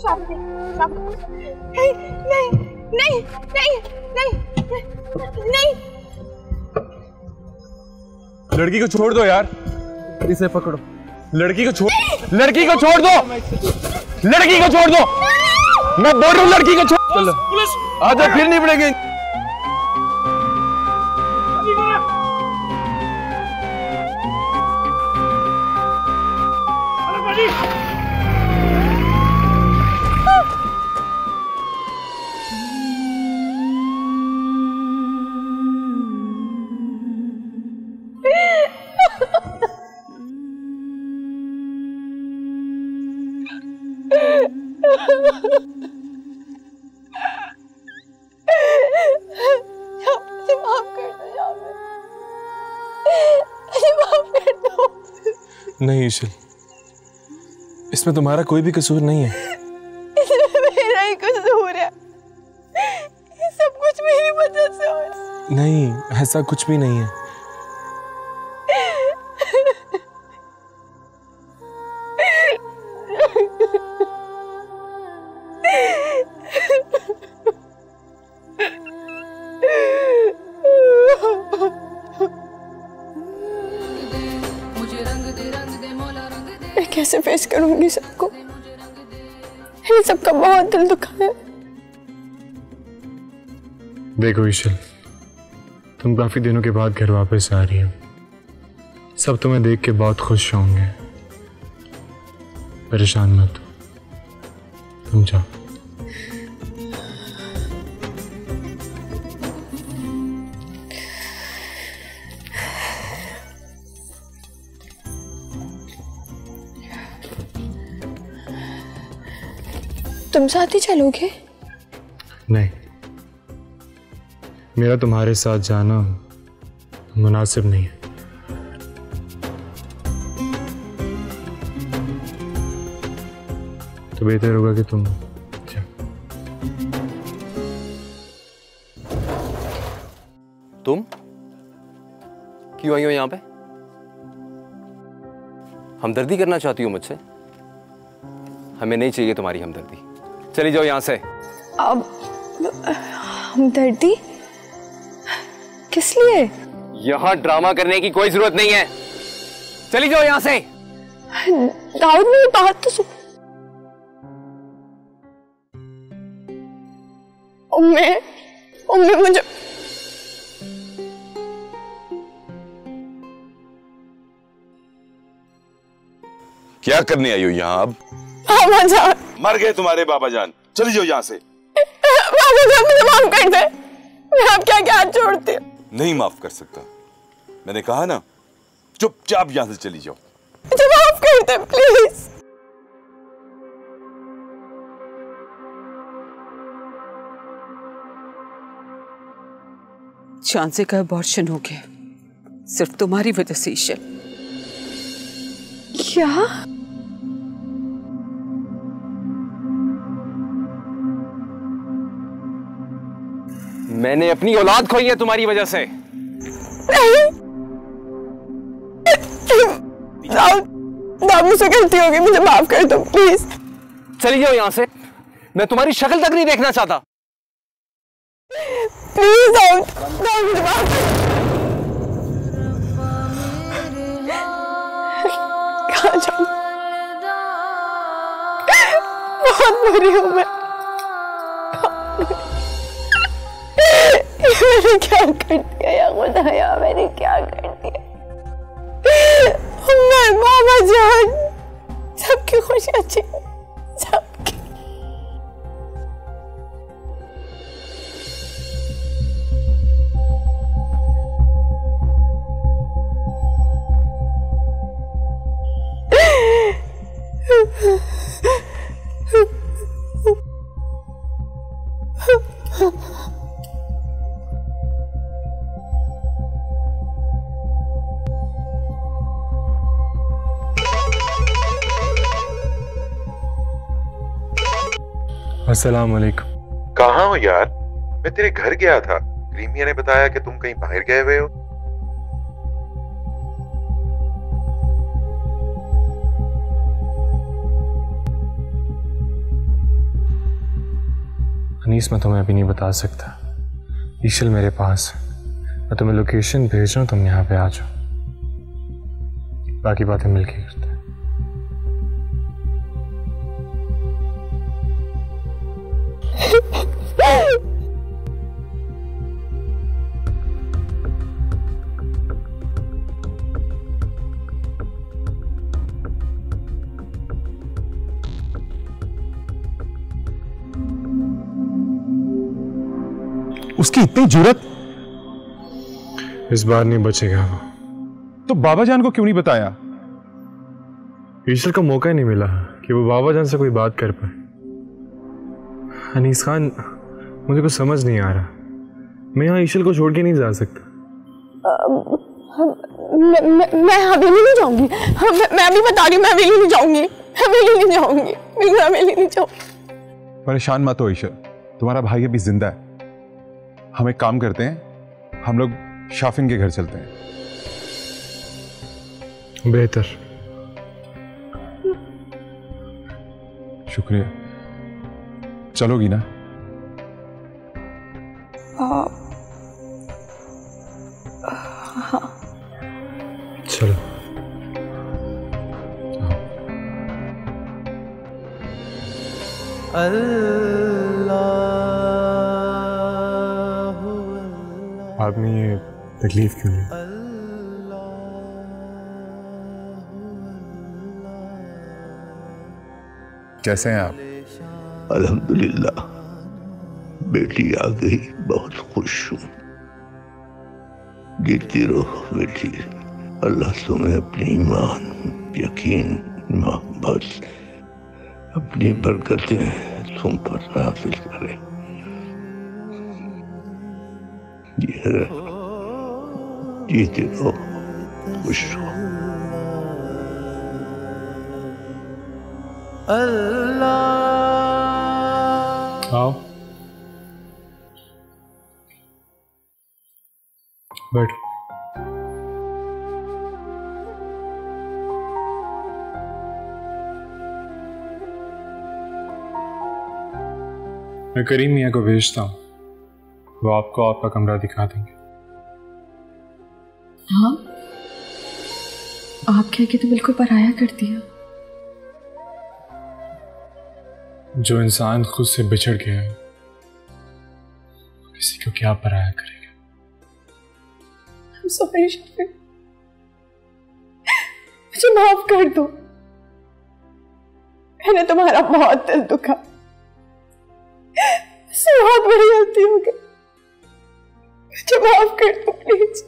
U: नहीं नहीं नहीं नहीं नहीं नहीं।
E: लड़की को छोड़ दो यार, इसे पकड़ो। लड़की को छोड़ दो, लड़की को छोड़ दो, लड़की को छोड़ दो। मैं बोल रहा हूँ लड़की को छोड़। चलो आजा, फिर नहीं पड़ेगी। नहीं ईशल, इसमें तुम्हारा कोई भी कसूर नहीं है।
U: इसमें मेरा ही कसूर है। ये सब कुछ मेरी वजह से हो रहा है।
E: नहीं, ऐसा कुछ भी नहीं है।
U: मैं कैसे फेस करूंगी सबको? मैंने सबका बहुत दिल दुखा है।
E: देखो ईशल, तुम काफी दिनों के बाद घर वापस आ रही हो। सब तुम्हें देख के बहुत खुश होंगे। परेशान मत हो, तुम जाओ।
U: तुम साथ ही चलोगे?
E: नहीं, मेरा तुम्हारे साथ जाना मुनासिब नहीं है। तो बेहतर होगा कि तुम जाओ।
L: तुम क्यों आई हो यहां पे? हमदर्दी करना चाहती हो मुझसे? हमें नहीं चाहिए तुम्हारी हमदर्दी। चली जाओ यहां से।
U: अब हमदर्दी किस लिए?
L: यहां ड्रामा करने की कोई जरूरत नहीं है। चली जाओ यहां से।
U: दाऊद, मेरी बात तो सुन। उम्मे मुझे
F: क्या करने आई हो यहाँ अब?
U: बाबा जान
F: मर गए तुम्हारे बाबा जान। चली जाओ यहाँ से।
U: बाबा जान मुझे माफ कर दे। मैं आपके आगे हाथ जोड़ती हूँ।
F: नहीं माफ कर सकता। मैंने कहा ना, चुपचाप यहाँ से चली जाओ।
U: मुझे माफ कर दे प्लीज।
D: चांसे का अबॉर्शन हो गया सिर्फ तुम्हारी वजह से ईशल।
U: क्या?
L: मैंने अपनी औलाद खोई है तुम्हारी वजह से।
U: मुझसे गलती होगी, मुझे माफ कर दो प्लीज।
L: चली जाओ यहां से। मैं तुम्हारी शक्ल तक नहीं देखना चाहता।
U: प्लीज मुझे माफ कर दो। कहाँ जाऊं? बहुत बुरी हूं मैं। मैंने क्या कर दिया या खुदाया, मैंने क्या कर दिया? मैं बाबा जान सबकी खुशियां चाहिए, सबकी।
E: अस्सलाम वालेकुम।
T: कहाँ हो यार? मैं तेरे घर गया था। क्रीमिया ने बताया कि तुम कहीं बाहर गए हुए हो।
E: अनीस, मैं तुम्हें अभी नहीं बता सकता। ईशल मेरे पास है, मैं तुम्हें लोकेशन भेज रहा हूँ, तुम यहाँ पे आ जाओ, बाकी बातें मिलके करते हैं।
R: उसकी इतनी जुर्रत,
E: इस बार नहीं बचेगा वो।
R: तो बाबा जान को क्यों नहीं बताया?
E: ईशल को मौका ही नहीं मिला कि वो बाबा जान से कोई बात कर पाए। अनीस खान, मुझे कुछ समझ नहीं आ रहा, मैं यहाँ ईशल को छोड़ के नहीं जा सकता।
U: मैं हवेली नहीं जाऊंगी। मैं अभी बता रही हूँ, मैं हवेली नहीं जाऊंगी, हवेली नहीं जाऊंगी, मैं हवेली नहीं जाऊंगी।
R: परेशान मत हो ईशल, तुम्हारा भाई अभी जिंदा है। हम एक काम करते हैं, हम लोग शाफिन के घर चलते हैं।
E: बेहतर।
R: शुक्रिया। चलोगी ना?
U: हाँ।
E: चलो। आपने ये तकलीफ क्यों ली?
R: कैसे हैं आप?
P: अल्हम्दुलिल्लाह, बेटी आ गई, बहुत खुश हूं। जीती रहो बेटी, अल्लाह तुम्हें अपनी ईमान, यकीन, मोहब्बत, अपनी बरकतें तुम पर नाज़िल करे। जीते रहो, खुश रहो।
E: आओ, बैठ। मैं करीम मियाँ को भेजता हूँ, वो आपको आपका कमरा दिखा देंगे।
U: हाँ, आप कह के तो बिल्कुल पराया कर दिया।
E: जो इंसान खुद से बिछड़ गया है, किसी को क्या पराया करेगा?
U: I'm sorry, शाफिन, मुझे माफ कर दो। मैंने तुम्हारा बहुत दिल दुखा, मुझसे बहुत बड़ी गलती हो गई, मुझे माफ कर दो प्लीज,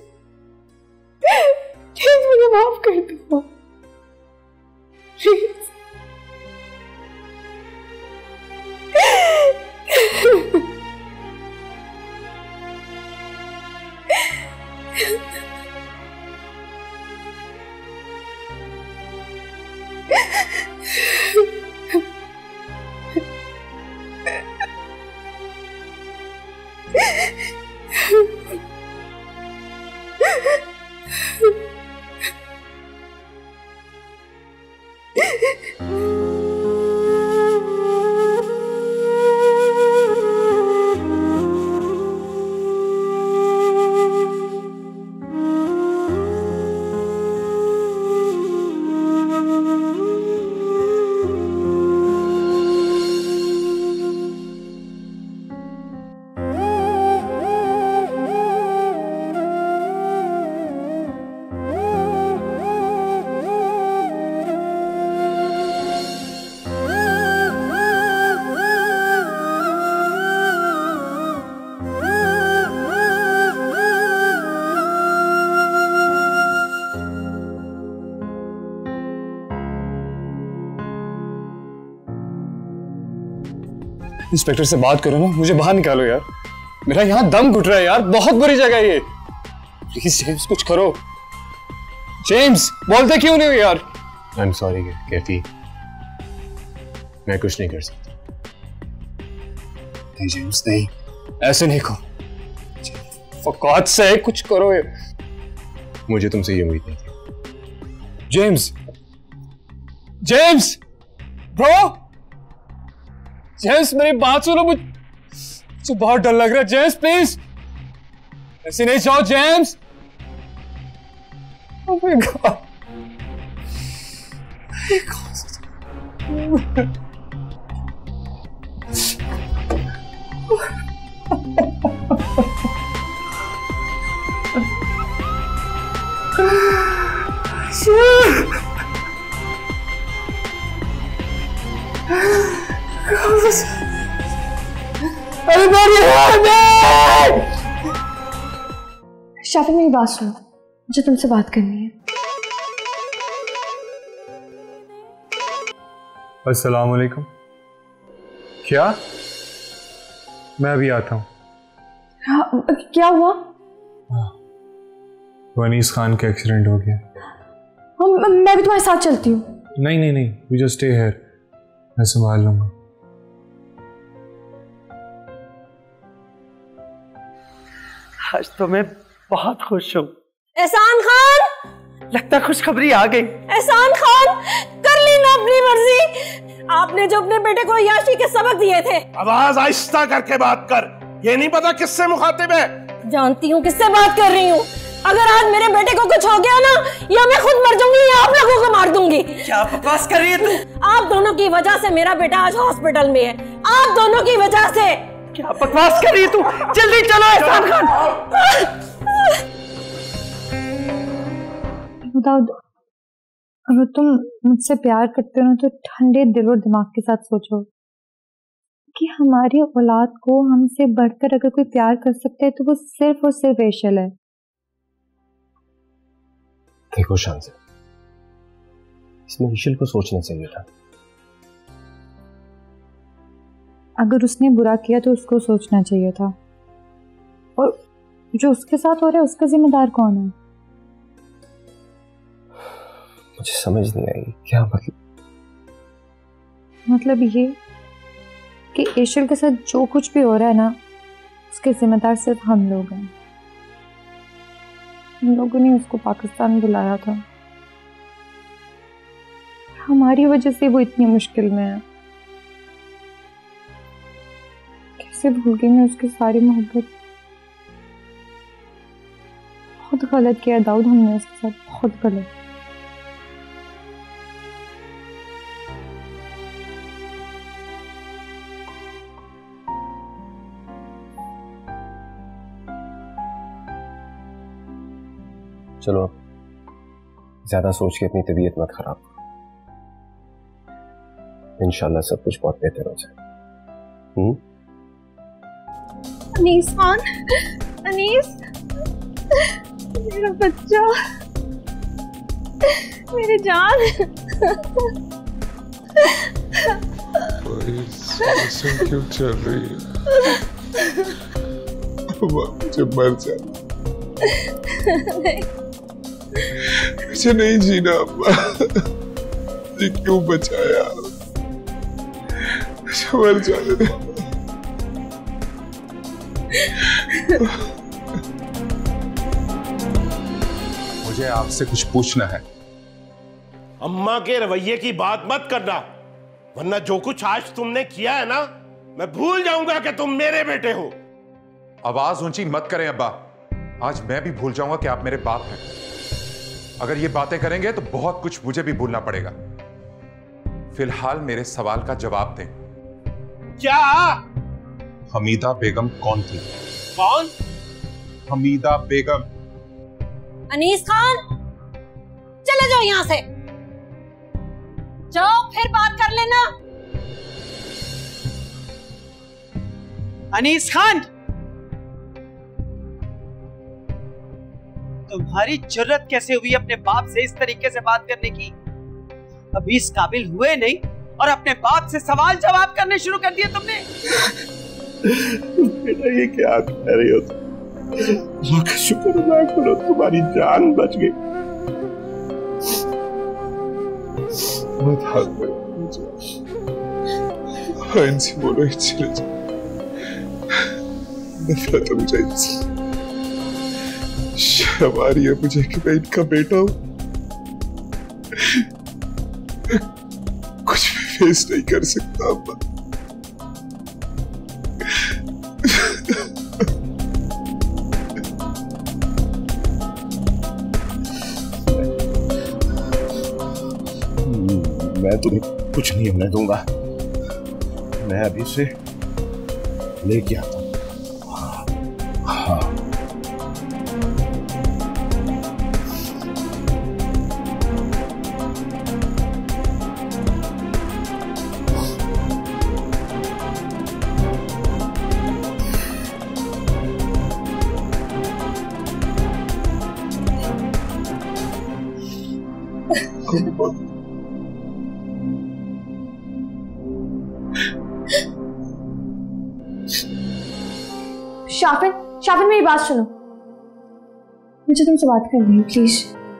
U: प्लीज मुझे माफ कर दो प्लीज।
I: इंस्पेक्टर से बात करो ना, मुझे बाहर निकालो यार, मेरा यहाँ दम घुट रहा है यार, बहुत बुरी जगह है ये। प्लीज जेम्स कुछ करो। जेम्स, बोलते क्यों नहीं हो यार?
E: आई एम सॉरी कैफी, मैं कुछ नहीं कर सकता।
I: नहीं जेम्स नहीं, ऐसे नहीं कहो, फॉर गॉड से कुछ करो यार।
E: मुझे तुमसे ये उम्मीद नहीं थी।
I: जेम्स, जेम्स ब्रो, जेम्स मेरी बात सुनो।
V: मुझे बहुत डर लग रहा है। जेम्स प्लीज, ऐसे नहीं जाओ James. Oh my God.
U: Shafi मेरी बात सुनो, मुझे तुमसे बात करनी है।
E: अस्सलाम वालेकुम। क्या? मैं अभी आता हूँ।
U: हाँ, क्या हुआ?
E: वनीस खान का एक्सीडेंट हो गया।
U: मैं भी तुम्हारे साथ चलती हूँ।
E: नहीं नहीं नहीं, यू जस्ट स्टे हियर, मैं संभाल लूंगा।
B: आज तो मैं बहुत खुश हूँ।
U: एहसान खान,
B: लगता खुशखबरी आ गई।
U: एहसान खान, कर ली ना अपनी मर्जी। आपने जो अपने बेटे को याशी के सबक दिए थे।
A: आवाज आहिस्ता करके बात कर, ये नहीं पता किससे मुखातिब है।
U: जानती हूँ किससे बात कर रही हूँ। अगर आज मेरे बेटे को कुछ हो गया ना, या मैं खुद मर जाऊंगी या आप लोगों को मार दूंगी।
B: क्या बकवास कर रही है तू?
U: आप दोनों की वजह से मेरा बेटा आज हॉस्पिटल में है। आप दोनों की वजह से।
B: क्या बकवास कर रही है तू? जल्दी चलो एहसान खान।
U: दाऊद, अगर तुम मुझसे प्यार करते हो ना तो ठंडे दिल और दिमाग के साथ सोचो कि हमारी औलाद को हमसे बढ़कर अगर कोई प्यार कर सकता है तो वो सिर्फ और सिर्फ एशल है।
L: देखो शांति, इसमें ईशल को सोचना चाहिए था।
U: अगर उसने बुरा किया तो उसको सोचना चाहिए था, और जो उसके साथ हो रहा है उसका जिम्मेदार कौन है?
L: मुझे समझ नहीं आई क्या
U: मतलब ये कि एशल के साथ जो कुछ भी हो रहा है ना, उसके जिम्मेदार सिर्फ हम लोग हैं। हम लोगों ने उसको पाकिस्तान बुलाया था, हमारी वजह से वो इतनी मुश्किल में है। कैसे भूल गई मैं उसकी सारी मोहब्बत। बहुत गलत किया दाऊद हमने उसके साथ, बहुत गलत।
L: चलो ज्यादा सोच के अपनी तबीयत मत खराब, इंशाल्लाह सब कुछ बहुत बेहतर हो जाए।
U: अनीस खान, अनीस, मेरा बच्चा, मेरी जान।
G: क्यों चल रही है? मुझे मर जाना, मुझे नहीं जीना अम्मा। ये क्यों बचाया? मुझे मर जाने दे।
C: मुझे आपसे कुछ पूछना है।
A: अम्मा के रवैये की बात मत करना, वरना जो कुछ आज तुमने किया है ना, मैं भूल जाऊंगा कि तुम मेरे बेटे हो।
C: आवाज ऊंची मत करें अब्बा, आज मैं भी भूल जाऊंगा कि आप मेरे बाप हैं। अगर ये बातें करेंगे तो बहुत कुछ मुझे भी भूलना पड़ेगा। फिलहाल मेरे सवाल का जवाब दें।
A: क्या?
C: हमीदा बेगम कौन थी?
A: कौन?
C: हमीदा बेगम।
U: अनीस खान, चले जाओ यहां से, जाओ फिर बात कर लेना।
B: अनीस खान, तुम्हारी जुर्रत कैसे हुई अपने बाप से इस तरीके से बात करने की? अभी इस काबिल हुए नहीं और अपने बाप से सवाल जवाब करने शुरू कर दिए तुमने।
A: बेटा ये क्या कह रही हो तुम? अल्लाह का शुक्र अदा करो, तुम्हारी जान बच गई।
G: मत हाथ में इनसे बोलो, चले जाओ। नफरत हो मुझे इनसे, शर्म आ रही है मुझे कि मैं इनका बेटा हूं। कुछ भी फेस नहीं कर सकता अम्मा।
A: मैं तुम्हें कुछ नहीं होने दूंगा। मैं अभी से लेके आता हूँ। हाँ
U: शाफिन, शाफिन मेरी बात सुनो, मुझे तुमसे बात करनी है प्लीज।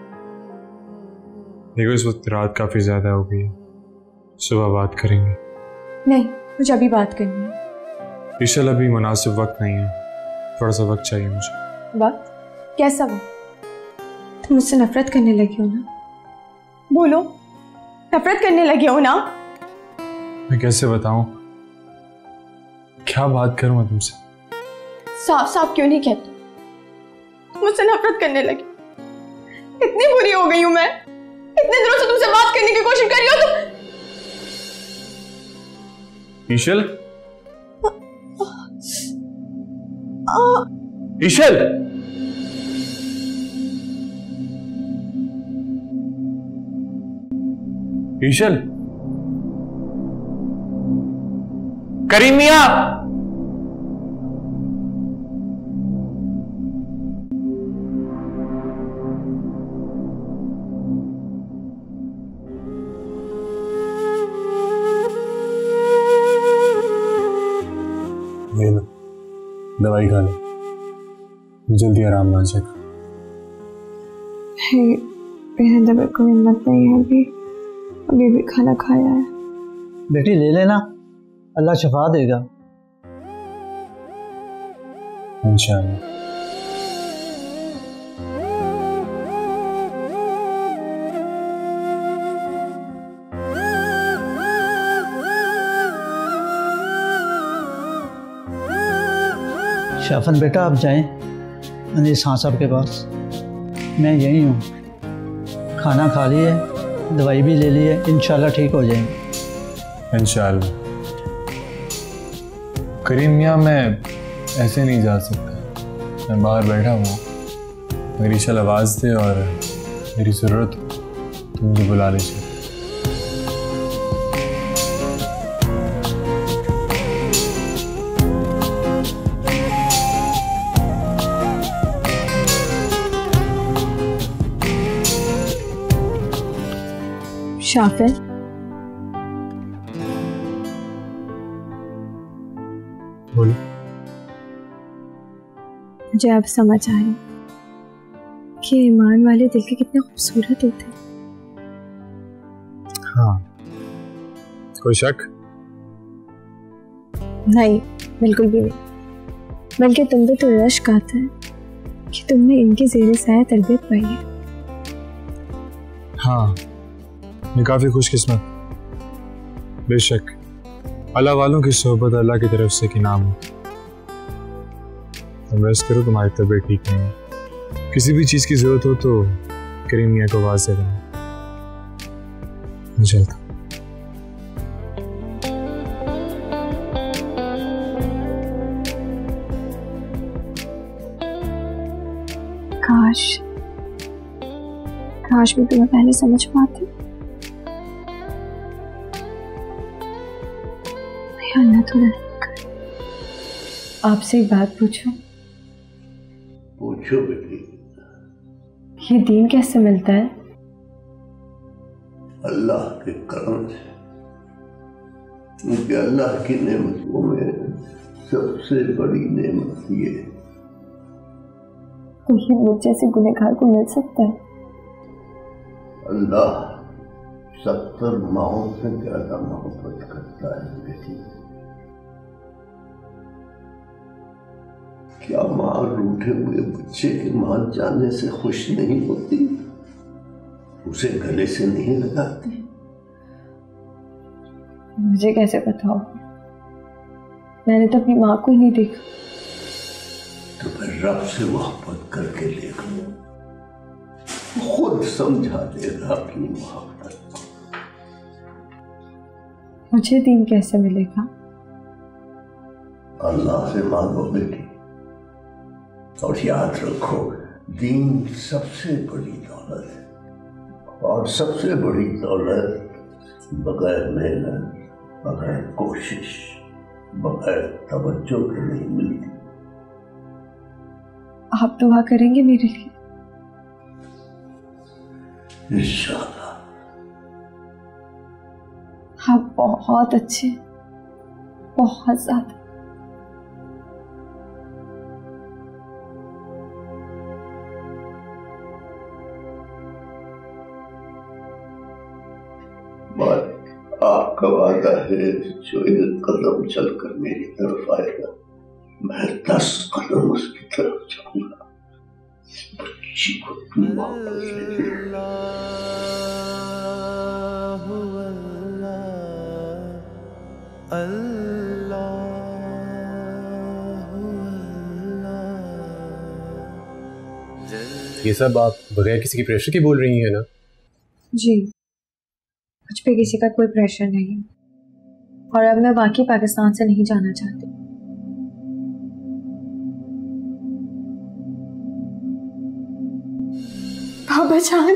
E: देखो इस वक्त रात काफी ज्यादा हो गई है, सुबह बात करेंगे।
U: नहीं, मुझे अभी बात करनी है।
E: ईशल अभी मुनासिब वक्त नहीं है, थोड़ा सा वक्त चाहिए मुझे।
U: वक्त? कैसा वक्त? तुम मुझसे नफरत करने लगी हो ना? बोलो, नफरत करने लगे हो ना?
E: मैं कैसे बताऊं, क्या बात करूं मैं तुमसे?
U: साफ साफ क्यों नहीं कहते? मुझसे नफरत करने लगी। इतनी बुरी हो गई हूं मैं, इतने दिनों से तुमसे बात करने की कोशिश कर रही हो तुम।
E: ईशल, ईशल, ईशल, करीम मियां, दवाई खा लो, जल्दी आराम आ जाएगा।
U: मेरे अंदर कोई हिम्मत नहीं है, अभी भी खाना खाया है।
O: बेटी ले लेना, अल्लाह शफा देगा
E: इंशाअल्लाह।
O: शाफन बेटा आप जाएं अनिल खान साहब के पास, मैं यहीं हूँ। खाना खा लिए, दवाई भी ले ली है, इंशाल्लाह ठीक हो जाएंगे।
E: इंशाल्लाह। करीम मियाँ मैं ऐसे नहीं जा सकता, मैं बाहर बैठा हूँ। मेरी ईशल आवाज़ दे और मेरी ज़रूरत हो तो मुझे बुला लीजिए।
U: शाफिर,
E: बोलो।
U: मुझे अब समझ आया कि ईमान वाले दिल के कितने खूबसूरत होते हैं।
E: हाँ, कोई शक
U: नहीं, बिल्कुल भी नहीं। बल्कि तुम पे तो रश्क आता है कि तुमने इनकी ज़ेरे साया तरबियत पाई है।
E: हाँ, मैं काफ़ी खुशकिस्मत। बेशक अल्लाह वालों की सोहबत अल्लाह की तरफ से इनाम है। तुम रेस्ट करो, तुम्हारी तबीयत ठीक नहीं है। किसी भी चीज़ की ज़रूरत हो तो करीम मियाँ को आवाज़ दे देना। मैं चलता।
U: काश मैं तुम्हें पहले समझ पाती। अल्लाह थोड़ा आपसे एक बात पूछूं?
P: पूछो बेटी।
U: ये दीन कैसे मिलता है?
P: अल्लाह के करम से। क्योंकि अल्लाह की नेमतों में सबसे बड़ी नेमत ये है।
U: तो ये मुझ जैसे गुनहगार को मिल सकता है?
P: अल्लाह 70 माओं से ज्यादा मोहब्बत करता है बेटी। क्या माँ रूठे हुए बच्चे के मां जाने से खुश नहीं होती? उसे गले से नहीं लगाती?
U: मुझे कैसे पता हो? मैंने तो अपनी माँ को ही नहीं देखा।
P: तो फिर रब से मोहब्बत करके देख लो, खुद समझा देगा अपनी मोहब्बत को।
U: मुझे दीन कैसे मिलेगा?
P: अल्लाह से मांगो बेटी, और याद रखो दीन सबसे बड़ी दौलत है, और सबसे बड़ी दौलत बगैर मेहनत, बगैर कोशिश, बगैर तवज्जो के नहीं मिलती।
U: आप दुआ करेंगे मेरे लिए?
P: इंशाअल्लाह।
U: आप बहुत अच्छे, बहुत ज्यादा।
P: आपका वादा है जो एक कदम चलकर मेरी तरफ आएगा, मैं 10 कदम उसकी तरफ जाऊंगा। इस बच्ची को तुम वापस ले लो।
E: ये सब आप बगैर किसी की प्रेशर के बोल रही हैं ना?
U: जी, मुझ पे किसी का कोई प्रेशर नहीं, और अब मैं बाकी पाकिस्तान से नहीं जाना चाहती। बाबा जान,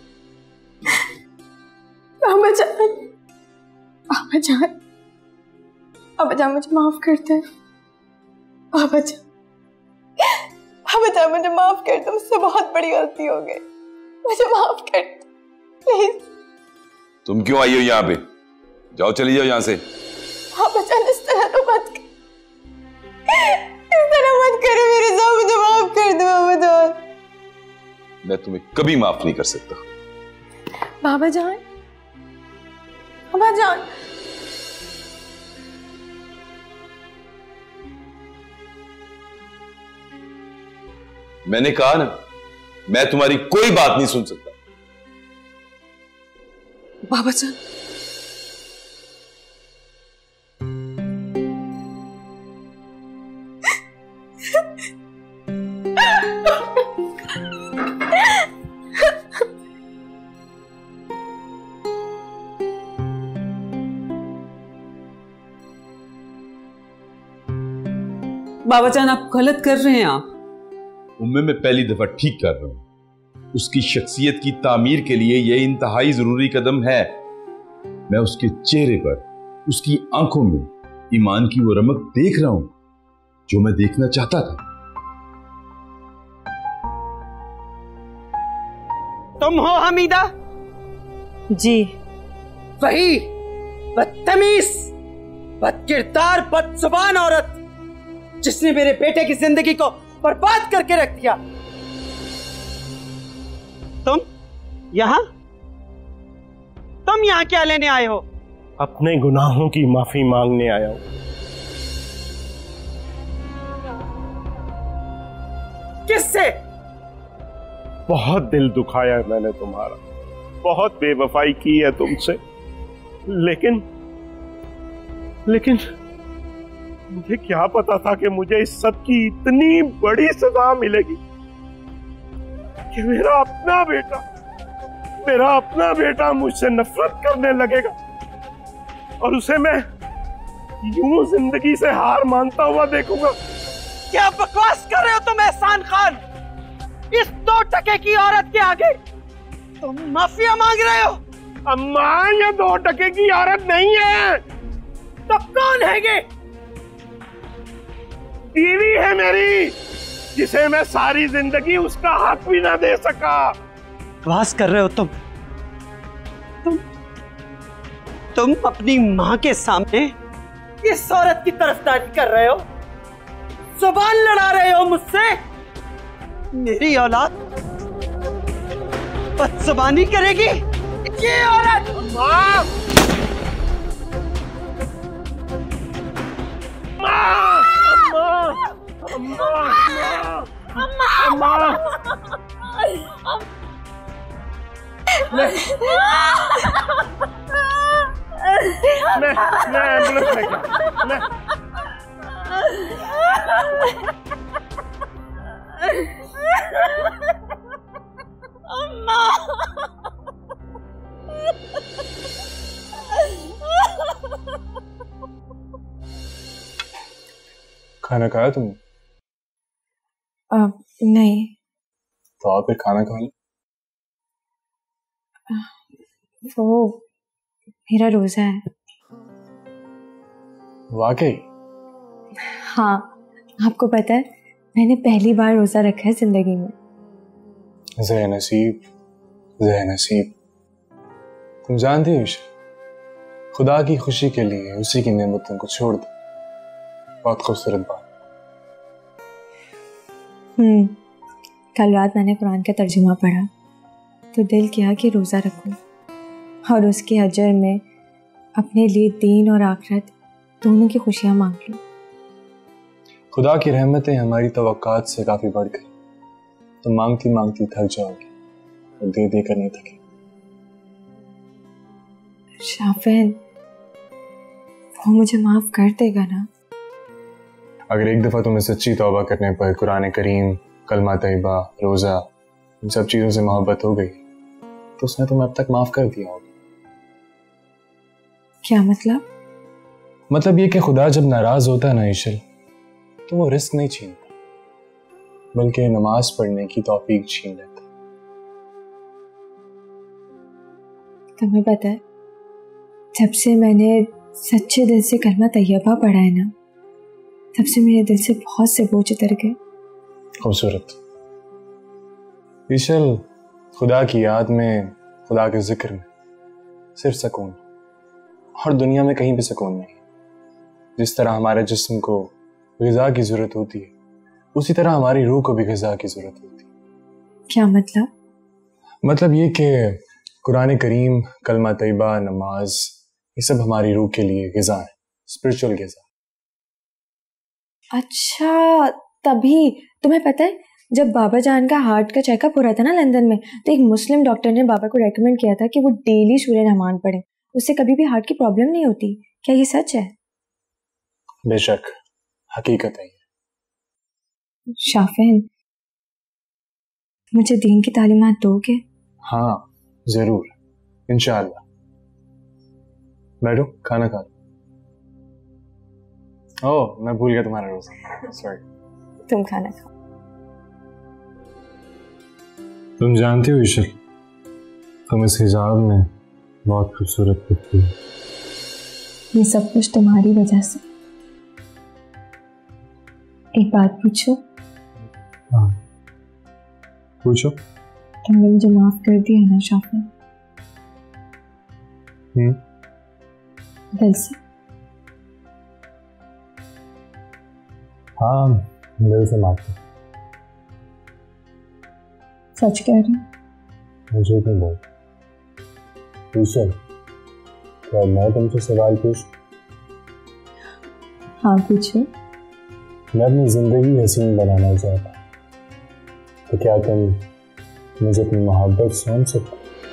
U: बाबा जान, बाबा जान, बाबा जान मुझे माफ कर दे। बाबा जान, बाबा जान मुझे माफ कर दो, मुझसे बहुत बड़ी गलती हो गई, मुझे माफ कर दो प्लीज।
F: तुम क्यों आई हो यहाँ पे? जाओ, चली जाओ यहाँ से।
U: बाबा जान इस तरह तो मत कर, इस तरह मत करो मेरे साथ, मुझे माफ कर दो बाबा जान।
F: मैं तुम्हें कभी माफ नहीं कर सकता।
U: बाबा जान, बाबा जान,
F: मैंने कहा ना, मैं तुम्हारी कोई बात नहीं सुन सकता।
U: बाबा जान,
B: बाबा जान आप गलत कर रहे हैं। आप
F: उम्मे में पहली दफा ठीक कर रहा हूं। उसकी शख्सियत की तामीर के लिए यह इंतहाई जरूरी कदम है। मैं उसके चेहरे पर, उसकी आंखों में ईमान की वो रमक देख रहा हूं जो मैं देखना चाहता था।
B: तुम हो हमीदा?
U: जी।
B: वही बदतमीज, बदकिरदार, बदजुबान औरत जिसने मेरे बेटे की जिंदगी को बर्बाद करके रख दिया। तुम यहां क्या लेने आए हो?
A: अपने गुनाहों की माफी मांगने आया हूं।
B: किससे?
A: बहुत दिल दुखाया है मैंने तुम्हारा, बहुत बेवफाई की है तुमसे, लेकिन मुझे क्या पता था कि मुझे इस सब की इतनी बड़ी सजा मिलेगी कि मेरा अपना बेटा मुझसे नफरत करने लगेगा और उसे मैं यूं जिंदगी से हार मानता हुआ देखूंगा।
B: क्या बकवास कर रहे हो तुम एहसान खान? इस 2 टके की औरत के आगे तुम माफिया मांग रहे हो?
A: अम्मा, ये 2 टके की औरत नहीं है।
B: तो कौन है ये?
A: बीवी है मेरी, जिसे मैं सारी जिंदगी उसका हाथ भी ना दे सका।
B: बकवास कर रहे हो तुम अपनी मां के सामने इस औरत की तरफदारी कर रहे हो, जुबान लड़ा रहे हो मुझसे। मेरी औलाद बदजुबानी करेगी? ये औरत
A: मां! मैं एम्बुलेंस लेके
U: अम्मा
E: खाना खाया तुमने?
U: नहीं।
E: तो आप फिर खाना खा लो।
U: वो मेरा रोजा है।
E: वाकई?
U: हाँ, आपको पता है मैंने पहली बार रोजा रखा है जिंदगी में।
E: ज़े नसीब, ज़े नसीब। तुम जानती हो ईशा, खुदा की खुशी के लिए उसी की नेमतों को छोड़ दो। बहुत खूबसूरत बात।
U: कल रात मैंने कुरान का तर्जुमा पढ़ा तो दिल किया कि रोज़ा रखूं और उसके अजर में अपने लिए दीन और आखिरत दोनों की खुशियां मांग लूं।
E: खुदा की रहमतें हमारी तवक्कात से काफी बढ़ गई। तो मांगती मांगती थक जाओगी और दे दे कर नहीं थके।
U: शाफिन, वो मुझे माफ कर देगा ना?
E: अगर एक दफा तुम्हें सच्ची तौबा करने पर कुरान करीम, कलमा तैयबा, रोजा, इन सब चीजों से मोहब्बत हो गई तो उसने तुम्हें अब तक माफ कर दिया होगा।
U: क्या मतलब?
E: मतलब ये कि खुदा जब नाराज होता है ना ईशल, तो वो रिस्क नहीं छीनता बल्कि नमाज पढ़ने की तौफीक छीन लेता।
U: तुम्हें पता है, जब से मैंने सच्चे दिल से कलमा तैयबा पढ़ा है ना, तब से मेरे दिल से बहुत से बोझ उतर गए।
E: खूबसूरत ईशल, खुदा की याद में, खुदा के जिक्र में सिर्फ सुकून, और दुनिया में कहीं भी सुकून नहीं। जिस तरह हमारे जिस्म को ग़िज़ा की जरूरत होती है, उसी तरह हमारी रूह को भी ग़िज़ा की जरूरत होती है।
U: क्या मतलब?
E: मतलब ये कि कुरान करीम, कलमा तैयबा, नमाज, ये सब हमारी रूह के लिए ग़िज़ा है, स्पिरिचुअल ग़िज़ा।
U: अच्छा, तभी तुम्हें पता है जब बाबा जान का हार्ट का चेकअप हो रहा था ना लंदन में, तो एक मुस्लिम डॉक्टर ने बाबा को रेकमेंड किया था कि वो डेली सूरह रहमान पढ़ें, उससे कभी भी हार्ट की प्रॉब्लम नहीं होती। क्या ये सच है?
E: बेशक, हकीकत है।
U: शाफिन, मुझे दीन की तालीमात दोगे?
E: हाँ जरूर, इंशाअल्लाह। बैठो, खाना खा लो। ओह, मैं भूल गया तुम्हारा रोज़ा, सॉरी।
U: तुम खाना खाओ।
E: तुम जानती हो ईशल, तुम इस हिजाब में बहुत खूबसूरत दिखती हो।
U: ये सब कुछ तुम्हारी वजह से। एक बात पूछो?
E: हाँ पूछो।
U: तुमने मुझे माफ कर दिया ना शाफिन? दिल से?
E: हाँ, दिल से माफ कर।
U: सच कह रही?
E: मुझे तो बोल ईशल, क्या मैं तुमसे सवाल पूछ?
U: हाँ पूछो।
E: मैं अपनी जिंदगी हसीन बनाना चाहता, तो क्या तुम मुझे अपनी मोहब्बत सौंप सकते?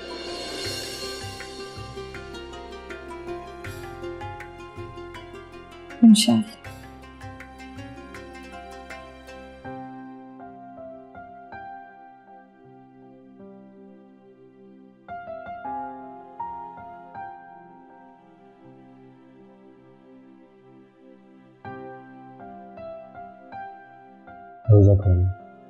U: इंशाअल्लाह।
E: रोजा खोलो।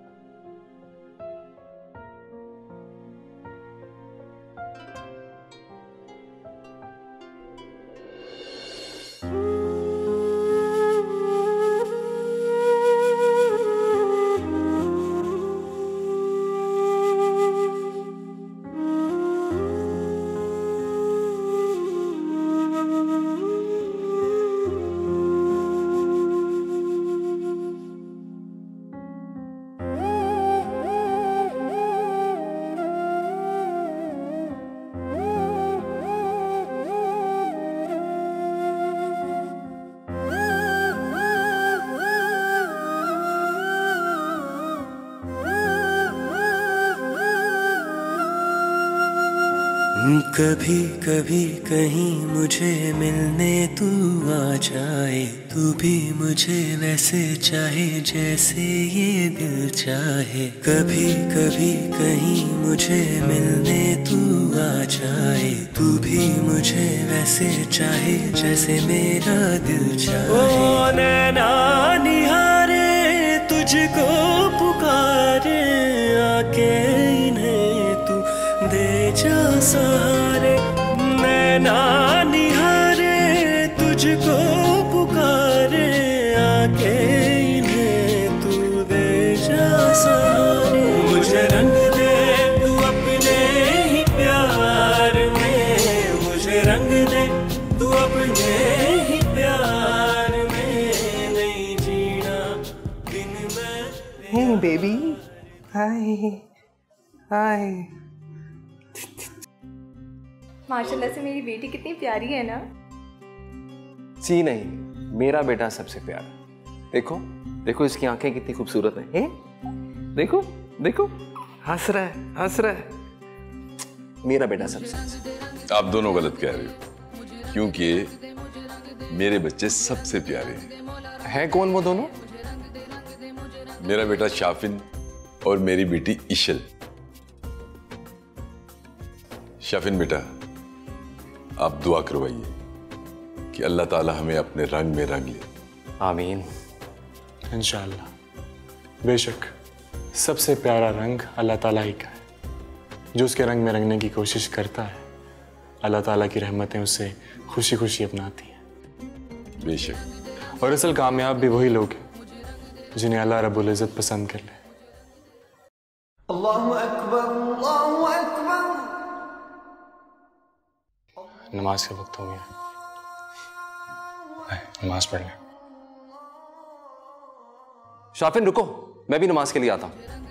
K: कभी कभी कहीं मुझे मिलने तू आ जाए, तू भी मुझे वैसे चाहे जैसे ये दिल चाहे। कभी कभी कहीं मुझे मिलने तू आ जाए, तू भी मुझे वैसे चाहे जैसे मेरा दिल चाहे। ओ नैना निहार तुझको पुकारे आके इन्हें तू दे जा सहारे, नैना निहारे तुझको पुकारे आके इन्हें तू दे जा सहारे। मुझे रंग दे तू अपने ही प्यार में, मुझे रंग दे तू अपने ही प्यार में, नहीं जीना बिन मैं।
Q: Hey baby, hi, hi.
U: माशाल्लाह से मेरी बेटी कितनी प्यारी है ना।
L: जी नहीं, मेरा बेटा सबसे प्यारा। देखो देखो इसकी आंखें कितनी खूबसूरत हैं। देखो देखो हंस रहा है, हंस रहा है। मेरा बेटा सबसे।
F: आप दोनों गलत कह रहे हो, क्योंकि मेरे बच्चे सबसे प्यारे हैं।
L: हैं कौन वो दोनों?
F: मेरा बेटा शाफिन और मेरी बेटी इशल। शाफिन बेटा, आप दुआ करवाइए कि अल्लाह ताला हमें अपने रंग में रंग ले।
L: आमीन।
E: इंशाअल्लाह। बेशक सबसे प्यारा रंग अल्लाह ताला ही का है। जो उसके रंग में रंगने की कोशिश करता है, अल्लाह ताला की रहमतें उसे खुशी खुशी अपनाती हैं।
F: बेशक।
E: और असल कामयाब भी वही लोग हैं जिन्हें अल्लाह रब्बुल इज़्ज़त पसंद कर ले।
Q: अल्लाहु अकबर, अल्लाहु अकबर।
E: नमाज का वक्त हो गया, नमाज पढ़ लें।
L: शाफिन रुको, मैं भी नमाज के लिए आता हूँ।